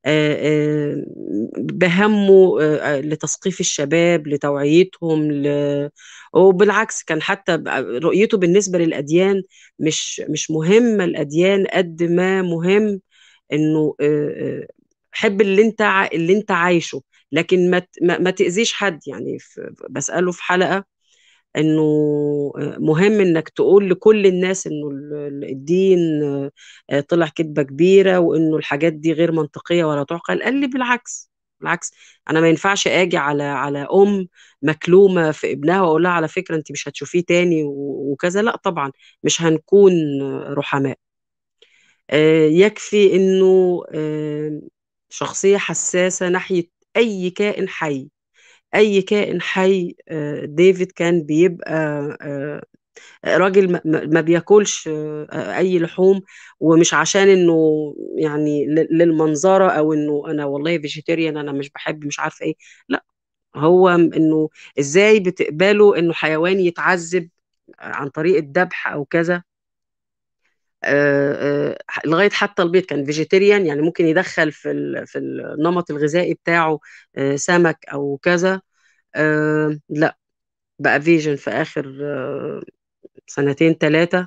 [SPEAKER 12] بهمه لتثقيف الشباب، لتوعيتهم ل... وبالعكس كان حتى رؤيته بالنسبة للأديان مش مش مهمة الأديان قد ما مهم إنه حب اللي انت اللي انت عايشه، لكن ما ما تأذيش حد. يعني بسأله في حلقة انه مهم انك تقول لكل الناس انه ال- الدين آه، طلع كذبة كبيرة، وانه الحاجات دي غير منطقية ولا تعقل. قال لي بالعكس، بالعكس، انا ما ينفعش اجي على على ام مكلومة في ابنها واقول لها على فكرة انت مش هتشوفيه تاني و- وكذا. لا طبعا، مش هنكون رحماء. آه، يكفي انه آه، شخصية حساسة ناحية اي كائن حي. اي كائن حي آه، ديفيد كان بيبقى آه، راجل ما ما- ما بياكلش آه، اي لحوم، ومش عشان انه يعني ل- للمنظره، او انه انا والله فيجيتيريان انا مش بحب مش عارفه ايه. لا، هو انه ازاي بتقبلوا انه حيوان يتعذب عن طريق الذبح او كذا. آه، آه، لغايه حتى البيض كان فيجيتيريان، يعني ممكن يدخل في ال- في النمط الغذائي بتاعه آه، سمك او كذا. آه، لا، بقى فيجن في آخر آه، سنتين ثلاثة.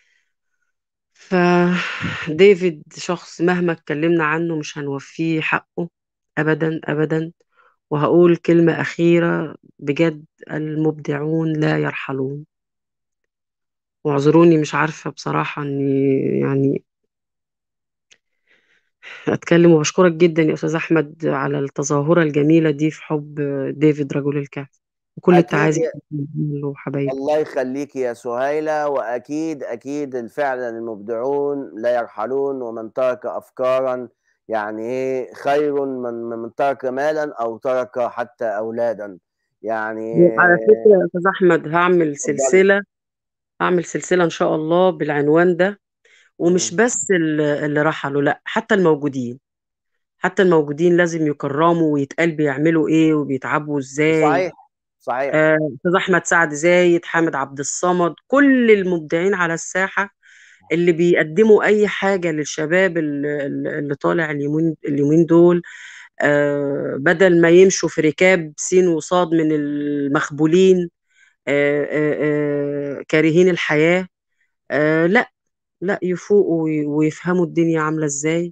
[SPEAKER 12] فديفيد شخص مهما اتكلمنا عنه مش هنوفيه حقه أبدا أبدا. وهقول كلمة أخيرة بجد: المبدعون لا يرحلون. واعذروني، مش عارفة بصراحة إني يعني أتكلم. وبشكرك جدا يا أستاذ أحمد على التظاهرة الجميلة دي في حب ديفيد رجل الكهف، وكل
[SPEAKER 3] اكيد
[SPEAKER 12] التعازي له حبايبي.
[SPEAKER 3] الله يخليك يا سهيلة، وأكيد أكيد فعلا المبدعون لا يرحلون، ومن ترك أفكارا يعني إيه خير من من ترك مالا أو ترك حتى أولادا يعني.
[SPEAKER 12] على فكرة يا أستاذ أحمد، هعمل
[SPEAKER 3] اتفضلي.
[SPEAKER 12] سلسلة هعمل سلسلة إن شاء الله بالعنوان ده. ومش
[SPEAKER 3] مم.
[SPEAKER 12] بس ال- اللي رحلوا، لا، حتى الموجودين. حتى الموجودين لازم يكرموا ويتقال بيعملوا إيه وبيتعبوا إزاي.
[SPEAKER 3] صحيح صحيح.
[SPEAKER 12] آه، أستاذ أحمد سعد زايد، حامد عبد الصمد، كل المبدعين على الساحة اللي بيقدموا أي حاجة للشباب اللي, اللي طالع اليومين اليومين دول. آه، بدل ما يمشوا في ركاب سين وصاد من المخبولين، آه، آه، آه، كارهين الحياة. آه، لا، لا، يفوقوا وي- ويفهموا الدنيا عاملة ازاي.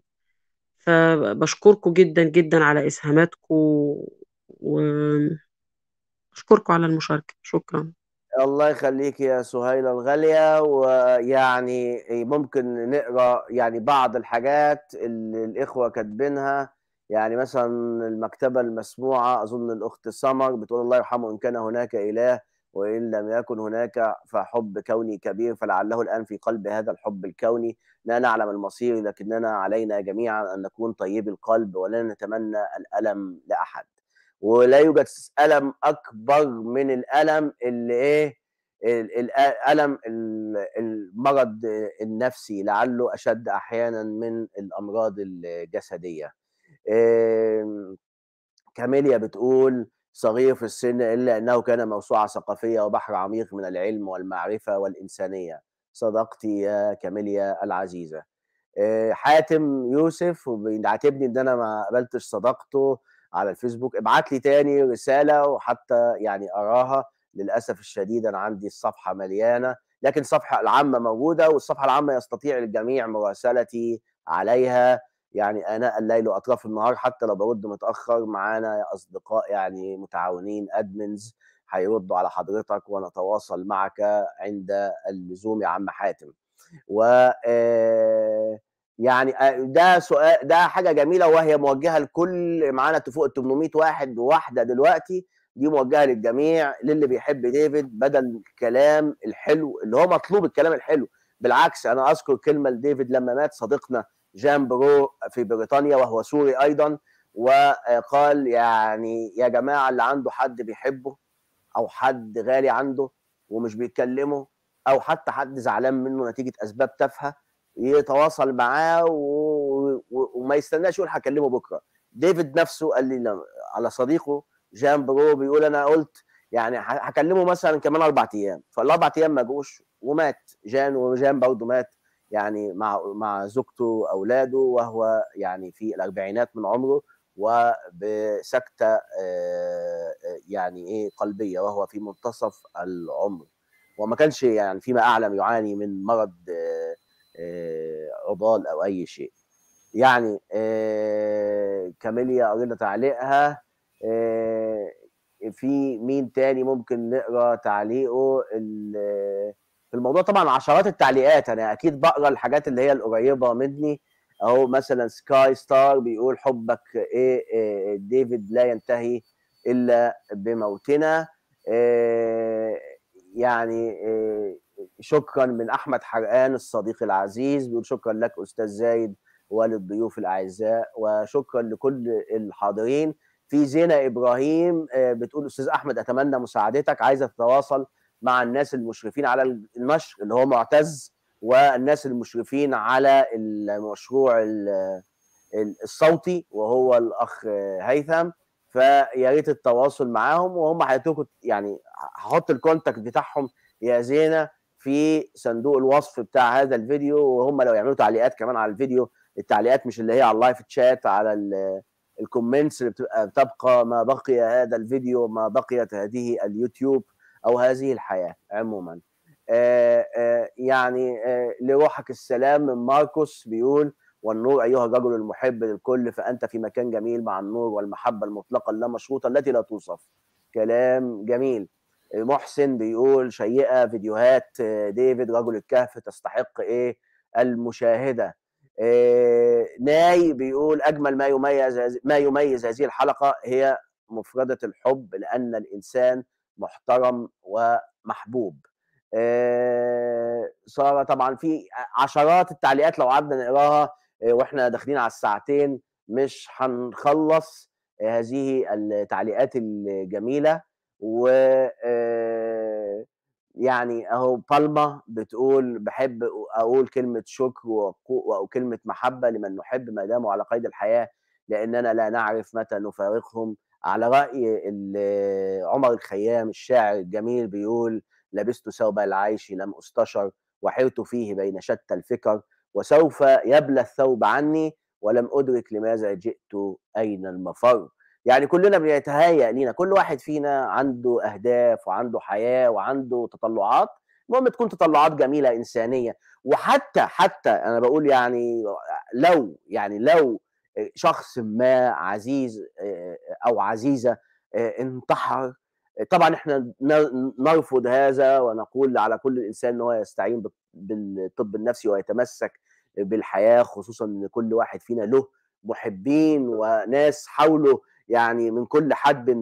[SPEAKER 12] فبشكركم جدا جدا على إسهاماتكم، وبشكركم على المشاركة. شكرا.
[SPEAKER 3] الله يخليك يا سهيلة الغالية. ويعني ممكن نقرأ يعني بعض الحاجات اللي الإخوة كاتبينها. يعني مثلا المكتبة المسموعة، أظن الأخت سمر بتقول: الله يرحمه إن كان هناك إله، وإن لم يكن هناك فحب كوني كبير، فلعله الآن في قلب هذا الحب الكوني. لا نعلم المصير، لكننا علينا جميعا أن نكون طيبي القلب، ولا نتمنى الألم لأحد. ولا يوجد ألم أكبر من الألم اللي إيه ال- الألم ال- المرض النفسي، لعله أشد أحيانا من الأمراض الجسدية. إيه، كاميليا بتقول: صغير في السن إلا أنه كان موسوعة ثقافية وبحر عميق من العلم والمعرفة والإنسانية. صدقتي يا كاميليا العزيزة. آه، حاتم يوسف وبيعاتبني ان انا ما قبلتش صداقته على الفيسبوك. ابعت لي تاني رساله وحتى يعني اراها. للاسف الشديد انا عندي الصفحه مليانه، لكن الصفحه العامه موجوده، والصفحه العامه يستطيع الجميع مراسلتي عليها يعني اناء الليل واطراف النهار، حتى لو برد متاخر. معانا يا اصدقاء يعني متعاونين ادمنز هيردوا على حضرتك ونتواصل معك عند اللزوم يا عم حاتم. و آه، يعني آه، ده سؤال، ده حاجه جميله وهي موجهه لكل معانا فوق ثمانمائة واحد وواحده دلوقتي. دي موجهه للجميع، للي بيحب ديفيد، بدل الكلام الحلو اللي هو مطلوب الكلام الحلو. بالعكس، انا اذكر كلمه لديفيد لما مات صديقنا جان برو في بريطانيا، وهو سوري ايضا، وقال يعني يا جماعه اللي عنده حد بيحبه او حد غالي عنده ومش بيتكلمه، او حتى حد زعلان منه نتيجه اسباب تافهه، يتواصل معاه و... و... وما يستناش يقول هكلمه بكره. ديفيد نفسه قال لي لما... على صديقه جان برو، بيقول: انا قلت يعني هكلمه مثلا كمان اربع ايام، فالاربع ايام ما جوش ومات جان. وجان برضه مات يعني مع مع زوجته واولاده، وهو يعني في الاربعينات من عمره، وبسكته يعني ايه قلبيه، وهو في منتصف العمر، وما كانش يعني فيما اعلم يعاني من مرض عضال او اي شيء. يعني كاميليا قرينا تعليقها. في مين تاني ممكن نقرا تعليقه ال- في الموضوع؟ طبعا عشرات التعليقات، انا اكيد بقرا الحاجات اللي هي القريبه مني. اهو مثلا سكاي ستار بيقول حبك ايه إيه ديفيد لا ينتهي الا بموتنا. إيه يعني إيه شكرا من احمد حرقان الصديق العزيز، بيقول شكرا لك استاذ زايد وللضيوف الاعزاء، وشكرا لكل الحاضرين. في زينة ابراهيم بتقول استاذ احمد اتمنى مساعدتك، عايزه تتواصل مع الناس المشرفين على النشر اللي هو معتز، والناس المشرفين على المشروع الصوتي وهو الاخ هيثم، فيا ريت التواصل معاهم وهم هيتركوا، يعني هحط الكونتاكت بتاعهم يا زينه في صندوق الوصف بتاع هذا الفيديو، وهم لو يعملوا تعليقات كمان على الفيديو، التعليقات مش اللي هي على اللايف تشات، على الكومنتس اللي بتبقى بتبقى ما بقي هذا الفيديو، ما بقيت هذه اليوتيوب او هذه الحياه عموما. آآ آآ يعني آآ لروحك السلام من ماركوس، بيقول والنور ايها الرجل المحب للكل، فانت في مكان جميل مع النور والمحبه المطلقه اللامشروطه التي لا توصف. كلام جميل. محسن بيقول شيقه فيديوهات ديفيد رجل الكهف تستحق ايه المشاهده. إيه ناي بيقول اجمل ما يميز ما يميز هذه الحلقه هي مفردة الحب، لان الانسان محترم ومحبوب. إيه ساره طبعا في عشرات التعليقات لو قعدنا نقراها إيه واحنا داخلين على الساعتين مش هنخلص إيه هذه التعليقات الجميله. و إيه يعني اهو بالما بتقول بحب اقول كلمه شكر وكلمه محبه لمن نحب ما داموا على قيد الحياه، لاننا لا نعرف متى نفارقهم. على راي عمر الخيام الشاعر الجميل بيقول لبست ثوب العيش لم استشر وحرت فيه بين شتى الفكر، وسوف يبلى الثوب عني ولم ادرك لماذا جئت اين المفر. يعني كلنا بيتهيأ لينا، كل واحد فينا عنده اهداف وعنده حياه وعنده تطلعات، المهم تكون تطلعات جميله انسانيه. وحتى حتى انا بقول يعني لو يعني لو شخص ما عزيز او عزيزه انتحر، طبعا احنا نرفض هذا ونقول على كل انسان ان هو يستعين بالطب النفسي ويتمسك بالحياه، خصوصا ان كل واحد فينا له محبين وناس حوله يعني من كل حدب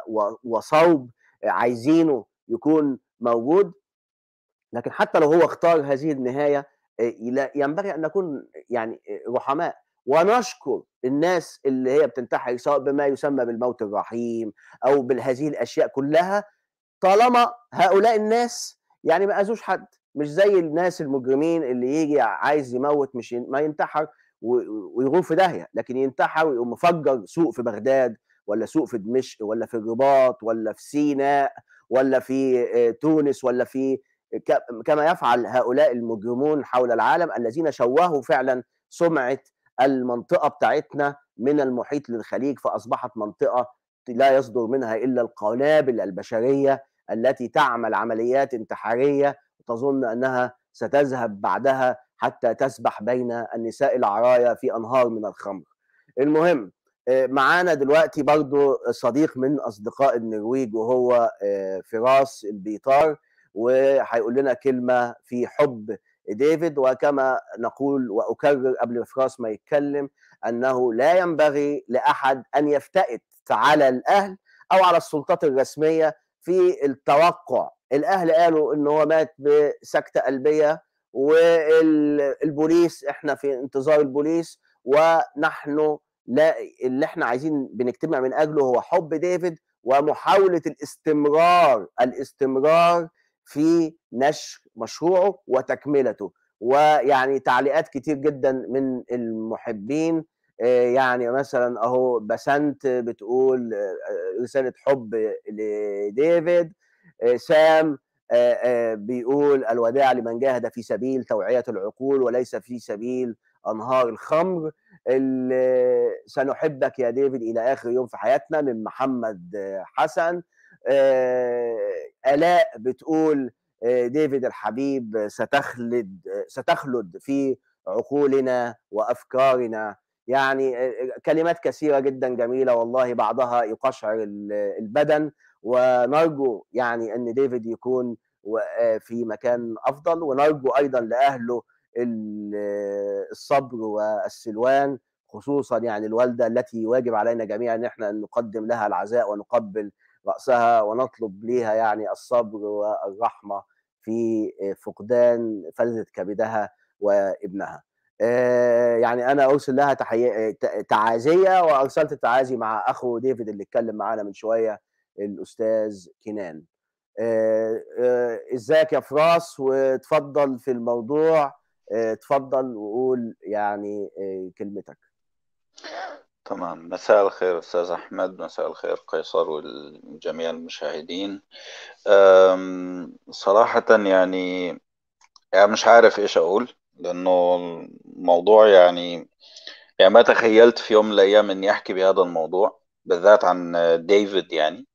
[SPEAKER 3] وصوب عايزينه يكون موجود. لكن حتى لو هو اختار هذه النهايه ينبغي ان نكون يعني رحماء ونشكر الناس اللي هي بتنتحر، سواء بما يسمى بالموت الرحيم او بهذه الاشياء كلها، طالما هؤلاء الناس يعني ما اذوش حد، مش زي الناس المجرمين اللي يجي عايز يموت مش ما ينتحر ويغور في داهيه، لكن ينتحر ويقوم مفجر سوق في بغداد ولا سوق في دمشق ولا في الرباط ولا في سيناء ولا في تونس ولا في كما يفعل هؤلاء المجرمون حول العالم الذين شوهوا فعلا سمعه المنطقه بتاعتنا من المحيط للخليج، فاصبحت منطقه لا يصدر منها الا القنابل البشريه التي تعمل عمليات انتحاريه وتظن انها ستذهب بعدها حتى تسبح بين النساء العرايا في انهار من الخمر. المهم معانا دلوقتي برضو صديق من اصدقاء النرويج وهو فراس البيطار، وهيقول لنا كلمه في حب ديفيد. وكما نقول واكرر قبل فراس ما يتكلم انه لا ينبغي لاحد ان يفتئت على الاهل او على السلطات الرسميه في التوقع. الاهل قالوا ان هو مات بسكته قلبيه والبوليس احنا في انتظار البوليس، ونحن لا اللي احنا عايزين بنجتمع من اجله هو حب ديفيد ومحاوله الاستمرار الاستمرار في نشر مشروعه وتكملته. ويعني تعليقات كتير جدا من المحبين، يعني مثلا اهو بسنت بتقول رساله حب لديفيد، سام بيقول الوداع لمن جاهد في سبيل توعيه العقول وليس في سبيل انهار الخمر، سنحبك يا ديفيد الى اخر يوم في حياتنا من محمد حسن. آلاء بتقول ديفيد الحبيب ستخلد ستخلد في عقولنا وافكارنا. يعني كلمات كثيره جدا جميله والله، بعضها يقشعر البدن ونرجو يعني ان ديفيد يكون في مكان افضل، ونرجو ايضا لاهله الصبر والسلوان، خصوصا يعني الوالده التي واجب علينا جميعا ان احنا نقدم لها العزاء ونقبل راسها ونطلب ليها يعني الصبر والرحمه في فقدان فلذة كبدها وابنها. يعني انا ارسل لها تحية تعازيه، وارسلت التعازي مع اخو ديفيد اللي اتكلم معانا من شويه الاستاذ كنان. ازيك يا فراس؟ وتفضل في الموضوع، تفضل وقول يعني كلمتك.
[SPEAKER 13] تمام. مساء الخير أستاذ أحمد، مساء الخير قيصر والجميع المشاهدين. صراحة يعني يعني مش عارف إيش أقول، لأنه الموضوع يعني يعني ما تخيلت في يوم من الأيام إني أحكي بهذا الموضوع بالذات عن ديفيد. يعني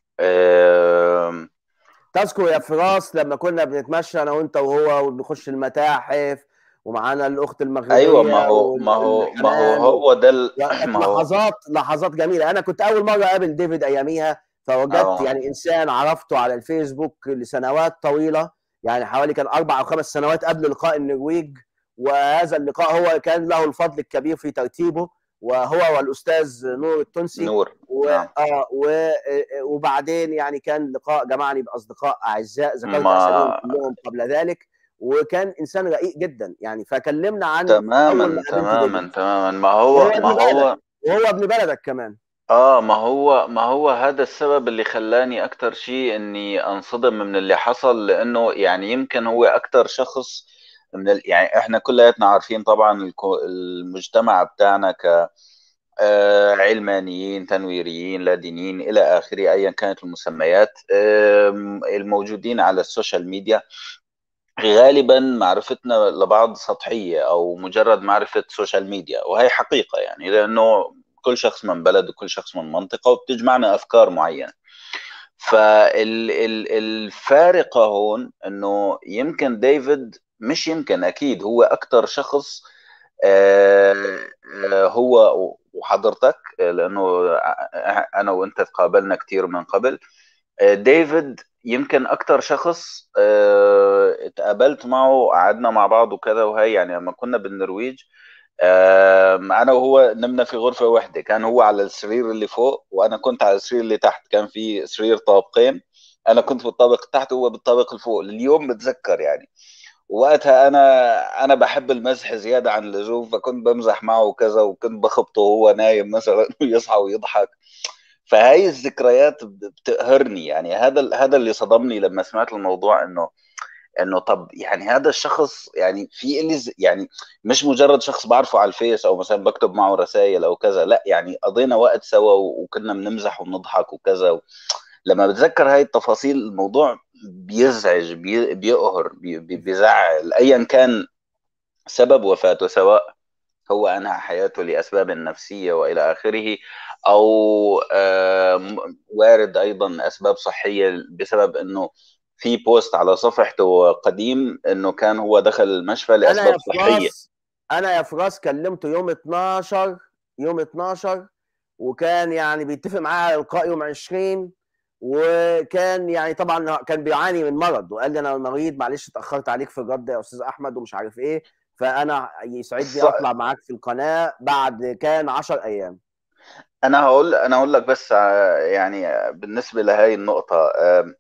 [SPEAKER 3] تذكر يا فراس لما كنا بنتمشى أنا وأنت وهو وبنخش المتاحف ومعانا الأخت المغربية؟
[SPEAKER 13] أيوة، ما هو ما هو ما هو هو ده ال... ما هو
[SPEAKER 3] لحظات لحظات جميلة. أنا كنت أول مرة أقابل ديفيد أياميها، فوجدت
[SPEAKER 13] أوه.
[SPEAKER 3] يعني إنسان عرفته على الفيسبوك لسنوات طويلة، يعني حوالي كان أربع أو خمس سنوات قبل لقاء النرويج، وهذا اللقاء هو كان له الفضل الكبير في ترتيبه، وهو والأستاذ نور التونسي.
[SPEAKER 13] نور
[SPEAKER 3] و...
[SPEAKER 13] نعم.
[SPEAKER 3] آه و... وبعدين يعني كان لقاء جمعني بأصدقاء أعزاء ذكرت
[SPEAKER 13] ما...
[SPEAKER 3] أساميهم كلهم قبل ذلك، وكان إنسان رقيق جدا يعني. فكلمنا عن
[SPEAKER 13] تماما
[SPEAKER 3] أول ما
[SPEAKER 13] تماما تماما ما هو
[SPEAKER 3] وهو
[SPEAKER 13] ما
[SPEAKER 3] ابن
[SPEAKER 13] هو
[SPEAKER 3] بلدك وهو ابن بلدك كمان.
[SPEAKER 13] اه ما هو ما هو هذا السبب اللي خلاني اكتر شيء اني انصدم من اللي حصل، لانه يعني يمكن هو اكتر شخص من ال... يعني احنا كلياتنا عارفين طبعا الكو- المجتمع بتاعنا ك آه، علمانيين تنويريين لا دينيين الى اخره ايا كانت المسميات آم، الموجودين على السوشيال ميديا. غالبا معرفتنا لبعض سطحية أو مجرد معرفة سوشيال ميديا، وهي حقيقة يعني، لأنه كل شخص من بلد وكل شخص من منطقة وبتجمعنا أفكار معينة. فالفارقة هون أنه يمكن ديفيد، مش يمكن أكيد هو أكتر شخص آه، آه، هو وحضرتك، لأنه أنا وأنت تقابلنا كتير من قبل. ديفيد يمكن اكتر شخص آه، اتقابلت معه، قعدنا مع بعض وكذا وهي، يعني لما كنا بالنرويج آه، انا وهو نمنا في غرفة واحدة، كان هو على السرير اللي فوق وانا كنت على السرير اللي تحت، كان في سرير طابقين، انا كنت بالطابق تحت وهو بالطابق اللي فوق. اليوم بتذكر يعني وقتها انا انا بحب المزح زيادة عن اللزوم، فكنت بمزح معه وكذا، وكنت بخبطه وهو نايم مثلا ويصحى ويضحك. فهاي الذكريات بتقهرني يعني. هذا هذا اللي صدمني لما سمعت الموضوع، انه انه طب يعني هذا الشخص يعني في اللي ز- يعني مش مجرد شخص بعرفه على الفيس او مثلا بكتب معه رسائل او كذا، لا يعني قضينا وقت سوا وكنا بنمزح وبنضحك وكذا. لما بتذكر هاي التفاصيل الموضوع بيزعج، بي- بيقهر، بي- بي- بيزعل ايا كان سبب وفاته، سواء هو أنهى حياته لأسباب نفسية وإلى آخره، أو آم، وارد أيضا أسباب صحية بسبب أنه في بوست على صفحته قديم أنه كان هو دخل المشفى
[SPEAKER 3] انا
[SPEAKER 13] لأسباب
[SPEAKER 3] يا
[SPEAKER 13] صحية.
[SPEAKER 3] فراس انا يا فراس كلمته يوم اتناشر يوم اتناشر، وكان يعني بيتفق معايا على لقاء يوم عشرين، وكان يعني طبعا كان بيعاني من مرض، وقال لي انا مريض معلش اتاخرت عليك في الرد يا استاذ احمد ومش عارف ايه، فانا يسعدني
[SPEAKER 13] ص-
[SPEAKER 3] اطلع معاك في القناه بعد كان عشر ايام.
[SPEAKER 13] أنا هقول أنا هقول لك بس ع- يعني بالنسبة لهي النقطة، آم،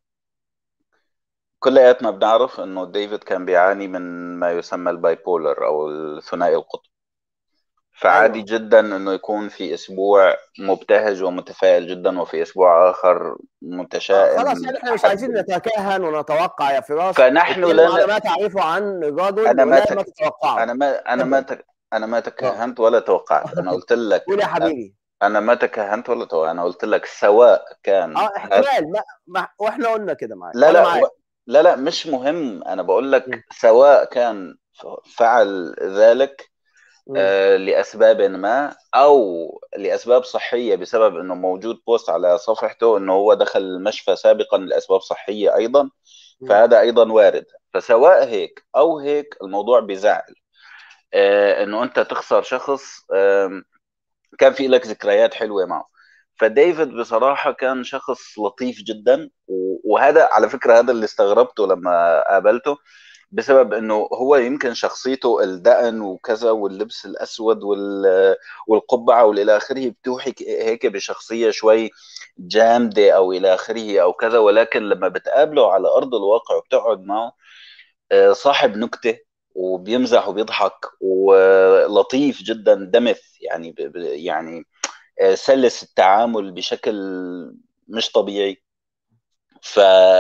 [SPEAKER 13] كلياتنا بنعرف أنه ديفيد كان بيعاني من ما يسمى الباي بولر أو الثنائي القطب. فعادي
[SPEAKER 3] ايوه
[SPEAKER 13] جدا انه يكون في اسبوع مبتهج ومتفائل جدا، وفي اسبوع اخر
[SPEAKER 3] آه
[SPEAKER 13] متشائم
[SPEAKER 3] خلاص، يعني احنا مش
[SPEAKER 13] حد.
[SPEAKER 3] عايزين نتكهن ونتوقع يا فراس،
[SPEAKER 13] فنحن
[SPEAKER 3] اتكلم على
[SPEAKER 13] لا
[SPEAKER 3] ما تعرفه عن الرجل
[SPEAKER 13] انا ما
[SPEAKER 3] ولا ما
[SPEAKER 13] تك...
[SPEAKER 3] تتوقعه.
[SPEAKER 13] انا ما انا ما
[SPEAKER 3] اتفضل.
[SPEAKER 13] تك... انا ما
[SPEAKER 3] اه
[SPEAKER 13] تكهنت ولا توقعت. انا قلت لك
[SPEAKER 3] قول يا حبيبي.
[SPEAKER 13] انا ما تكهنت ولا توقعت. انا قلت لك سواء كان
[SPEAKER 3] اه
[SPEAKER 13] هذا
[SPEAKER 3] احتمال ما... ما... واحنا قلنا كده معاك
[SPEAKER 13] لا
[SPEAKER 3] وانا
[SPEAKER 13] لا
[SPEAKER 3] معاك.
[SPEAKER 13] و... لا لا مش مهم. انا بقول
[SPEAKER 3] م-
[SPEAKER 13] لك سواء كان ف- فعل ذلك
[SPEAKER 3] م-
[SPEAKER 13] آه، لأسباب ما، أو لأسباب صحية بسبب أنه موجود بوست على صفحته أنه هو دخل المشفى سابقا لأسباب صحية أيضا،
[SPEAKER 3] م-
[SPEAKER 13] فهذا أيضا وارد. فسواء هيك أو هيك الموضوع بيزعل، آه، أنه أنت تخسر شخص آم، كان في لك ذكريات حلوة معه. فديفيد بصراحة كان شخص لطيف جدا، وهذا على فكرة هذا اللي استغربته لما قابلته، بسبب انه هو يمكن شخصيته الدقن وكذا واللبس الاسود والقبعه والى اخره بتوحي هيك بشخصيه شوي جامده او الى اخره او كذا، ولكن لما بتقابله على ارض الواقع وبتقعد معه صاحب نكته وبيمزح وبيضحك ولطيف جدا دمث، يعني يعني سلس التعامل بشكل مش طبيعي. ف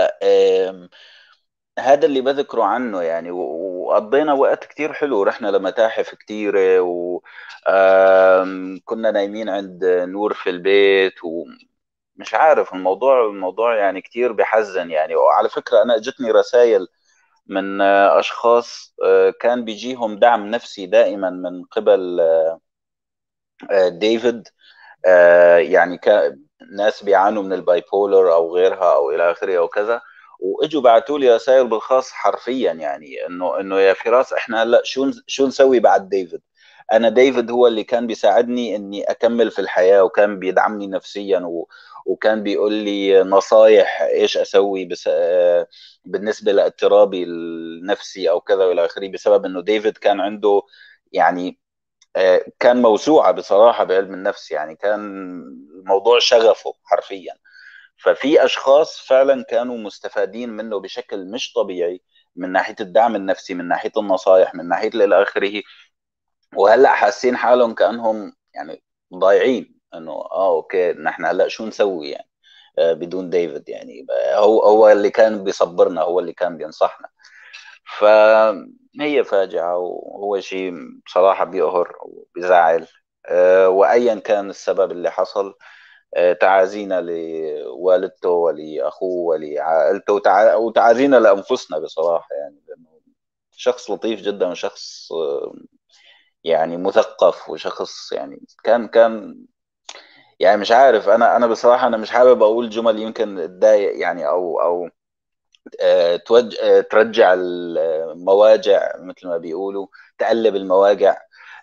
[SPEAKER 13] هذا اللي بذكره عنه يعني، وقضينا وقت كتير حلو، رحنا لمتاحف كتيرة وكنا نايمين عند نور في البيت، ومش عارف الموضوع الموضوع يعني كتير بحزن يعني. وعلى فكرة أنا اجتني رسائل من أشخاص كان بيجيهم دعم نفسي دائما من قبل ديفيد، يعني ناس بيعانوا من البايبولر أو غيرها أو إلى آخره أو كذا، واجوا بعثوا لي رسائل بالخاص حرفيا يعني انه انه يا فراس احنا هلا شو شو نسوي بعد ديفيد؟ انا ديفيد هو اللي كان بيساعدني اني اكمل في الحياه، وكان بيدعمني نفسيا و... وكان بيقول لي نصايح ايش اسوي بس... بالنسبه لاضطرابي النفسي او كذا والى اخره، بسبب انه ديفيد كان عنده يعني كان موسوعه بصراحه بعلم النفس، يعني كان الموضوع شغفه حرفيا. ففي اشخاص فعلا كانوا مستفادين منه بشكل مش طبيعي، من ناحيه الدعم النفسي، من ناحيه النصائح، من ناحيه الى اخره، وهلا حاسين حالهم كانهم يعني ضايعين، انه اه اوكي نحن هلا شو نسوي يعني آه بدون ديفيد يعني. هو هو اللي كان بيصبرنا، هو اللي كان بينصحنا. فهي فاجعه وهو شيء بصراحه بيقهر وبيزعل، آه وايا كان السبب اللي حصل، تعازينا لوالدته ولأخوه ولعائلته، وتع... وتعازينا لأنفسنا بصراحة يعني، لأنه شخص لطيف جدا وشخص يعني مثقف، وشخص يعني كان كان يعني مش عارف، أنا أنا بصراحة أنا مش حابب أقول جمل يمكن تضايق يعني أو أو توج... ترجع المواجع مثل ما بيقولوا، تقلب المواجع،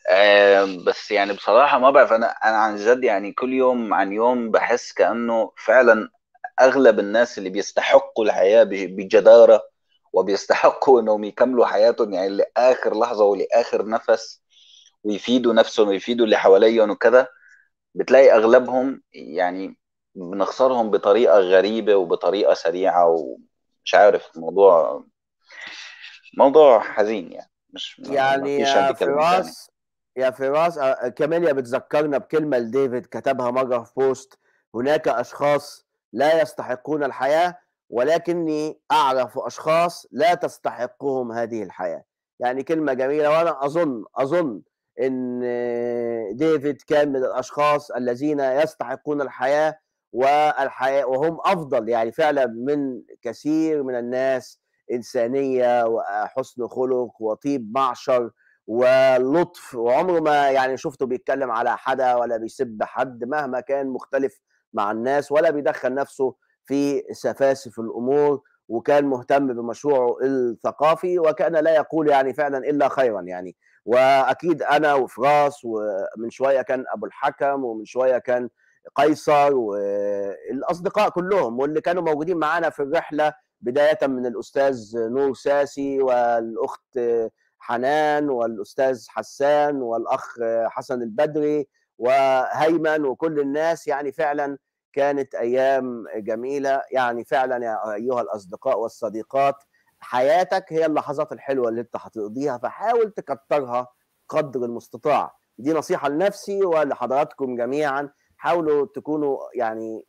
[SPEAKER 13] بس يعني بصراحة ما بعرف، أنا أنا عن جد يعني كل يوم عن يوم بحس كأنه فعلا أغلب الناس اللي بيستحقوا الحياة بجدارة وبيستحقوا إنهم يكملوا حياتهم يعني لآخر لحظة ولآخر نفس، ويفيدوا نفسهم ويفيدوا اللي حواليهم وكذا، بتلاقي أغلبهم يعني بنخسرهم بطريقة غريبة وبطريقة سريعة، ومش عارف، الموضوع موضوع حزين يعني، مش ما
[SPEAKER 3] يعني
[SPEAKER 13] فيش
[SPEAKER 3] يا
[SPEAKER 13] عندي كلام ثاني.
[SPEAKER 3] فراس يا فراس كاميليا بتذكرنا بكلمة لديفيد كتبها مرة في بوست: هناك أشخاص لا يستحقون الحياة، ولكني أعرف أشخاص لا تستحقهم هذه الحياة. يعني كلمة جميلة، وأنا أظن أظن إن ديفيد كان من الأشخاص الذين يستحقون الحياة والحياة، وهم أفضل يعني فعلا من كثير من الناس، إنسانية وحسن خلق وطيب معشر ولطف، وعمره ما يعني شفته بيتكلم على حدا ولا بيسب حد مهما كان مختلف مع الناس، ولا بيدخل نفسه في سفاسف الأمور، وكان مهتم بمشروعه الثقافي، وكان لا يقول يعني فعلا إلا خيرا يعني. وأكيد أنا وفراس، ومن شوية كان أبو الحكم، ومن شوية كان قيصر، والأصدقاء كلهم واللي كانوا موجودين معنا في الرحلة، بداية من الأستاذ نور ساسي والأخت حنان والأستاذ حسان والأخ حسن البدري وهيمن وكل الناس، يعني فعلا كانت أيام جميلة يعني فعلا يا أيها الأصدقاء والصديقات. حياتك هي اللحظات الحلوة اللي انت هتقضيها، فحاول تكترها قدر المستطاع. دي نصيحة لنفسي ولحضراتكم جميعا، حاولوا تكونوا يعني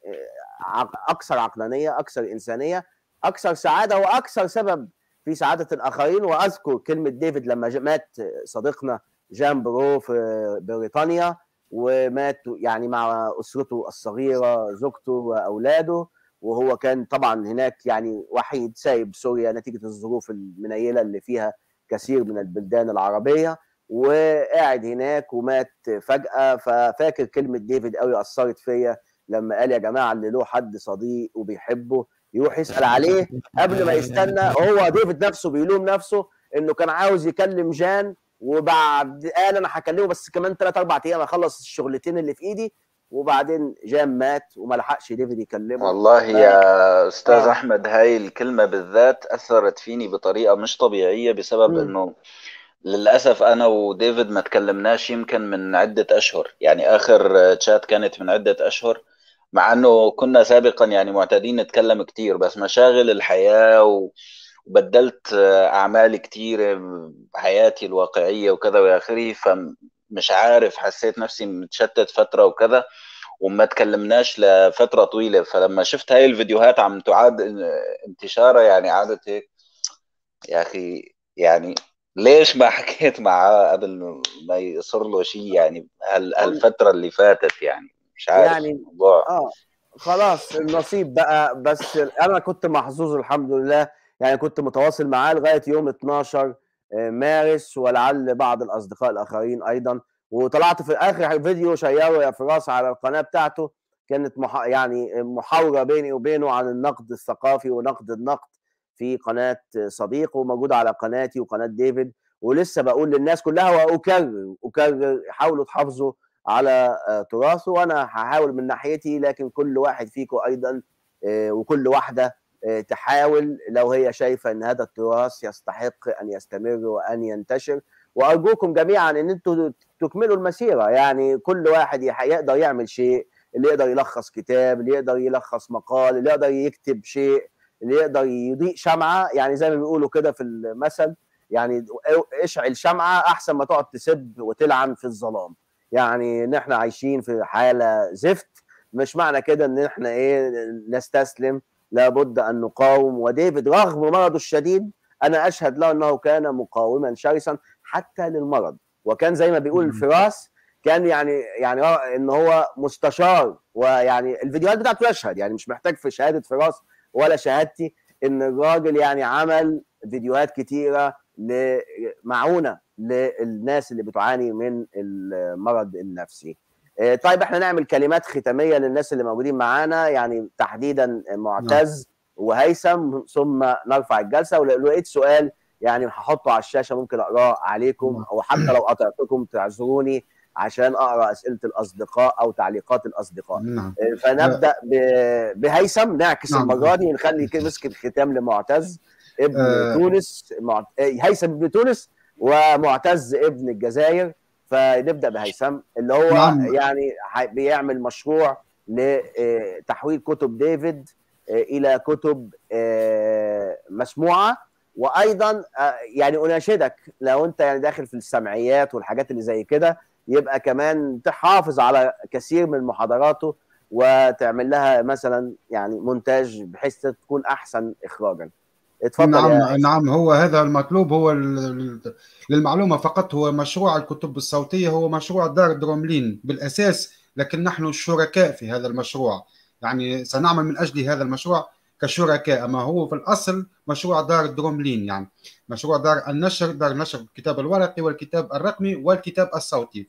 [SPEAKER 3] أكثر عقلانية، أكثر إنسانية، أكثر سعادة، وأكثر سبب في سعادة الآخرين. وأذكر كلمة ديفيد لما مات صديقنا جان برو في بريطانيا، ومات يعني مع أسرته الصغيرة، زوجته وأولاده، وهو كان طبعا هناك يعني وحيد سايب سوريا نتيجة الظروف المنيلة اللي فيها كثير من البلدان العربية، وقاعد هناك ومات فجأة. ففاكر كلمة ديفيد قوي أثرت فيا لما قال: يا جماعة اللي له حد صديق وبيحبه يروح يسأل عليه قبل ما يستنى. هو ديفيد نفسه بيلوم نفسه انه كان عاوز يكلم جان، وبعد قال انا هكلمه بس كمان ثلاث اربع ايام اخلص الشغلتين اللي في ايدي، وبعدين جام مات وما لحقش ديفيد يكلمه.
[SPEAKER 13] والله
[SPEAKER 3] ف...
[SPEAKER 13] يا أستاذ
[SPEAKER 3] آه.
[SPEAKER 13] أحمد، هاي الكلمة بالذات أثرت فيني بطريقة مش طبيعية، بسبب
[SPEAKER 3] مم.
[SPEAKER 13] إنه للأسف أنا وديفيد ما تكلمناش يمكن من عدة أشهر. يعني آخر تشات كانت من عدة أشهر، مع إنه كنا سابقا يعني معتادين نتكلم كتير، بس مشاغل الحياة و... وبدلت أعمال كتير، حياتي الواقعية وكذا وإلى آخره، فمش عارف، حسيت نفسي متشتت فترة وكذا، وما تكلمناش لفترة طويلة. فلما شفت هاي الفيديوهات عم تعاد انتشارها، يعني عادت هيك، يا أخي يعني ليش ما حكيت معاه قبل ما يصير له شيء؟ يعني هال هالفترة اللي فاتت، يعني مش عارف
[SPEAKER 3] يعني
[SPEAKER 13] الموضوع.
[SPEAKER 3] اه خلاص النصيب بقى. بس انا كنت محظوظ الحمد لله، يعني كنت متواصل معاه لغايه يوم اتناشر مارس، ولعل بعض الاصدقاء الاخرين ايضا. وطلعت في اخر فيديو شيره يا فراس على القناه بتاعته، كانت مح... يعني محاوره بيني وبينه عن النقد الثقافي ونقد النقد في قناه صديق، وموجوده على قناتي وقناه ديفيد. ولسه بقول للناس كلها واكرر اكرر حاولوا تحافظوا على تراثه، وانا هحاول من ناحيتي، لكن كل واحد فيكم ايضا وكل واحده تحاول لو هي شايفه ان هذا التراث يستحق ان يستمر وان ينتشر. وارجوكم جميعا ان انتم تكملوا المسيره، يعني كل واحد يقدر يعمل شيء، اللي يقدر يلخص كتاب، اللي يقدر يلخص مقال، اللي يقدر يكتب شيء، اللي يقدر يضيء شمعه، يعني زي ما بيقولوا كده في المثل، يعني اشعل شمعه احسن ما تقعد تسب وتلعن في الظلام. يعني ان احنا عايشين في حاله زفت، مش معنى كده ان احنا ايه نستسلم، لابد ان نقاوم. وديفيد رغم مرضه الشديد انا اشهد له انه كان مقاوما شرسا حتى للمرض، وكان زي ما بيقول الفراس كان يعني يعني ان هو مستشار. ويعني الفيديوهات بتاعته يشهد، يعني مش محتاج في شهاده فراس ولا شهادتي ان الراجل يعني عمل فيديوهات كتيره لمعونه للناس اللي بتعاني من المرض النفسي. طيب احنا نعمل كلمات ختاميه للناس اللي موجودين معانا، يعني تحديدا معتز وهيثم، ثم نرفع الجلسه. ولو لقيت سؤال يعني هحطه على الشاشه ممكن اقراه عليكم، او حتى لو قطعتكم تعذروني عشان اقرا اسئله الاصدقاء او تعليقات الاصدقاء.
[SPEAKER 9] نعم.
[SPEAKER 3] فنبدا بهيثم، نعكس
[SPEAKER 9] نعم.
[SPEAKER 3] المره دي ونخلي مسك الختام لمعتز ابن
[SPEAKER 9] آه.
[SPEAKER 3] تونس، مع... هيثم ابن تونس ومعتز ابن الجزائر. فنبدا بهيثم اللي هو
[SPEAKER 9] نعم.
[SPEAKER 3] يعني بيعمل مشروع لتحويل كتب ديفيد الى كتب مسموعه. وايضا يعني اناشدك لو انت يعني داخل في السمعيات والحاجات اللي زي كده، يبقى كمان تحافظ على كثير من محاضراته وتعمل لها مثلا يعني مونتاج بحيث تكون احسن اخراجا. اتفضل.
[SPEAKER 9] نعم
[SPEAKER 3] يا
[SPEAKER 9] نعم هو هذا المطلوب. هو للمعلومة فقط، هو مشروع الكتب الصوتية هو مشروع دار دروملين بالأساس، لكن نحن الشركاء في هذا المشروع، يعني سنعمل من أجل هذا المشروع كشركاء. أما هو في الأصل مشروع دار دروملين، يعني مشروع دار النشر، دار نشر الكتاب الورقي والكتاب الرقمي والكتاب الصوتي.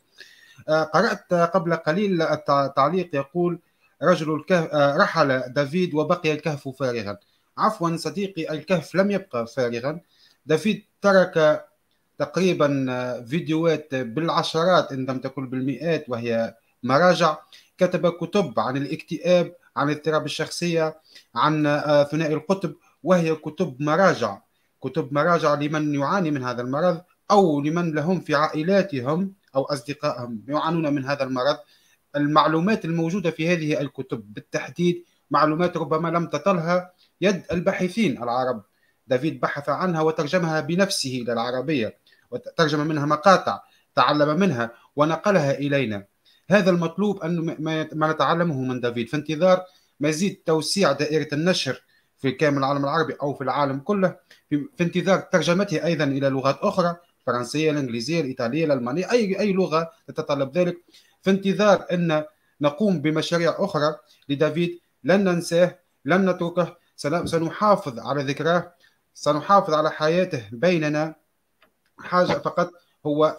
[SPEAKER 9] قرأت قبل قليل التعليق يقول رجل الكهف رحل دافيد وبقي الكهف فارغا. عفوا صديقي، الكهف لم يبقى فارغا. دافيد ترك تقريبا فيديوهات بالعشرات إن لم تكن بالمئات، وهي مراجع. كتب كتب عن الاكتئاب، عن اضطراب الشخصية، عن ثنائي القطب، وهي كتب مراجع، كتب مراجع لمن يعاني من هذا المرض، أو لمن لهم في عائلاتهم أو أصدقائهم يعانون من هذا المرض. المعلومات الموجودة في هذه الكتب بالتحديد معلومات ربما لم تطلها يد الباحثين العرب. دافيد بحث عنها وترجمها بنفسه إلى العربية، وترجم منها مقاطع، تعلم منها ونقلها إلينا. هذا المطلوب أن ما نتعلمه من دافيد، في انتظار مزيد توسيع دائرة النشر في كامل العالم العربي أو في العالم كله، في انتظار ترجمته أيضا إلى لغات أخرى، الفرنسية، الإنجليزية، الإيطالية، الألمانية، أي أي لغة تتطلب ذلك. في انتظار أن نقوم بمشاريع أخرى لدافيد، لن ننساه، لن نتركه، سنحافظ على ذكراه، سنحافظ على حياته بيننا. حاجة فقط هو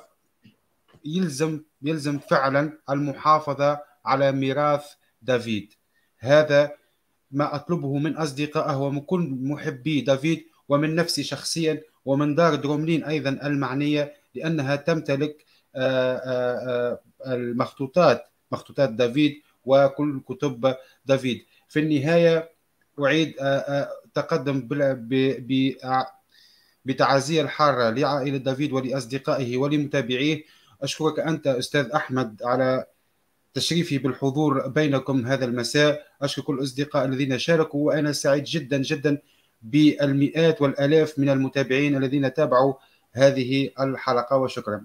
[SPEAKER 9] يلزم يلزم فعلا المحافظة على ميراث دافيد. هذا ما أطلبه من أصدقائه ومن كل محبي دافيد، ومن نفسي شخصيا، ومن دار دروملين أيضا المعنية، لأنها تمتلك المخطوطات، مخطوطات دافيد وكل كتب دافيد. في النهاية أعيد تقدم بتعازية الحارة لعائلة دافيد ولأصدقائه ولمتابعيه. أشكرك أنت أستاذ أحمد على تشريفي بالحضور بينكم هذا المساء. أشكر كل الأصدقاء الذين شاركوا، وأنا سعيد جدا جدا بالمئات والآلاف من المتابعين الذين تابعوا هذه الحلقة، وشكرا.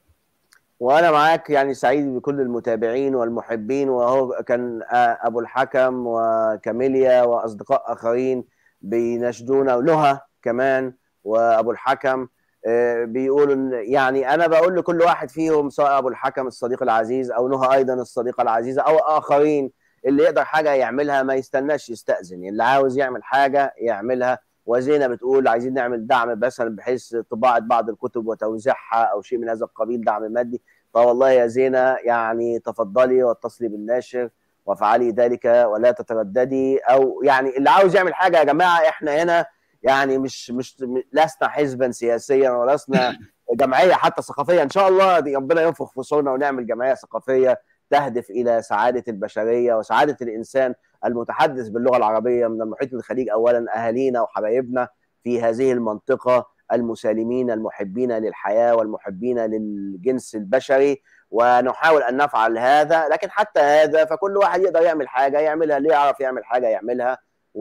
[SPEAKER 3] وانا معاك، يعني سعيد بكل المتابعين والمحبين، وهو كان ابو الحكم وكاميليا واصدقاء اخرين بيناشدونا، ونهى كمان وابو الحكم بيقولوا، يعني انا بقول لكل واحد فيهم سواء ابو الحكم الصديق العزيز او نهى ايضا الصديقه العزيزه او اخرين، اللي يقدر حاجه يعملها ما يستناش يستأذن، اللي عاوز يعمل حاجه يعملها. وزينه بتقول عايزين نعمل دعم مثلا بحيث طباعه بعض الكتب وتوزيعها او شيء من هذا القبيل، دعم مادي. فوالله يا زينه يعني تفضلي واتصلي بالناشر وافعلي ذلك ولا تترددي، او يعني اللي عاوز يعمل حاجه يا جماعه، احنا هنا يعني مش مش لسنا حزبا سياسيا ولسنا جمعيه حتى ثقافيه. ان شاء الله دي ربنا ينفخ في صورنا ونعمل جمعيه ثقافيه تهدف الى سعاده البشريه وسعاده الانسان المتحدث باللغه العربيه من المحيط الخليج، اولا اهالينا وحبايبنا في هذه المنطقه، المسالمين المحبين للحياه والمحبين للجنس البشري، ونحاول ان نفعل هذا. لكن حتى هذا فكل واحد يقدر يعمل حاجه يعملها، اللي يعرف يعمل حاجه يعملها.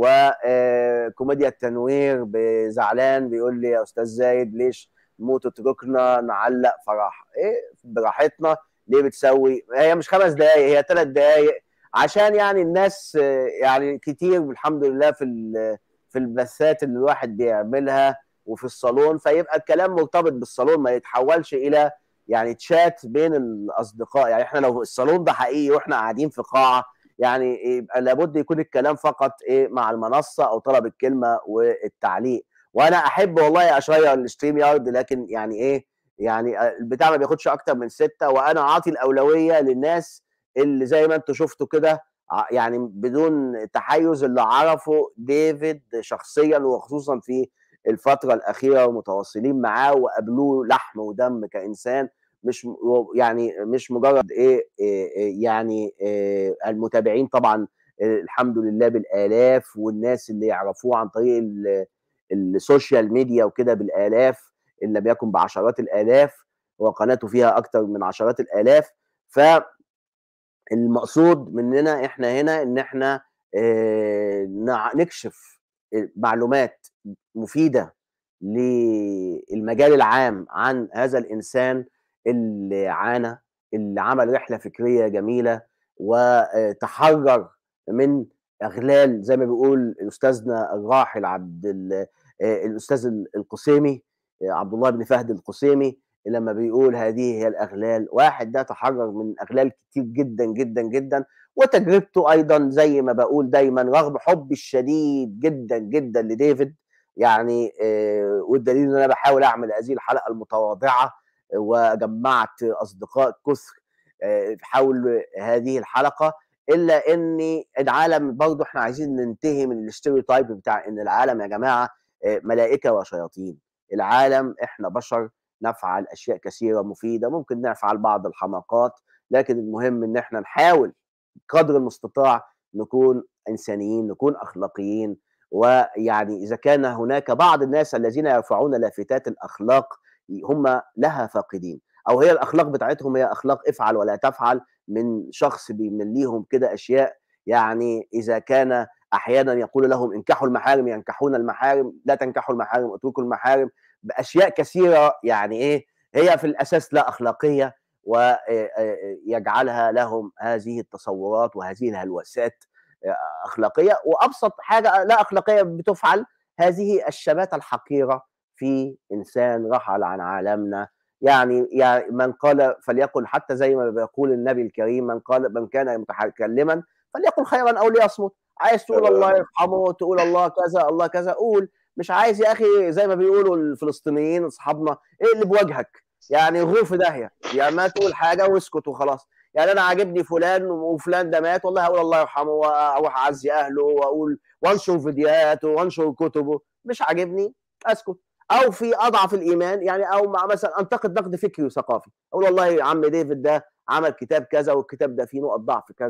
[SPEAKER 3] وكوميديا التنوير بزعلان بيقول لي يا استاذ زايد ليش مو تتركنا نعلق فرح؟ ايه براحتنا، ليه بتسوي؟ هي مش خمس دقائق، هي ثلاث دقائق، عشان يعني الناس يعني كتير الحمد لله في في البثات اللي الواحد بيعملها وفي الصالون، فيبقى الكلام مرتبط بالصالون، ما يتحولش الى يعني تشات بين الاصدقاء. يعني احنا لو الصالون ده حقيقي واحنا قاعدين في قاعه، يعني يبقى لابد يكون الكلام فقط ايه مع المنصه او طلب الكلمه والتعليق. وانا احب والله اشير الستريم يارد، لكن يعني ايه، يعني البتاع ما بياخدش اكتر من سته، وانا اعطي الاولويه للناس اللي زي ما انتم شفتوا كده، يعني بدون تحيز، اللي عرفوا ديفيد شخصيا وخصوصا في الفتره الاخيره ومتواصلين معاه وقابلوه لحم ودم كانسان، مش يعني مش مجرد ايه, إيه يعني إيه المتابعين طبعا الحمد لله بالالاف، والناس اللي يعرفوه عن طريق السوشيال ميديا وكده بالالاف ان لم يكن بعشرات الالاف، وقناته فيها اكتر من عشرات الالاف. فالمقصود مننا احنا هنا ان احنا إيه نكشف معلومات مفيده للمجال العام عن هذا الانسان اللي عانى، اللي عمل رحله فكريه جميله وتحرر من اغلال زي ما بيقول استاذنا الراحل عبد الاستاذ القسيمي عبد الله بن فهد القسيمي، لما بيقول هذه هي الاغلال. واحد ده تحرر من اغلال كتير جدا جدا جدا، وتجربته ايضا زي ما بقول دايما رغم حبي الشديد جدا جدا لديفيد، يعني والدليل ان انا بحاول اعمل هذه الحلقه المتواضعه وجمعت اصدقاء كثر حول هذه الحلقه، الا ان العالم برضه احنا عايزين ننتهي من الاستيريوتايب بتاع ان العالم يا جماعه ملائكه وشياطين. العالم احنا بشر نفعل اشياء كثيره مفيده، ممكن نفعل بعض الحماقات، لكن المهم ان احنا نحاول قدر المستطاع نكون انسانيين، نكون اخلاقيين. ويعني اذا كان هناك بعض الناس الذين يرفعون لافتات الاخلاق هم لها فاقدين، او هي الاخلاق بتاعتهم هي اخلاق افعل ولا تفعل من شخص بيمليهم كده اشياء. يعني اذا كان احيانا يقول لهم انكحوا المحارم ينكحون المحارم، لا تنكحوا المحارم اتركوا المحارم، باشياء كثيره يعني ايه هي في الاساس لا اخلاقيه، ويجعلها لهم هذه التصورات وهذه الهلوسات اخلاقيه. وابسط حاجه لا اخلاقيه بتفعل هذه الشباتة الحقيره في انسان رحل عن عالمنا. يعني يعني من قال فليقل، حتى زي ما بيقول النبي الكريم، من قال من كان متكلما فليقل خيرا او ليصمت. عايز تقول الله يرحمه، تقول الله كذا الله كذا، قول. مش عايز يا اخي زي ما بيقولوا الفلسطينيين اصحابنا اقلب وجهك، يعني غور في داهيه، يعني ما تقول حاجه واسكت وخلاص. يعني انا عاجبني فلان وفلان ده مات، والله اقول الله يرحمه واروح اعزي اهله واقول وانشر فيديوهاته وانشر كتبه. مش عاجبني اسكت. او في اضعف الايمان يعني، او مع مثلا انتقد نقد فكري وثقافي، اقول والله يا عم ديفيد ده عمل كتاب كذا والكتاب ده فيه نقط ضعف كذا،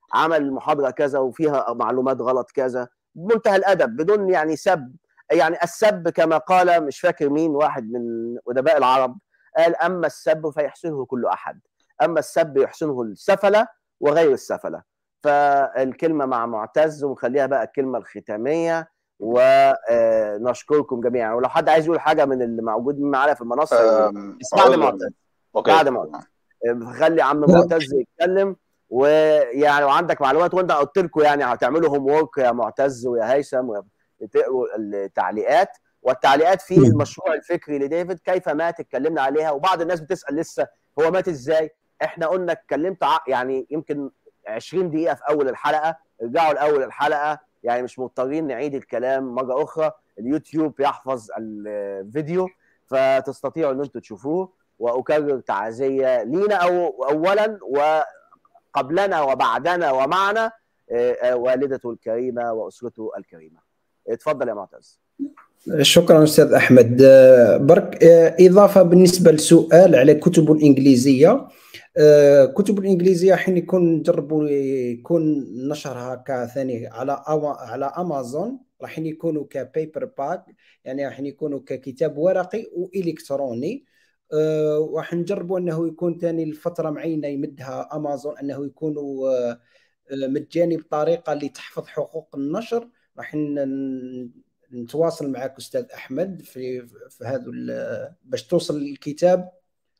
[SPEAKER 3] عمل محاضره كذا وفيها معلومات غلط كذا، بمنتهى الادب بدون يعني سب. يعني السب كما قال مش فاكر مين واحد من ادباء العرب، قال اما السب فيحسنه كل احد، اما السب يحسنه السفله وغير السفله. فالكلمه مع معتز، ونخليها بقى الكلمه الختاميه، ونشكركم جميعا. ولو حد عايز يقول حاجه من اللي موجودين معانا في المنصه، بس بعد معتز، بعد معتز خلي عم معتز يتكلم. ويعني وعندك معلومات، وانت قلت لكم يعني هتعملوا هوم وورك يا معتز ويا هيثم، وتقروا التعليقات، والتعليقات في المشروع الفكري لديفيد كيف مات اتكلمنا عليها. وبعض الناس بتسال لسه هو مات ازاي؟ احنا قلنا اتكلمت يعني يمكن عشرين دقيقه في اول الحلقه، ارجعوا لاول الحلقه، يعني مش مضطرين نعيد الكلام مره اخرى. اليوتيوب يحفظ الفيديو فتستطيعوا ان انتم تشوفوه. واكرر تعزيه لينا أو اولا وقبلنا وبعدنا ومعنا والدته الكريمه واسرته الكريمه. اتفضل يا معتز.
[SPEAKER 8] شكرا أستاذ أحمد. برك إضافة بالنسبة للسؤال على كتب الإنجليزية، كتب الإنجليزية حين يكون نجربوا يكون نشرها كثاني على على أمازون، راح يكونوا كبيبر باك، يعني راح يكونوا ككتاب ورقي وإلكتروني. وراح نجربوا أنه يكون ثاني لفترة معينة يمدها أمازون أنه يكونوا مجاني بطريقة اللي تحفظ حقوق النشر. راح نتواصل معك أستاذ أحمد في في هذا باش توصل الكتاب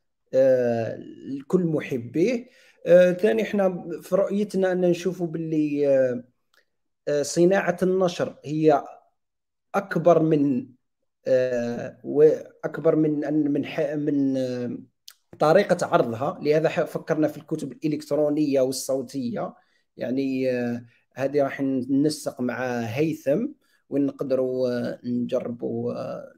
[SPEAKER 8] لكل محبيه. ثاني احنا في رؤيتنا أن نشوفوا باللي صناعة النشر هي أكبر من وأكبر من من من طريقة عرضها. لهذا فكرنا في الكتب الإلكترونية والصوتية، يعني هذه راح ننسق مع هيثم ونقدروا نجربوا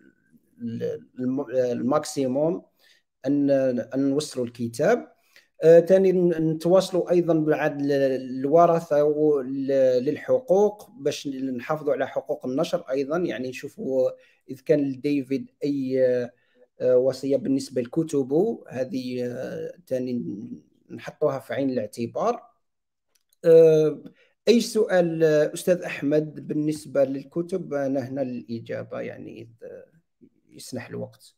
[SPEAKER 8] الماكسيموم ان ان نوصلوا الكتاب. ثاني نتواصلوا ايضا مع الورثه للحقوق باش نحافظوا على حقوق النشر ايضا، يعني نشوفوا اذا كان لديفيد اي وصيه بالنسبه لكتبه هذه ثاني نحطوها في عين الاعتبار. أي سؤال أستاذ أحمد بالنسبة للكتب؟ أنا هنا للإجابة يعني إذا يسنح الوقت.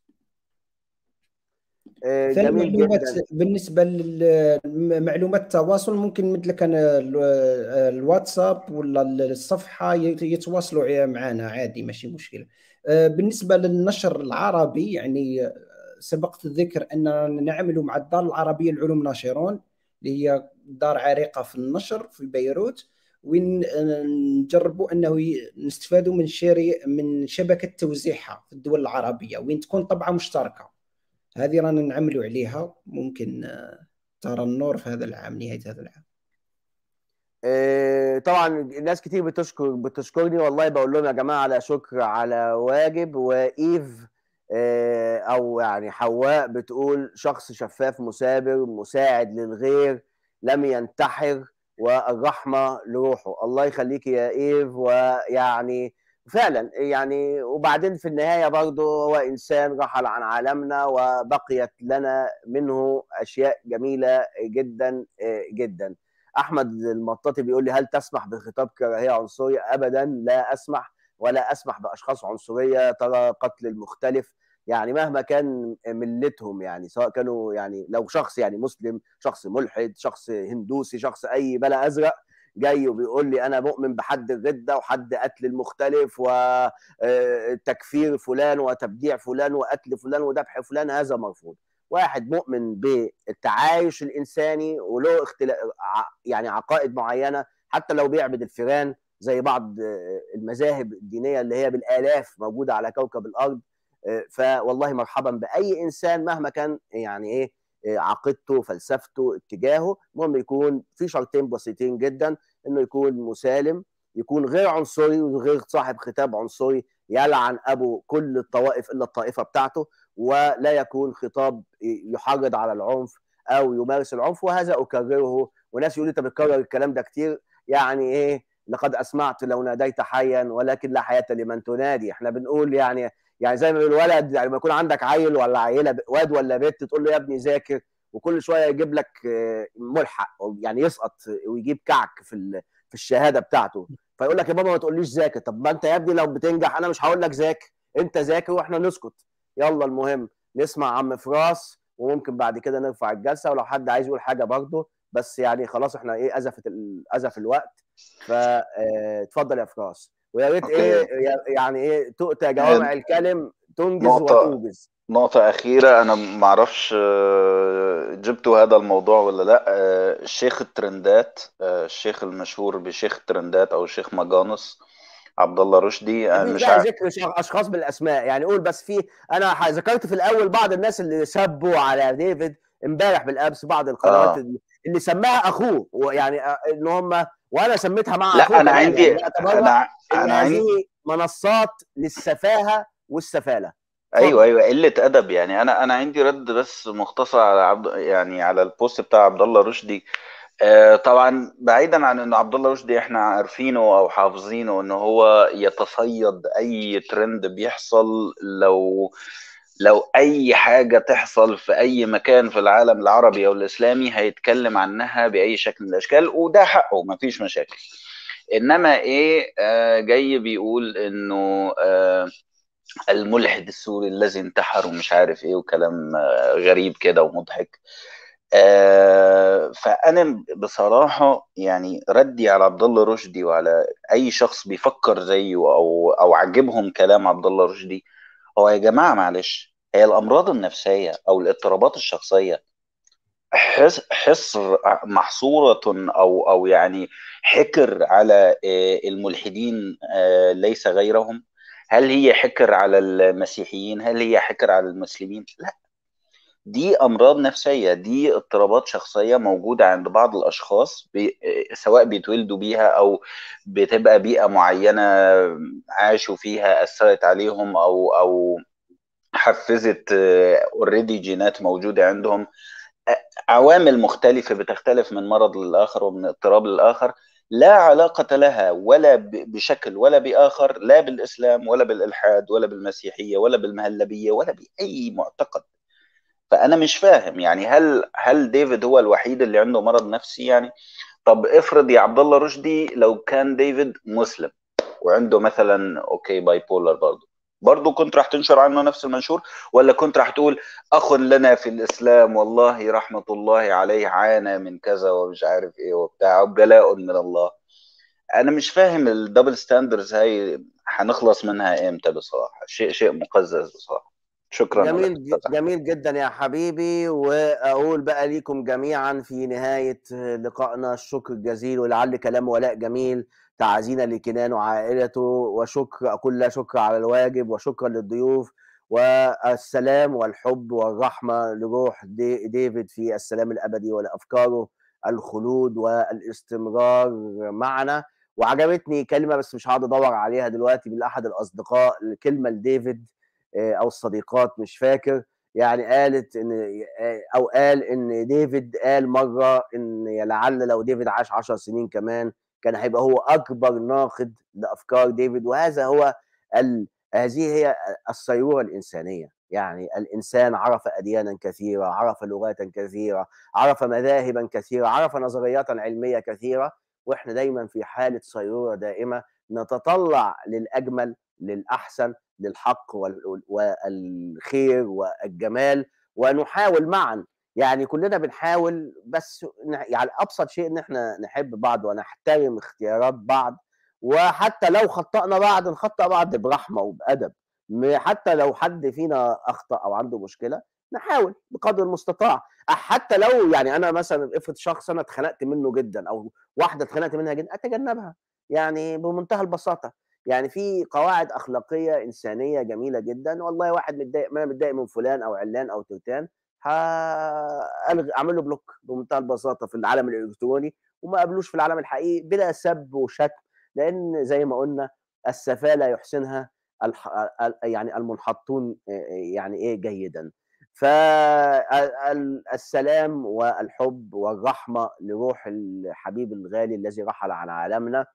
[SPEAKER 8] ثاني معلومات جداً. بالنسبة لمعلومات التواصل ممكن مثل كان الواتساب ولا الصفحة يتواصلوا معنا عادي، ماشي مشكلة. بالنسبة للنشر العربي يعني سبقت الذكر أننا نعمل مع الدار العربية للعلوم ناشرون، اللي هي دار عريقة في النشر في بيروت، وين نجربوا انه نستفادوا من شري من شبكه توزيعها في الدول العربيه، وين تكون طبعه مشتركه. هذه رانا نعملوا عليها، ممكن ترى النور في هذا العام، نهايه هذا العام.
[SPEAKER 3] إيه طبعا ناس كتير بتشكر بتشكرني، والله بقول لهم يا جماعه على شكر على واجب. وايف إيه او يعني حواء بتقول شخص شفاف مثابر مساعد للغير لم ينتحر والرحمه لروحه. الله يخليك يا ايف. ويعني فعلا يعني وبعدين في النهايه برضه هو انسان رحل عن عالمنا وبقيت لنا منه اشياء جميله جدا جدا. احمد المطاطي بيقول لي هل تسمح بخطاب كراهيه عنصريه؟ ابدا لا اسمح، ولا اسمح باشخاص عنصريه ترى قتل المختلف يعني مهما كان ملتهم، يعني سواء كانوا يعني لو شخص يعني مسلم، شخص ملحد، شخص هندوسي، شخص اي بلا ازرق جاي وبيقول لي انا مؤمن بحد الردة وحد قتل المختلف وتكفير فلان وتبديع فلان وقتل فلان وذبح فلان، هذا مرفوض. واحد مؤمن بالتعايش الانساني وله اختلاف يعني عقائد معينه، حتى لو بيعبد الفيران زي بعض المذاهب الدينيه اللي هي بالالاف موجوده على كوكب الارض، فوالله مرحبا باي انسان مهما كان يعني ايه عقيدته فلسفته اتجاهه. المهم يكون في شرطين بسيطين جدا، انه يكون مسالم، يكون غير عنصري وغير صاحب خطاب عنصري يلعن ابو كل الطوائف الا الطائفه بتاعته، ولا يكون خطاب يحرض على العنف او يمارس العنف. وهذا اكرره، وناس يقولوا انت بتكرر الكلام ده كتير، يعني ايه لقد اسمعت لو ناديت حيا ولكن لا حياه لمن تنادي. احنا بنقول يعني يعني زي ما بيقول ولد، يعني لما يكون عندك عيل ولا عيله واد ولا بنت تقول له يا ابني ذاكر وكل شويه يجيب لك ملحق، يعني يسقط ويجيب كعك في في الشهاده بتاعته، فيقول لك يا بابا ما تقوليش ذاكر. طب ما انت يا ابني لو بتنجح انا مش هقول لك ذاكر، انت ذاكر واحنا نسكت. يلا المهم نسمع عم فراس، وممكن بعد كده نرفع الجلسه، ولو حد عايز يقول حاجه برضه، بس يعني خلاص احنا ايه ازفت ازف الوقت. فاتفضل يا فراس، ويا ريت ايه يعني ايه تؤتى جوامع الكلم تنجز
[SPEAKER 13] نقطة
[SPEAKER 3] وتوجز.
[SPEAKER 13] نقطة أخيرة، أنا ما أعرفش جبتوا هذا الموضوع ولا لأ. الشيخ الترندات، الشيخ المشهور بشيخ الترندات أو الشيخ ماجانس عبد الله رشدي،
[SPEAKER 3] مفيش
[SPEAKER 13] مش
[SPEAKER 3] داعي
[SPEAKER 13] عارف.
[SPEAKER 3] ذكر اشخاص بالاسماء، يعني قول بس. في انا ذكرت في الاول بعض الناس اللي سبوا على ديفيد امبارح بالامس، بعض القنوات
[SPEAKER 13] آه.
[SPEAKER 3] اللي سماها اخوه، ويعني ان هم، وانا سميتها مع
[SPEAKER 13] لا
[SPEAKER 3] اخوه
[SPEAKER 13] أنا
[SPEAKER 3] كمان،
[SPEAKER 13] عندي
[SPEAKER 3] يعني باعتبارها
[SPEAKER 13] أنا
[SPEAKER 3] ان
[SPEAKER 13] أنا عندي
[SPEAKER 3] هذه منصات للسفاهه والسفاله.
[SPEAKER 13] ايوه ايوه قله ادب. يعني انا انا عندي رد بس مختصر على عبد يعني على البوست بتاع عبد الله رشدي. آه طبعا بعيدا عن انه عبد الله رشدي احنا عارفينه او حافظينه ان هو يتصيد اي ترند بيحصل. لو لو اي حاجه تحصل في اي مكان في العالم العربي او الاسلامي هيتكلم عنها باي شكل من الاشكال، وده حقه مفيش مشاكل. انما ايه، آه جاي بيقول انه آه الملحد السوري الذي انتحر ومش عارف ايه وكلام غريب كده ومضحك. آه فانا بصراحه يعني ردي على عبد الله رشدي وعلى اي شخص بيفكر زيه او او عجبهم كلام عبد الله رشدي، هو يا جماعه معلش، هي الامراض النفسيه او الاضطرابات الشخصيه حس حصر محصوره او او يعني حكر على الملحدين ليس غيرهم؟ هل هي حكر على المسيحيين؟ هل هي حكر على المسلمين؟ لا، دي أمراض نفسية، دي اضطرابات شخصية موجودة عند بعض الأشخاص، بي سواء بيتولدوا بيها أو بتبقى بيئة معينة عاشوا فيها أثرت عليهم أو أو حفزت اوريدي جينات موجودة عندهم. عوامل مختلفة بتختلف من مرض للآخر ومن اضطراب للآخر، لا علاقة لها ولا بشكل ولا بآخر لا بالإسلام ولا بالإلحاد ولا بالمسيحية ولا بالمهلبية ولا بأي معتقد. فأنا مش فاهم يعني هل هل ديفيد هو الوحيد اللي عنده مرض نفسي؟ يعني طب افرض يا عبد الله رشدي لو كان ديفيد مسلم وعنده مثلا اوكي باي بولر، برضه برضه كنت راح تنشر عنه نفس المنشور؟ ولا كنت راح تقول اخ لنا في الاسلام والله رحمه الله عليه عانى من كذا ومش عارف ايه وبتاع بلاء من الله؟ انا مش فاهم الدبل ستاندرز هاي هنخلص منها امتى بصراحه. شيء شيء مقزز بصراحه. شكرا لك.
[SPEAKER 3] جميل جميل جدا يا حبيبي، واقول بقى ليكم جميعا في نهايه لقائنا الشكر الجزيل، ولعل كلام ولاء جميل تعزينا لكنان وعائلته، وشكر كل شكر على الواجب، وشكرا للضيوف، والسلام والحب والرحمه لروح دي ديفيد في السلام الابدي، ولافكاره الخلود والاستمرار معنا. وعجبتني كلمه بس مش هقعد ادور عليها دلوقتي من احد الاصدقاء، كلمه لديفيد او الصديقات مش فاكر، يعني قالت ان او قال ان ديفيد قال مره ان لعل لو ديفيد عاش عشر سنين كمان كان هيبقى هو اكبر ناقد لافكار ديفيد. وهذا هو ال... هذه هي الصيروره الانسانيه، يعني الانسان عرف اديانا كثيره، عرف لغات كثيره، عرف مذاهبا كثيره، عرف نظريات علميه كثيره، واحنا دايما في حاله صيروره دائمه نتطلع للاجمل، للاحسن، للحق والخير والجمال، ونحاول معا. يعني كلنا بنحاول، بس يعني ابسط شيء ان احنا نحب بعض ونحترم اختيارات بعض، وحتى لو خطأنا بعض نخطأ بعض برحمه وبأدب. حتى لو حد فينا اخطأ او عنده مشكله نحاول بقدر المستطاع. حتى لو يعني انا مثلا افرض شخص انا اتخنقت منه جدا او واحده اتخنقت منها جدا، اتجنبها يعني بمنتهى البساطه. يعني في قواعد اخلاقيه انسانيه جميله جدا. والله واحد متضايق، ما متضايق من فلان او علان او تلتان، هعمل له بلوك بمنتهى البساطه في العالم الالكتروني، وما قابلوش في العالم الحقيقي بلا سب وشتم، لان زي ما قلنا السفاله يحسنها الح... يعني المنحطون يعني ايه جيدا. فالسلام والحب والرحمه لروح الحبيب الغالي الذي رحل عن عالمنا،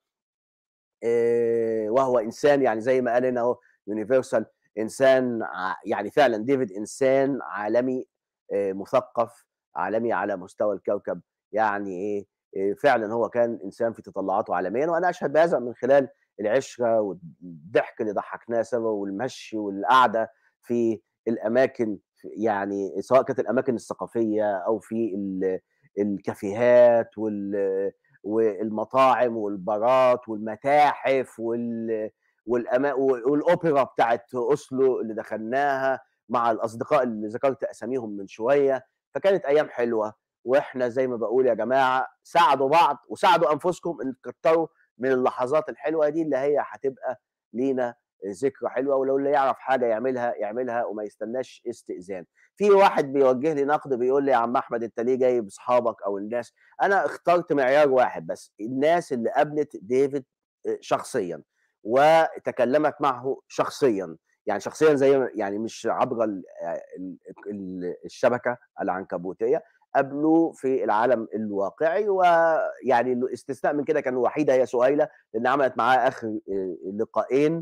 [SPEAKER 3] وهو انسان يعني زي ما قال هنا اهو يونيفرسال، انسان يعني فعلا ديفيد انسان عالمي مثقف، عالمي على مستوى الكوكب. يعني ايه إيه، فعلا هو كان انسان في تطلعاته عالميا، وانا اشهد بهذا من خلال العشره والضحك اللي ضحكناه سوا والمشي والقعده في الاماكن، يعني سواء كانت الاماكن الثقافيه او في ال- الكافيهات وال والمطاعم والبارات والمتاحف وال والأما... والاوبرا بتاعت اوسلو اللي دخلناها مع الاصدقاء اللي ذكرت اساميهم من شويه. فكانت ايام حلوه، واحنا زي ما بقول يا جماعه ساعدوا بعض وساعدوا انفسكم ان تكتروا من اللحظات الحلوه دي اللي هي هتبقى لينا ذكرى حلوه، ولو اللي يعرف حاجه يعملها يعملها وما يستناش استئذان. في واحد بيوجه لي نقد بيقول لي يا عم احمد انت ليه جايب اصحابك او الناس؟ انا اخترت معيار واحد بس، الناس اللي قابلت ديفيد شخصيا وتكلمت معه شخصيا، يعني شخصيا زي يعني مش عبر ال- ال- ال- الشبكه العنكبوتيه، قابلوه في العالم الواقعي. ويعني الاستثناء من كده كان الوحيده هي سهيله، لان عملت معاه اخر لقاءين،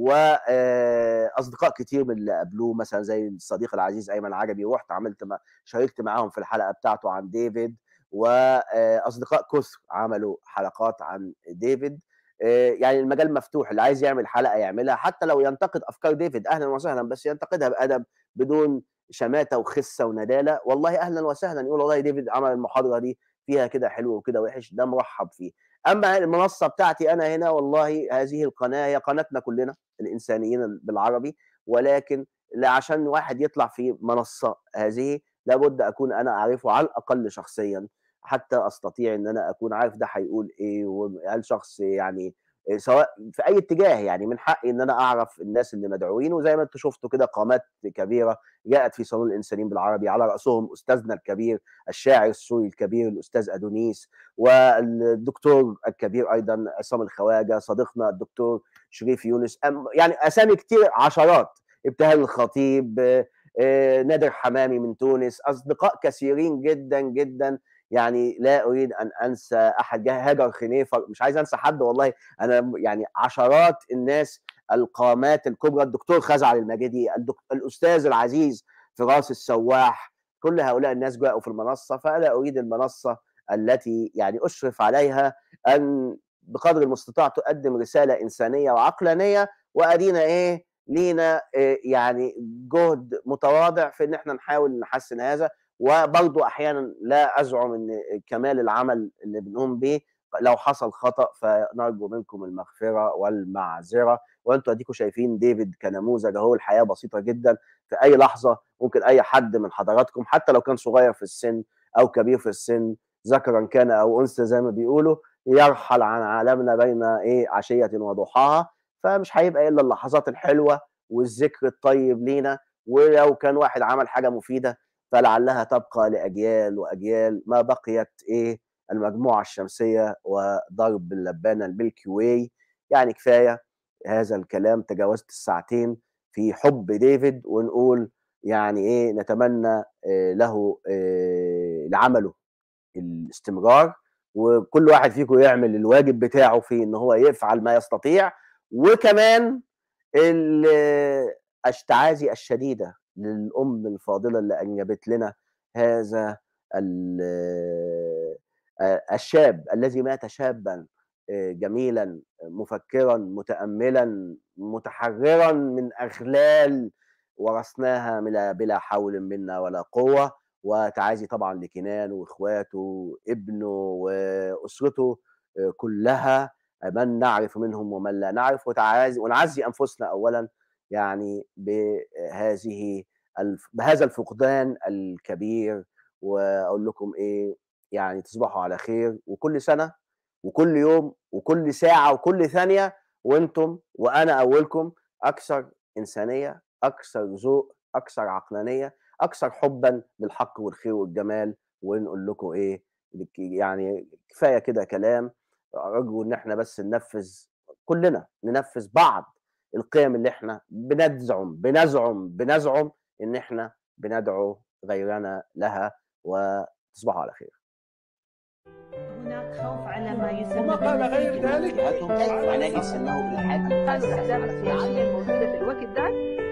[SPEAKER 3] واصدقاء كتير من اللي قابلوه مثلا زي الصديق العزيز ايمن عجبي، ورحت عملت مع شاركت معاهم في الحلقه بتاعته عن ديفيد، واصدقاء كثر عملوا حلقات عن ديفيد. يعني المجال مفتوح، اللي عايز يعمل حلقه يعملها، حتى لو ينتقد افكار ديفيد اهلا وسهلا، بس ينتقدها بادب بدون شماته وخسه ونداله. والله اهلا وسهلا، يقول والله ديفيد عمل المحاضره دي فيها كده حلو وكده وحش، ده مرحب فيه. اما المنصه بتاعتي انا هنا، والله هذه القناه هي قناتنا كلنا الانسانيين بالعربي، ولكن لا عشان واحد يطلع في منصه هذه لابد اكون انا اعرفه على الاقل شخصيا، حتى استطيع ان انا اكون عارف ده هيقول ايه، وهل شخص يعني سواء في اي اتجاه. يعني من حقي ان انا اعرف الناس اللي مدعوين، وزي ما انتم شفتوا كده قامات كبيره جاءت في صالون الانسانيين بالعربي، على راسهم استاذنا الكبير الشاعر السوري الكبير الاستاذ ادونيس، والدكتور الكبير ايضا عصام الخواجه، صديقنا الدكتور شريف يونس، يعني اسامي كتير عشرات، ابتهال الخطيب، نادر حمامي من تونس، اصدقاء كثيرين جدا جدا. يعني لا اريد ان انسى احد، هاجر خنيفر، مش عايز انسى حد والله، انا يعني عشرات الناس القامات الكبرى، الدكتور خزعل المجدي، الاستاذ العزيز فراس السواح، كل هؤلاء الناس جاءوا في المنصه. فانا اريد المنصه التي يعني اشرف عليها ان بقدر المستطاع تقدم رساله انسانيه وعقلانيه، وادينا ايه لينا إيه يعني جهد متواضع في ان احنا نحاول نحسن هذا. وبرضه احيانا لا ازعم ان كمال العمل اللي بنقوم به، لو حصل خطا فنرجو منكم المغفره والمعذره. وانتم اديكم شايفين ديفيد كنموذج اهو، الحياه بسيطه جدا، في اي لحظه ممكن اي حد من حضراتكم حتى لو كان صغير في السن او كبير في السن، ذكرا كان او انثى زي ما بيقولوا، يرحل عن عالمنا بين ايه عشيه وضحاها. فمش هيبقى الا اللحظات الحلوه والذكر الطيب لينا، ولو كان واحد عمل حاجه مفيده فلعلها تبقى لاجيال واجيال ما بقيت ايه المجموعه الشمسيه وضرب اللبانه الميلكي واي. يعني كفايه هذا الكلام، تجاوزت الساعتين في حب ديفيد، ونقول يعني ايه نتمنى إيه له إيه لعمله الاستمرار، وكل واحد فيكم يعمل الواجب بتاعه في ان هو يفعل ما يستطيع. وكمان التعازي الشديده للام الفاضله اللي انجبت لنا هذا الشاب الذي مات شابا جميلا مفكرا متاملا متحررا من اغلال ورثناها بلا حول منا ولا قوه. وتعازي طبعا لكنان واخواته وابنه واسرته كلها، من نعرف منهم ومن لا نعرف، وتعازي ونعزي انفسنا اولا يعني بهذه بهذا الفقدان الكبير. واقول لكم ايه يعني تصبحوا على خير، وكل سنه وكل يوم وكل ساعه وكل ثانيه وانتم وانا اولكم اكثر انسانيه، اكثر ذوق، اكثر عقلانيه، اكثر حبا للحق والخير والجمال. ونقول لكم ايه يعني كفايه كده كلام، ارجو ان احنا بس ننفذ، كلنا ننفذ بعض القيم اللي احنا بنزعم بنزعم بنزعم ان احنا بندعو غيرنا لها. وتصبحوا على خير.
[SPEAKER 14] هناك خوف على ما يسمى
[SPEAKER 15] وما قال غير ذلك
[SPEAKER 3] ونجد انه الحاكم
[SPEAKER 1] قالوا الاحزاب السياسيه الموجوده في الوقت ده